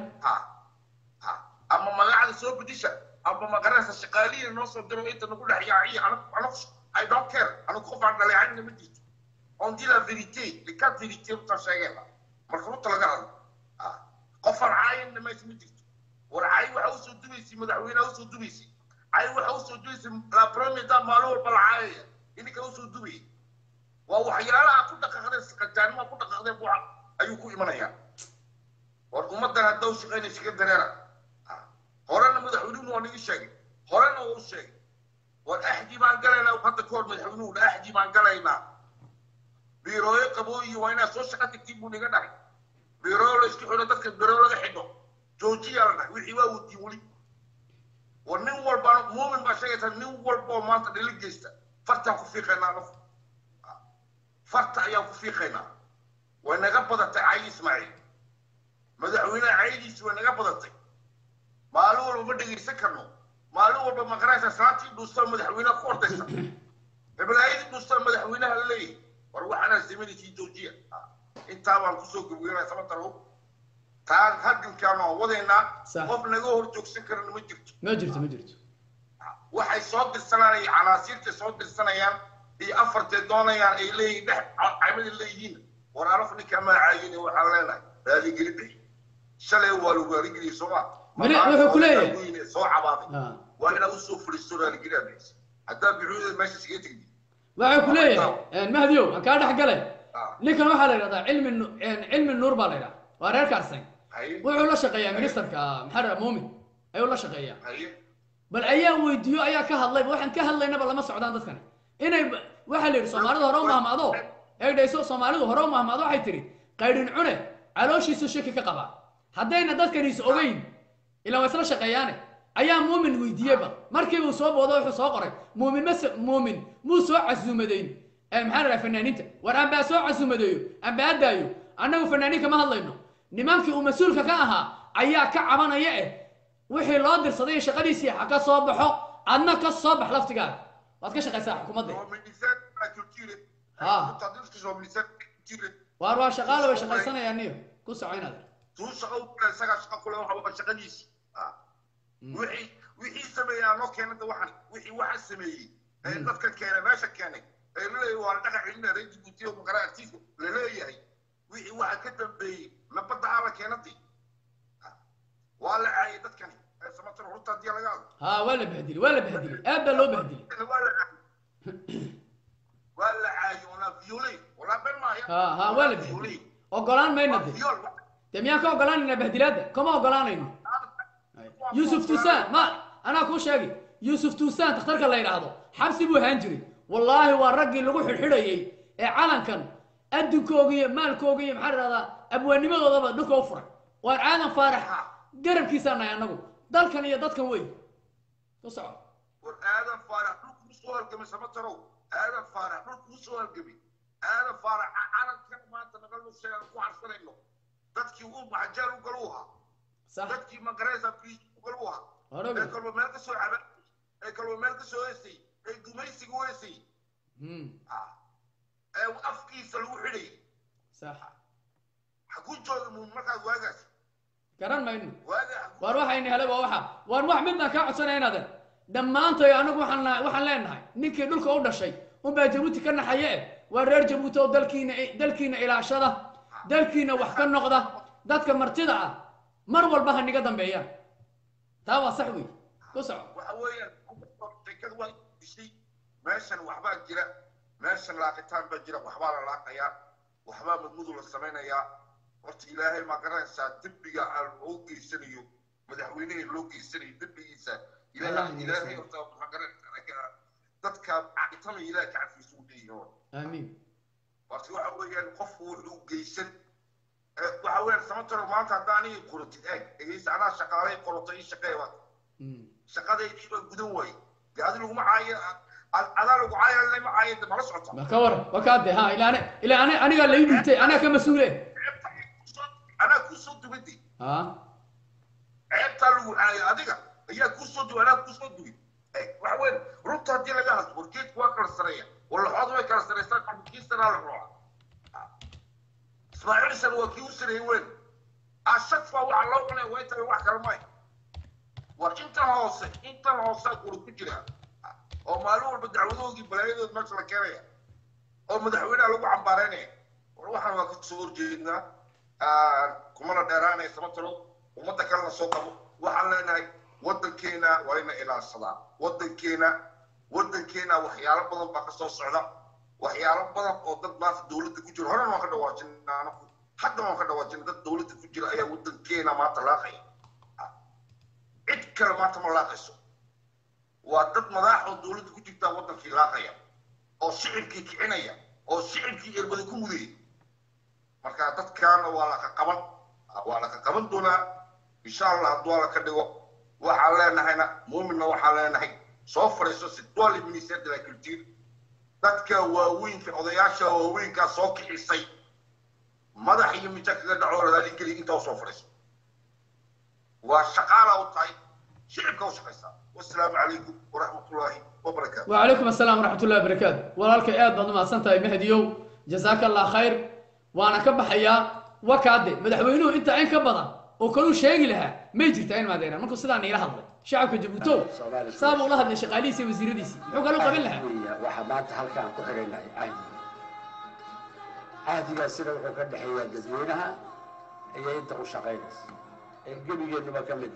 ama magacada soo bedisha ama magaranaysa shaqaalihiina noo soo diro inta nagu dhex yaaciya anagu I don't care anagu qof aan dhaleecaynna ma jirto on dit la vérité les quatre vérités u tasheegayna marka runta laga hadlo qof aan caayinna meesha ma jirto war caay waxa u soo dubaysay madaxweynaha u soo dubaysay caay waxa u soo dubaysay la premier da maalin walba la caayaya ininka u soo dubayay waa waxyaalaha ku dhaqaaqday saqajaanima ku dhaqaaqday buuxa ayuu ku imanayaa war ummadan haddaw shaqaynaysa ka dareera horena madaxweynuhu waa niga sheegay horena waa u sheegay war axdii baan galaynaa hadda ka hor madaxweynuhu axdii baan galaynaa biirooyo qabooyi waa inaa soo shaqa tagtiin buu niga dhahay biirooyo la isku xidho dadka biirooyo laga xidho joojiyaa la dhahay wixii waa wadiin weli war nin walba muumin baa sheegaysaa nin walba oo maanta dhili geysta fartaan ku fiiqaynaa anagu farta ayaan ku fiiqaynaa way naga badatay cayi ismaaciil madaxweynaha cayidiisi way naga badatay maalin walba ma dhegaysan karno maalin walba maqaraysa salaatii dhuusta madaxweynaha ku ordaysa heblaayadii dhuusta madaxweynaha la leeyahay war waxaana samaynaysii joojiya intaa baan kusoo gabgeynaa sabatarow taan halgankaan waan wadaynaa qof naga hor joogsan karana ma jirto ma jirto ma jirto waxay soo dirsanayaan canaasiirta soo dirsanayaan iyo afartee doonayaan ay leeyihiin dhex caymada leeyihiin war anafu ninkaa magacaayini waxaan leenahay raaligeli bixi shalay waa lagu raaligeliya sooma wuxuu ku leeyahay soo cabaaday waa inaad usoo fadhiisto raaligeliyaa bixisa haddaa bixiyada meesha siga tegdi waxay ku leeyahay mahdiyow aan kaa dhex galay ninkan waxaa la yidhahdaa cilmi cilmi nuur baa la yidhaha waa reer kaarsan wuxuu la shaqeeyaa ministerka maxaa la muumin ayuu la shaqeeyaa bal ayaa weydiiyo ayaa ka hadlay waxaan ka hadlaynaba lama socdaan dadkani inay waxaa la yidhi soomaalidu hore u mahmaado eegdhayso soomaalidu hore u mahmaado waxay tidhi qaydhin cune calooshiisu shaki ka qabaa haddayna dadkaniis ogeyn ilaa waa isla shaqeeyaane ayaa muumin weydiiyeyba markii uu soo boodo wuxuu soo qoray muumin mas muumin muu soo casuumadayn maxaa la dhaha fanaaniinta war aanbaa soo casuumadeeyo aanbaa haddaayo annagu fanaaniin kama hadlayno nimankii uu mas-uulka ka ahaa ayaa ka cabanaya eh wixii loo dirsaday shaqadiisii ha ka soo baxo adna ka soo bax laftigaaga waad ka shaqaysaa xukuumadda waar waa shaqaale way shaqaysanayaan niyo ku soco inaad tuu shaqo isagaa shaqa kule waxa shaqadiisi wixii wixii sameeyaa loo keenada waxan wixii waxa sameeyey ee dadka keenay meesha keenay ee leeyahay waa dhaqa cilmi reer Djibouti oo magara artiis leeyahay wixii waxa ka dambeeyay nabadda ala keenatay waa la caayay dadkani ee samatar horta hadii laga ha waa la bahdili waa la bahdili aad baa loo bahdili waa la caayay wala violay wala ben ma ha ha waa la bahdili ogolaan mayna de miyaan ka ogolaanayna bahdilaadda kama ogolaanayno يوسف توسان ما أنا أقول شيء يوسف توسان تختارك الله يرعاه حبسي بو هنجري والله والرجل اللي روح الحرية علن كان أدو كوجي مال كوجي محرر هذا أبو النمى غضب دوك أفرح وأنا فرح قرب كيسانا يا نبو دال كان يدات كان وين تصعب وهذا فرح دوك مصور كم سمترو هذا فرح دوك مصور كمي هذا فرح علن كان ما تنقلوا شيء وعرفنا إنه دتك يقوم عجال وقروها صح دتك ما قريزة في قروها ee kaloo meel ka soo cabay ee kaloo meel ka soo heesay ee gumaysiga weesay hmm ah ee afkiisa lagu xidhay sax xagu jooga muu markaad waagaas garan mayno war waxayna helay waa waxa war wax midna ka codsanaynaada dhamaantay anagu waxaan waxaan leenahay ninkii dhulka u dhashay un baa Djibouti ka naxaye waa reer Djibouti oo dalkiina dalkiina ilaashada dalkiina wax ka noqda dadka martida ah mar walba ha niga dambeeyaan تابع صحوي كسر وحويا تكاد واحد شيء ماشان وحبا جرا ماشان لاقتان بجرا وحبا لاقيا وحبا مدمدو للسمينة يا ورت إلهي ما قرأ سا تبقى على الأوقي سنيو مدحوينين الأوقي سنيو تبقى سا إلهي إلهي ورتا ما قرأ تتكا عقتام إلهي كعب في سودية آمين ورت وحويا قفوا الأوقي سن وحوير سمتر ما أنت داني قرطي إيه إيه أنا شقاري قرطي شقيوات شقادي يجيب الجدوي هذا اللي هو معايا هذا اللي هو معايا اللي معايا ده ما لسه بكور بكاد ها إلى أنا إلى أنا أنا قال لي أنت أنا كمسؤول kusoo dubadii ha ceebtaa lagu caayay adiga ayaa kusoo duway anaa kusoo duway waxa weyn runta haddii laga hadlo wargeedku waa kala sareeya walaxoodu way kala sareysaa qabkiisanaa la rooca ismaaciilsan waa kii u sareeyey weyn ashadfa waxa loo cunay way tahay wax kale may war intan hoose intan hoose kula ku jira oo maalin walba dacwadoodii balaayadood meesha la keenaya oo madaxweynaha lagu cambaareynaya war waxaan waa ka soo horjeednaa kumana dheeraanaya sabatalo ummadda kalena soo qabo waxaan leenahay waddankeena waa ina ilaashadaa waddankeena waddankeena waxyaalo badan baa ka soo socda waxyaalo badan oo dad maanta dowladda ku jira horena waan ka dhawaajinaa anaku hadda waan ka dhawaajina dad dowladda ku jira ayaa waddankeena maanta laaqaya cid kale maanta ma laaqayso waa dad madax oo dowladda ku jirtaa waddankii laaqaya oo shicibkii kicinaya oo shicibkii erbada ku mudayay marka dadkaana waa laka qaban waa laka qaban doonaa insha allah hadduu alla ka dhigo waxaan leenahayna muuminna waxaan leenahay soo fadhiiso sidwali minister de la culture dadka waaweynka odayaasha waaweynkaa soo kixisay madax iyo mija kaga dhaco ladaali geli intaa usoo fadhiiso waa shaqaala u tahay shicibka u shaqaysaa wasalaamu calaykum waraxmatullaahi wabarakaatu وعليكم السلام ورحمة الله وبركاته ولالك آد بعد ما سنت مهديو جزاك الله خير وأنا كبحيا وكادي مدحوينه أنت عين كبضة وكلوا شيء لها ما يجي تعين ما دينا منكم صدقني إلى هذا شعبك جبتوه سامو الله هذا شغاليسي وزيريسي حو قالوا قبل لها وحمات هلكان كحرين لها عادي عادي بس لو كان حيا جزمينها هي أنت وشغاليس الجبي اللي ما كمل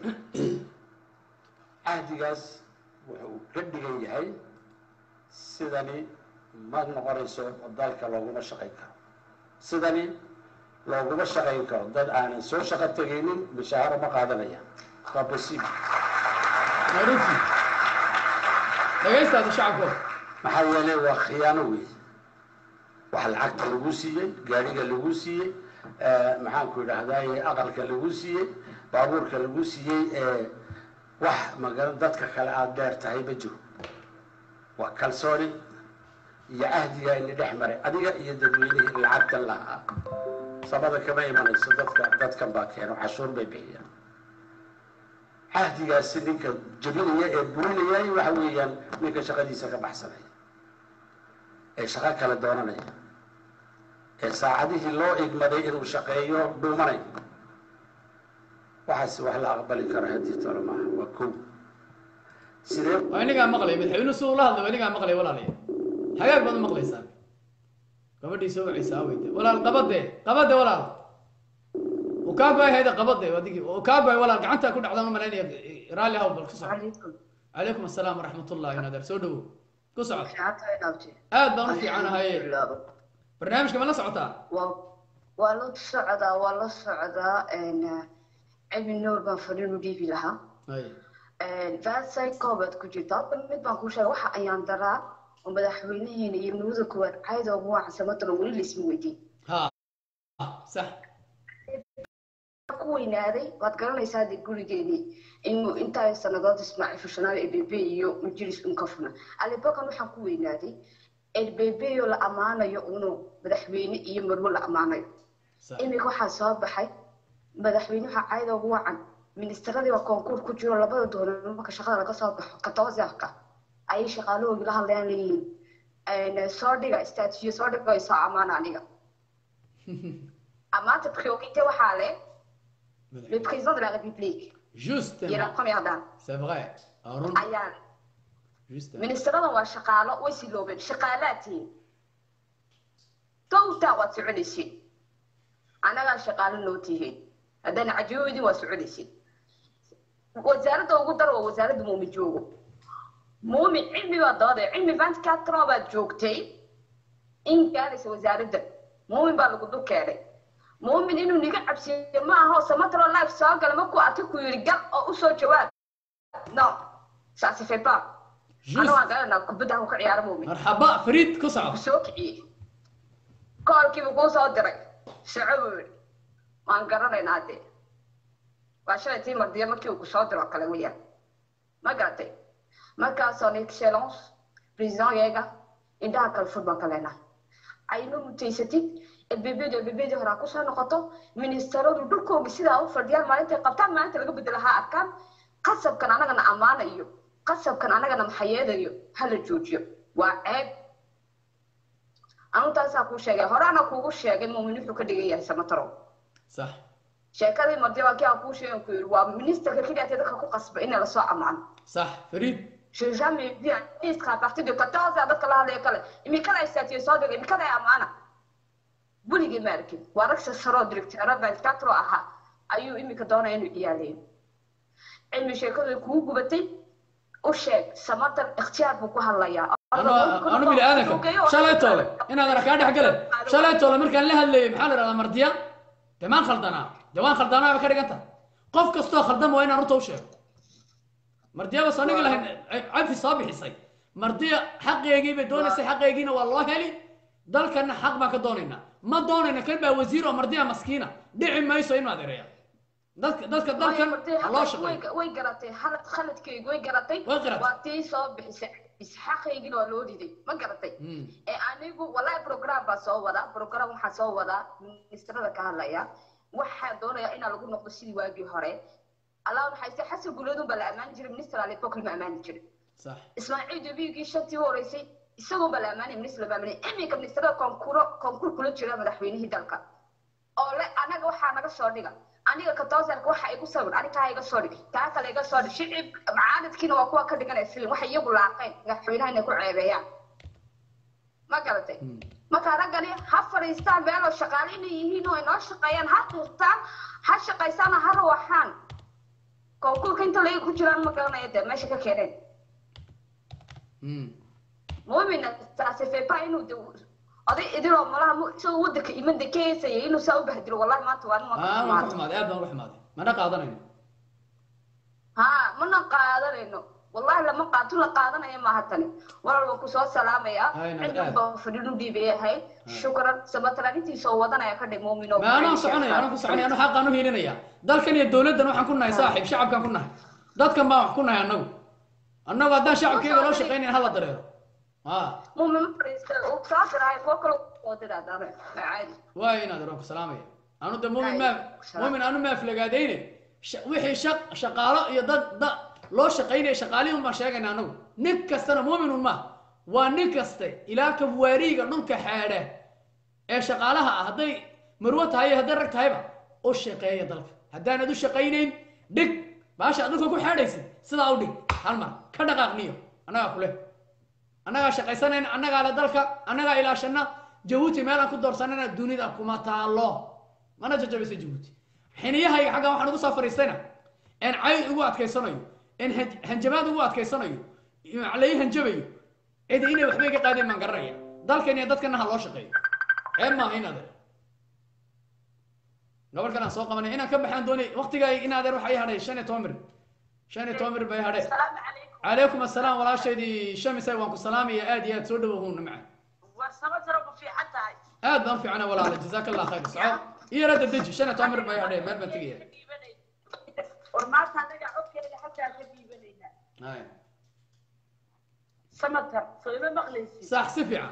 عادي جاز وكدي جاي سيداني ما نقرسه ودالك لو ما شقيك سيداني لو ما شقيك دad aan soo shaqo tagaynin bishaaro ma qaadanaya qabasi maruufi dhageysta shacabku maxaa yeelay waa khiyaano weey wax lacagta lagu siiyay gaariga lagu siiyay maxaan ku yiraahdaa aqalka lagu siiyay baabuurka lagu siiyay ee wax magan dadka kale aad dheer tahay ma jiro waa kalsooni iyo ahdiga in dhex maray adiga iyo dadweynaha lacagta lahaa sabada kama imanayso dadka dadkan baa keeno cashuur bay bixiyaan ahdigaas ninka jabinaya ee burinaya waxa weeyaan ninka shaqadiisa ka baxsanaya ee shaqo kala doonanaya ee saacadihii loo igmaday inuu shaqeeyo dhuumanay waxaas wax la aqbali karo hadii tolo ma waa kow sidee aniga maqlay madaxweynuhu soo la hadlay aniga maqlay walaalay hagaag baad maqlaysaa gabadhii soo wacaysaa weyda walaal qabade qabade walaal oo ka baa hayda qabade wadigi oo ka baa walaal gacanta ku dhacdan malaynaya raali hawl bal ku soo calaykum assalaam waraxmatullaahi wa barakatuh soo dhawo ku socod aad baan u fiicanahay barnaamijka ma la socotaa waa la socdaa waa la socdaa een cilmi noor baan fadhin u dhiibi lahaa vaasay koobad ku jirta mid baan ku sheegay waxa ayaan daraa oo madaxweynaheena iyo nabada koowaad cayd oo waa caasimadda weli la isma weydiin ha sax ku weynaaday waad garanaysaa dee gurigeedii inuu intaa sanadood ismaaciil fushanaal ee bebe iyo majlis unkafuna alibakan waxaan ku weynaaday ee bebe iyo la amaanayo inuu madaxweyne iyo marwo la amaanayo imika waxaa soo baxay madaxweyne waxa cayd oo wacan ministeradii waa koonkuur ku jiro labada doonar marka shaqada laga soo baxo katoosaafka ayay shaqaalahooda la hadlayaan leeyihiin soo dhiga statue soo dhiga ay soo amaana aniga amaanta priorité waxaa leh le président de la République justement il est la première dame c'est vrai ayaan ministerada waa shaqaalo way siloobeen shaqaalaatiin towta waad soconaysiin anagaa shaqaalo noo tihiin haddana cajiboodii waa soconaysiin wasaaradda ugu dar waa wasaaradda muumin joogo muumin cilmi baa dooday cilmi vingt-quatre ans baad joogtay in gaaraysa wasaaradda muumin baa lagu dul keenay muumin inuu niga cabsiyo ma aho samatro life soo gala markuu arkay ku yidhi gal oo usoo jawaab no ça se fait pas أنا وأنا كبده وكعيار مومي. مرحبا فريد كسر. سوكي. قال كيف يكون صادري. شعور. ما نقرر نادي. وعشان تيم مردية ما كيو كصادر وكلامية. ما قرأتي. ما كان صار إكسلانس. بريزان يجا. إنده كل فوتبال كلنا. aynu mutaysatid البيبيدو البيبيدو هراك وش هنقطه من السرود ودكوا بسيدا أو فرديان ما أنت قبطان ما أنت لقوا بدلها أركان قصب كان أنا جنا أمانة يو قصب كان أنا جنا محيادة يو هل الجوجيو وعيب أنا تنسى كل شيء هرانا كل شيء مؤمن في كل دقيقة سمترو صح شكله مرضي وكي أقول شيء يقول ومنستر كذا أتذكر كل قصب إن الأسواق أمان صح فريد je jamais vu un ministre à partir de quatorze ans avec la l'école mais quand il s'est صادق mais quand il أمانة بولي ماركي وركس السرود دكتور vingt-quatre أها أيو إمي كدونا إنه إيالين علمي شيكو كوكو بتي وشيك سماتر اختيار بكو هلايا أنا أنا من الآن شلون تولى أنا أنا كأني حكلا شلون تولى مركان لها اللي محل على مرضية كمان خلطنا جوان خلطنا بكرة أنت قف كستو خلطنا وين أنا توشة مرضية بس أنا قلها عارف صابي حسي مرضية حق يجيب دون سي حق يجينا والله هلي دل كان حق ما كدونينا ما دونينا كان بقى وزير ومرضية مسكينة دعي ما يسوي ما دريا دل دل دل كان الله شقي وين قرأتي حلت خلت كي وين قرأتي وقتي صاب حسي إسحاق يجينا والودي دي ما قرأتي إيه أنا يقول والله برنامج بسوا ده برنامج حسوا ده استرد كهلايا واحد دونا إن لقوا نقصي واجي هراء الله حيث حسب جلودهم بالأمان جري منستر على فوق الأمان جري صح إسماعيل دبيجي شتي هو رئيسي يسوون بالأمان منستر بالأمان إمي كم منستر كونكور كونكور كله جري مدحوينه هدالك أو لا أنا جو حنا جو صادقة أنا كتوزر جو حي جو صادق أنا كاي جو صادق كاس على جو صادق شيء معاند كنا وقوة كده كنا يسلم وحي يقول لاقين مدحوينه إنه كل عيبيا ما قالتي ما كارجني حفر يستان بينه شغالين يهينه إنه شقيان هاتوستان هالشقيسان هروحان كوكو كنت ليه كجران مكانه يده ماشي ككيرين. مؤمن تأسف باينو دو. أدي إدرو ملا مو شو ودك إيمان دكيس إنه سو بهدرو والله ما توان ما. آه ما روح ماذا أبدا روح ماذا ما نقادرين. ها ما نقادرينه والله لما قاتل قادنا يا ما هتني ولا لو كسر سلام يا. عندنا بفريدو دي بيه هاي شكرا سبتلاني تيسو ودنا يا كده مؤمنو. ما أنا صحني أنا كسرني أنا حق أنا هيرنا يا. دل كان الدولة ده نحن كنا صاحب شعب كان كنا. دل كان ما كنا يا نو. أنا قدام شعب كذا لو شقيني هلا درير. آه. مؤمن بريستر وكسر هاي فوق لو قدر هذا عادي. وين هذا روك سلامي. أنا ده مؤمن ما مؤمن أنا ما في لقاديني. وحي شق شقارة يضد ضد لو شقيني شقاليهم ما شاقنا نو. نكستنا مؤمن ما. ونكست إلى كبواريق نمك حاله. إيش شقالها هذي مروت هاي هذي ركت هاي بقى. وش شقيه ضلك. هدانا دو شقينين دك. باش أدوك أقول حادث. سلا أودي. هالما كذا قاقنيه. أنا أقوله. أنا شقيسنا أنا على ضلك. أنا إلى شنا جهوتي مالا كدور سنة الدنيا كما تعالى. ما أنا جت بس جهوتي. حينيها هي حاجة واحد نقص سفر السنة. إن عاي وقت كيسنايو. إن هنجماد وقت كيسنايو. عليه هنجبيو. إذا إني وحبيك قادم من قرية. ضلك إني ضدك إنها الله شقي. إما هنا ذا. قبل كنا سوق من هنا كم بحنا دوني وقت جاي هنا ذا روح أي هذا شنو تومر. شنو تومر بي هذا. السلام عليكم. عليكم السلام ولا شيء دي شمس وانكم السلام يا آدي يا تسود وهون معه. ورسمت ربو في حتى هاي. آد ما في عنا ولا على جزاك الله خير سعود. إيه رد الدج شنو تومر بي هذا ما بتجيه. ورمات هذا قاعد كذا حتى تبي بنينا. هاي. سمتر صيبة مغليسي. صح سفيعة.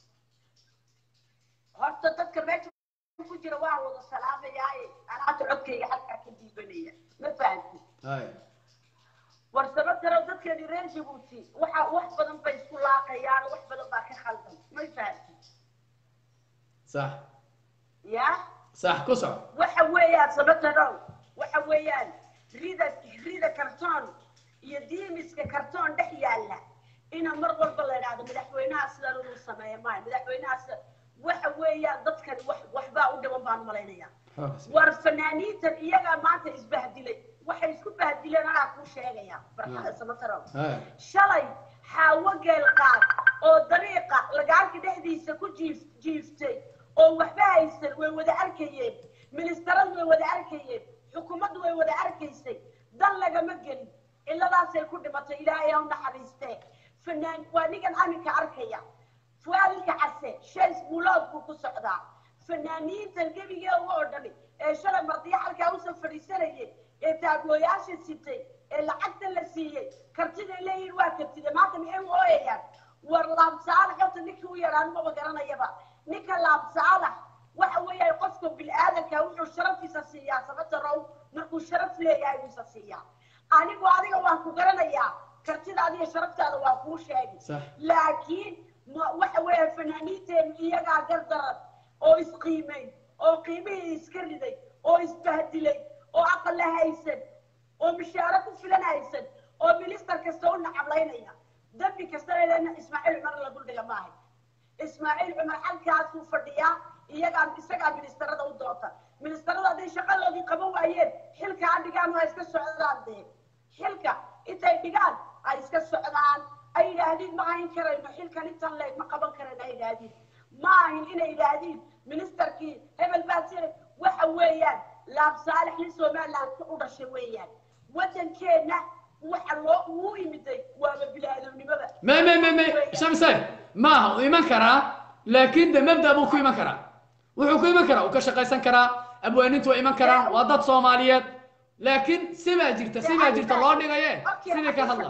هرت تذكر بيت كجرا واحد السلام ياي أنا أتعب كي حتى كذي بنية ما فهمت. هاي. ورسمت ترى تذكر رين جيبوتي وح وح بدن بيس كلها قيار وح بدن باكي خالدم ما فهمت. صح. يا. صح كسر. وحويان سمت ترى وحويان ريدة ريدة كرتون يديمس كرتون دحيالله إنا مرة والله هذا مدحوينها سلالو السماء ما مدحوينها وحويان ضدك وح وحبا ودم بان ملاينيا والفنانين تبيجا ما تسبهدلي وحيسكو بهدلي أنا أكون شيئا برحلة سمترو شلي حاوج القاب أو طريقة لقاك دحدي سكو جيف جيفتي أو وحبا يصير ويودا أركيين من استرد ويودا أركيين حكومة ويودا أركيسي ضل جمجلي إلا لا سيكون دمتي إلى يوم نحرسته فنان وانيجن أمك أركيا فوالك عسى شيء مولاد بوكو سعدا فنانين تلقي يوردني شلا مرضي حلقة أوصل فريسرية تابلو ياش الستي اللي حتى اللي سيء كرتين اللي يروح كرتين ما تمحي وياه والله مسال حط نك ويران ما بقرنا يبا ninka laabsaalax waxa weeye qofka bilaadanka wuxuu sharaftiisa siiyaa sababta row markuu sharaf leeyahay wuxuu siiyaa anigu adiga waan ku garanayaa kartidaada iyo sharaftaada waa kuu sheegay laakiin waxa weeye fanaaniinteen iyagaa gardaran oo isqiimeyn oo qiimihii iska riday oo isbahdilay oo aqal la haysan oo mishaaro ku filan haysan oo minister kasta u nacablaynaya dambi kasta leena ismaaciil cumar la duldhiga maahay ismaaciil cumar halkaasuu fadhiyaa iyagaa isagaa ministerada u doonta ministerada hadday shaqadoodii qaban waayeen xilka ha dhigaan waa iska socdaan dee xilka intay dhigaan ay iska socdaan ay yidhaahdiin ma ahin karayno xilkan intan leeg ma qaban karayno ay yidhaahdiin ma ahin inay yidhaahdiin ministerkii hebel baa si waxa weeyaan laab saalax nin somaliland u dhashay weeyaan waddankeenna waxa loo uu yimiday waaba bilaadownimada ما ما ما ما شمسي ما هو إيمان كرا لكن ده مبدأ أبو كو إيمان كرا وحو كو إيمان كرا وكشقيسان كرا أبو أنتو إيمان كرا وضد صوماليات لكن سما جرت سما جرت الله نغاية سما كهلا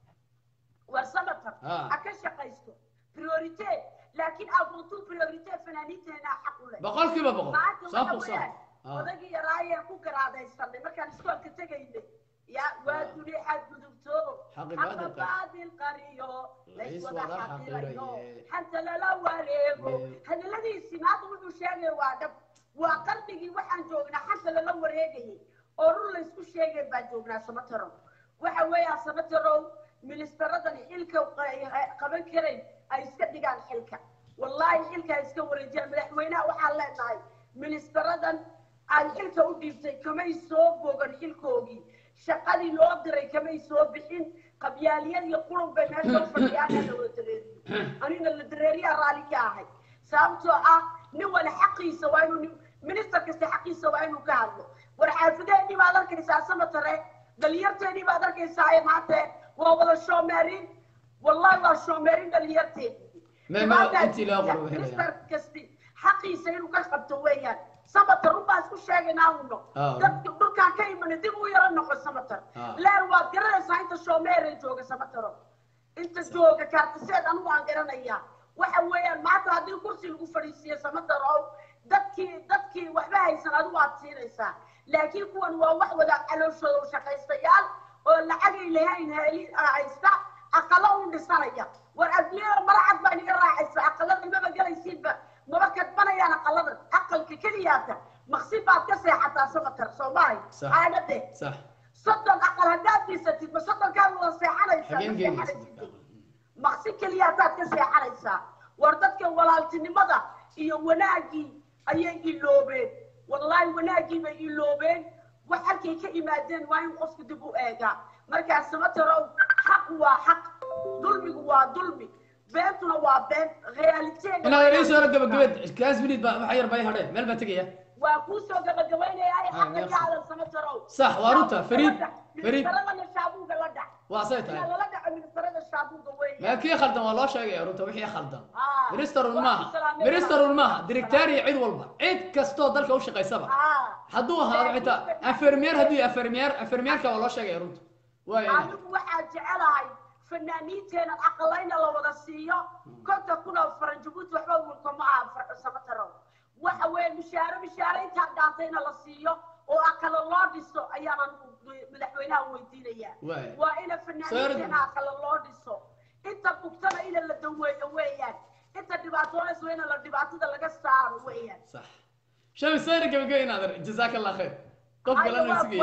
ورسمتر أكشقيسكو بريوريتي لكن أبو تو بريوريتي فنانيتي هنا حق ولا بقول كيف بقول صافو صافو ودقي رايح كو كرادا يستنى ما كان سكول كتجيني يا وادوني حد بدوتو حق بعد القرية ليس ولا حقيريو حتى لا لا وريغو هذا الذي سمعت منه شيء وادب وقلبي وحن جوجنا حتى لا لا وريغي أورو ليسكو شيء بعد جوجنا سمترو وحويا سمترو من استردني حلكة قبل كريم أي سكدي عن حلكة والله حلكة يسكو رجال ملحوينا وحلنا من استردن عن حلكة وديفتي كما يسوق وقن حلكوجي شقالي لو دري كما يسوق بحين قبياليين يقولون بين لو فديانا لو دري أنا اللي دري رالي كاهي سامتو آه نوال حقي سواينو منستر كستي حقي سواينو كهلو ورحافظيني ما ذلك إساسا متري دليرتيني ما ذلك إساعي معته وهو الشوميرين والله الله الشوميرين دليرتيني ما ما أنت لا أقول منستر كستي حقي سينو كشف تويان سمتر ربع اسكو شيغنا ونو دك دكان كاي من ديب ويرا نقو سمتر لا واد غرانسا انت شومير جوجا سمتر انت جوجا كارتسيد انو aan garanaya waxa weeyaan maanta hadii kursi lagu fariisiyo samatar oo dadkii dadkii waxba haysan adu waad siinaysaa laakiin kuwan waa wax wada calooshooda u shaqaystayaal oo lacag ay leeyahay heli aysta aqala u dhisanaya war adliyo marcad baa niga raacaysa aqalada ma galaysiinba مركز بنا يا نقلد أقل ككلياته مخصيب بعد كسر حتى سمتر صوماي هذا ده صح صدق أقل هداد في ستين بصدق كانوا نصيحة ليس مخصيب كلياتات كسر حريصة وردتك ولا التني مضى إيه وناجي أيه اللوبين والله وناجي ما اللوبين وحكي كإمادين وين قصد دبو إيجا مركز سمتر حق وحق ظلمي وظلمي بيتنا وبين غيالتين أنا ليش أنا قبل قبل كاس بنيت بحير باي هذا مال بتجيه وكوسو قبل قبل يا حق على السمترو صح واروتا فريد فريد ترى من الشابوق لدع واسيت لا لدع من ترى الشابوق وين ما كي خلدان والله شيء يا روتا وحي خلدان مريستر الماء مريستر الماء ديريكتاري عيد والله عيد كاستو دلك وش قيسبه حدوها هذا عتا افرمير هدي افرمير افرمير كا والله شيء يا روتا واي انا واحد جعلها فنانيتين العقلين لو ودا سيو كنت كنا فرنجبوت وحبا ولكم مع سمترو waxa weey mishaar mishaaraynta dhaantayna la siiyo oo aqal loo dhiso ayaan madaxweynaha weydiinaya waa ina fanaaniinta aqal loo dhiso inta bugtana ila la daweeyo weeyaan inta dhibaatooyinka weeyna la dhibaatada laga saaro weeyaan صح شو سيرك بقينا نادر جزاك الله خير قف قال لنا سقي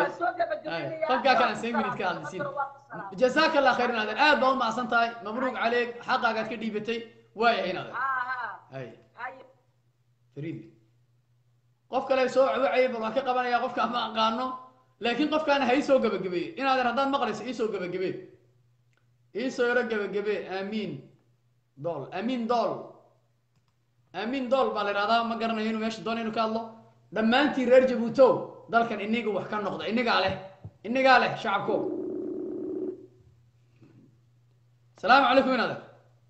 قف قال كان سين من كان سين جزاك الله خير نادر آه بقول مع سنتاي مبروك عليك حققت كدي بتي واي نادر اه هاي فريد قف كلا يسوع وعيب والله كقبنا يا قف كما قانو لكن قف كان هيسو جبجبي إن هذا ردان مقرس يسو جبجبي يسو يرجع جبجبي أمين دول أمين دول أمين دول بالرادة ما قرنا هنا ماشي دون إنه كالله لما أنت رجع بوتو دول كان إني جو وحكان نقطة إني عليه إني عليه شعبكم السلام عليكم من هذا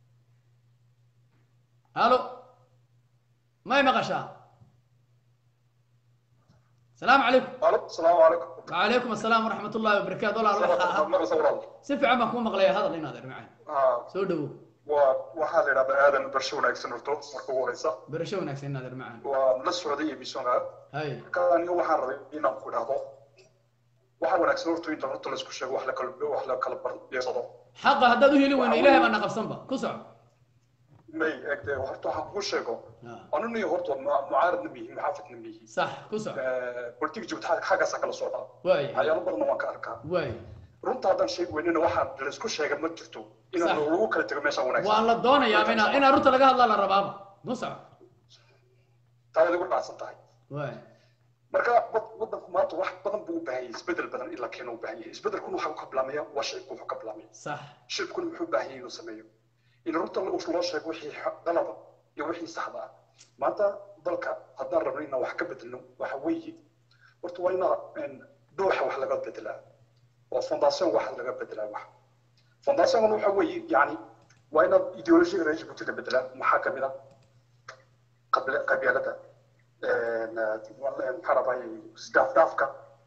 هالو ما يمغشا السلام عليكم. السلام عليكم. وعليكم السلام ورحمة الله وبركاته. والله الله سفع عمك مو مغلية هذا اللي نادر معي. آه. سودو. waxaa la yidhahdaa aadan barsho wanaagsan horto marka ugu horeysa barasho wanaagsan inaad macaan waa la socday emissionka hay marka aniga waxaan rabay inaan ku idhaahdo waxa wanaagsan horto in horta la isku sheego wax la kala wax la kala bardeesado xaqa haddaad u heli weyno ilaahay baa na qabsanba ku soco may egde horta waxaan kuu sheego anuniyo horta mucaaradna mihi muxaafidna mihi sax ku soco politik jibta xaggaasa kala socdaa waay waxyaalo badanna waan ka arkaa waay runta haddaan sheegi weynina waxaan la isku sheega ma jirto inaan lagu kala tego meesha wanaagsan waa la doonayaa inaa inaa runta laga hadlaa la rabaaba ku soco taada igu dhacsan tahay waay marka waddanku maanta wax badan buu u baahan yahay isbedel badan in la keeno u baahan yahay isbedelkuna waxaa ka bilaamaya waa shicibku wuxuu ka bilaamaya sax shicibkuna muxuu u baahan yahay inuu sameeyo in runta loo sheego wixii qalada iyo wixii saxda ah maanta dalka haddaan rabno inaan wax ka bedelno waxa weeye horta waa inaa dooxa wax laga bedelaa oo fondation wax laga bedelaa wax fondation waxa weeye yani waa inaad ideolojiga reer Djibouti la bedelaa maxaa ka mid ah qabyaalada maxaa rabay isdaafdaafka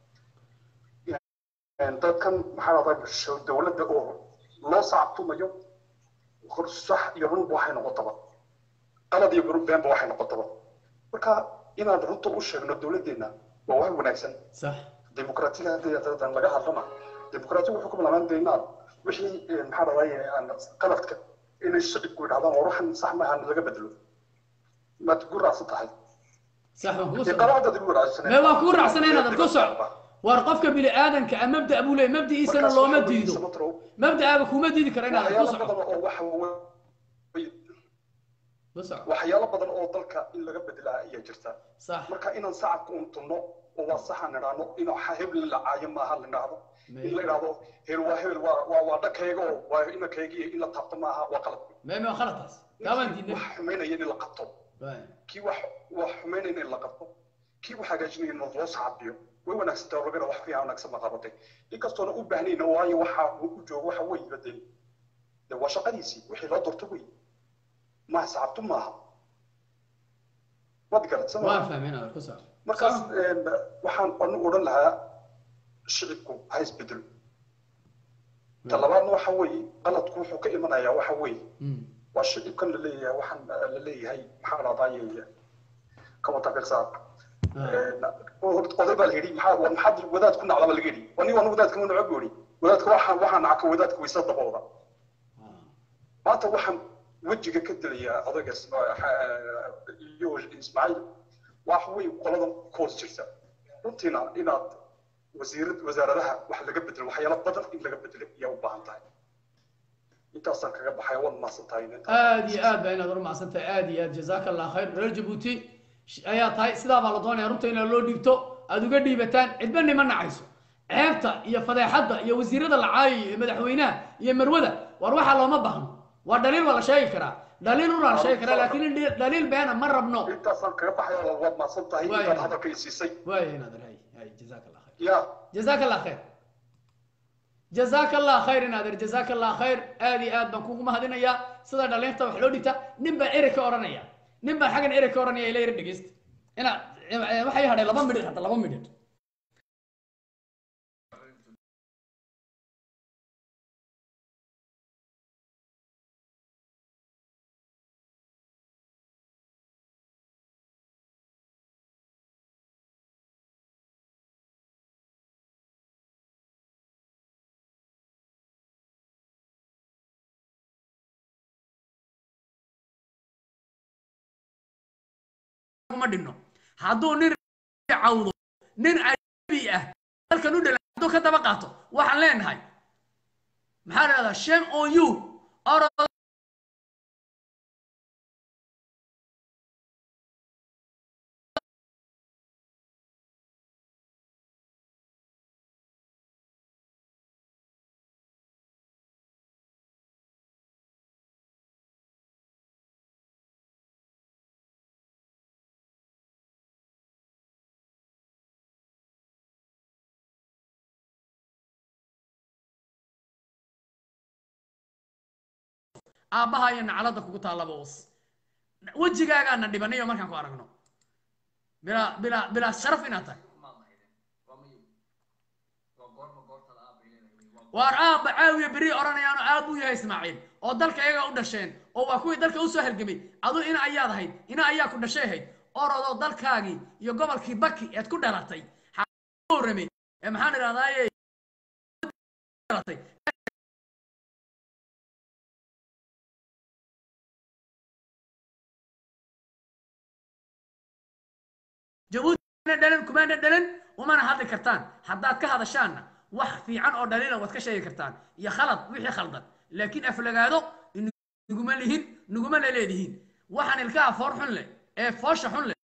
dadkan maxaa rabay dowladda oo loo sacabtumayo sax iyo run waxay noqotaba qalad iyo beenba waxay noqotaba marka inaan runta u sheegno dowladdeena waa wax wanaagsan sax dimuqraadiyada laga hadlama dimuqraadigu wuxuu ku bilaabaan inaad wixii maxaa rabay qaladka inay shicibku yidhahdaan oo ruuxan sax maahan laga bedelo maad ku raacsan tahay صح ما ما كون رعسنا هنا القصع وارقفك بني آدم كمبدأ أبو لي مبدأ إيسان الله مديده مبدأ أبوك ومديد كرينا القصع قصع وحيالا بدل أو ضلك إلا قبل لا يجرتا صح مركا إنا نساعد كونتنو وواصح نرانو إنا حهب للعايم ما هل نرانو إلا إرادو هيل وهيل ووادا كيغو وإنا كيغي إلا تابط معها وقلب ما ما خلطاس كمان دي وحمينا يني لقطو كي wax wax xumeynayna in la qabto kii wax hagaajinayna in loo saabiyo way wanaagsan tahay ragana wax fiican wanaagsan ma qabatay inkastoo u baahnayna waayo waxa uu joogo waxa weey badin de waa shaqadiisii wixii loo doorto weey ma saabto maaha wad garatay waa fahmina ku saab markaas waxaan anu oran lahaa shicibku ha isbedel talabaadna waxa weey qaladku wuxuu ka imanayaa waxa weey والشيء كان اللي وحن اللي هي محاولة ضايعة كم تفكر صار وقدر بالهري محاول ومحاضر وذات كنا على بالهري وني وانا وذات كنا عقولي وذات وحن وحن عك وذات كويسات ضبوضة ما توحن وجهك كده اللي هذا اسمه يوج إسماعيل وحوي وقلنا كوز جرسا روتينا إنا وزير وزارة لها وحلا قبل وحيلا بدر إلا قبل يوم بانتاي انت اصلا كغب حيوان ما سنتاين ادي اد بين دور ما سنتاي ادي اد جزاك الله خير reer Djibouti ayaa tahay sida baa la doonay runta in loo dhibto aad uga dhiibataan cidbani ma nacayso ceebta iyo fadeexada iyo wasiirada la caayay madaxweynaha iyo marwada war waxa looma baahno waa daliil wala sheegi kara daliil uu la sheegi kara laakiin daliil beena ma rabno inta asan kaga baxay wad ma santahay inta hadalka isiisay way ina daray hay جزاك الله خير يا جزاك الله خير جزاك الله خير نادر جزاك الله خير ادي اد بان كوغما هدينيا سدا دhallinta wax loo dhigta ninba erika oranaya ninba xagan erika oranaya ilaa yar dhageyst ina waxay hadhay laba midhid hada laba midhid ma dhinno hadduu nin cawdo nin caabi ah halkan u dhalay hadduu ka daba qaato waxaan leenahay maxaa la dhahdaa shame on you or aabaha iyo nacalada kugu taalaba us wajigaaga dhibanayo markaan ku aragno bila bila bila sharaf inaad tahay waar aabba caawiya beri odhanayaano aab u yahay ismaaciil oo dalka iyaga u dhasheen oo waa kuwii dalka u soo halgamay adu ina ayaad ahayd ina ayaa ku dhashay ahayd orodoo dalkaagii iyo gobolkii baki eed ku dhalatay rame ee maxaan idhahdaaye jabuuti dhalan kumaana dhalan umana hadli kartaan haddaad ka hadashaanna wax fiican oo dhaliila waad ka sheegi kartaan iyo khalad wixii khaldan laakiin aflagaado nuguma lihin nuguma la leedihiin waxaan ilkaha foor xun leh ee foosha xun leh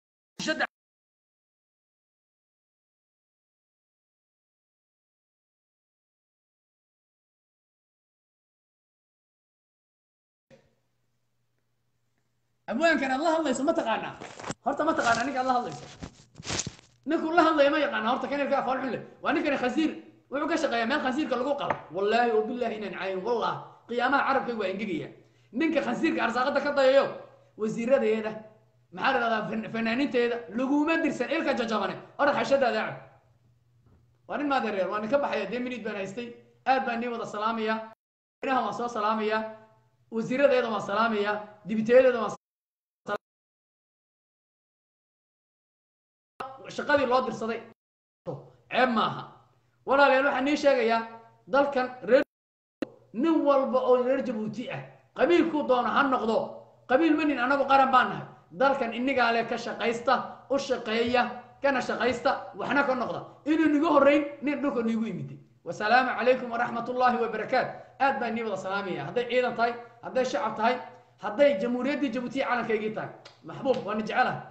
abwaankan aad la hadlayso ma taqaanaa horta ma taqaanaa ninka aad la hadlayso ninkuu la hadlaya ma yaqaana horta kan ilkaha foor xun leh waa ninkani khasiir wuxuu ka shaqeeyaa meel khasiirka lagu qalo wallaahi oo billaahi inaan caayin wallah qiyaamaha carabkaygu waa ingegaya ninka khasiirka arsaaqada ka dayayo wasiiradeeda maxaa la dhahdaa fanaaniinteeda laguma dirsan ilka jajabane orad xashadaada cab waa nin maadereer waa nin ka baxaya dee minid baan haystay aad baan nii wada salaamaya inaha waan soo salaamaya wasiiradeeda waan salaamaya dibiteedeeda waan shaqadii loo dirsaday ceeb maaha walaalayaal waxaan nii sheegayaa dalkan reer nin walba oo reer jabuuti ah qabiilkuu doono ha noqdo qabiil manin anagu qaran baan nahay dalkan inigaa le ka shaqaysta u shaqeeya kana shaqaysta waxna ka noqda inuu nigu horrayn nin dhulka niigu yimiday wasalaamu calaykum waraxmat ullaahi wabarakaat aad baan nii wada salaamaya hadday ciidan tahay hadday shacab tahay hadday jamhuuriyaddii jabuutiya calankaygii tahay maxbuub waana jecelahay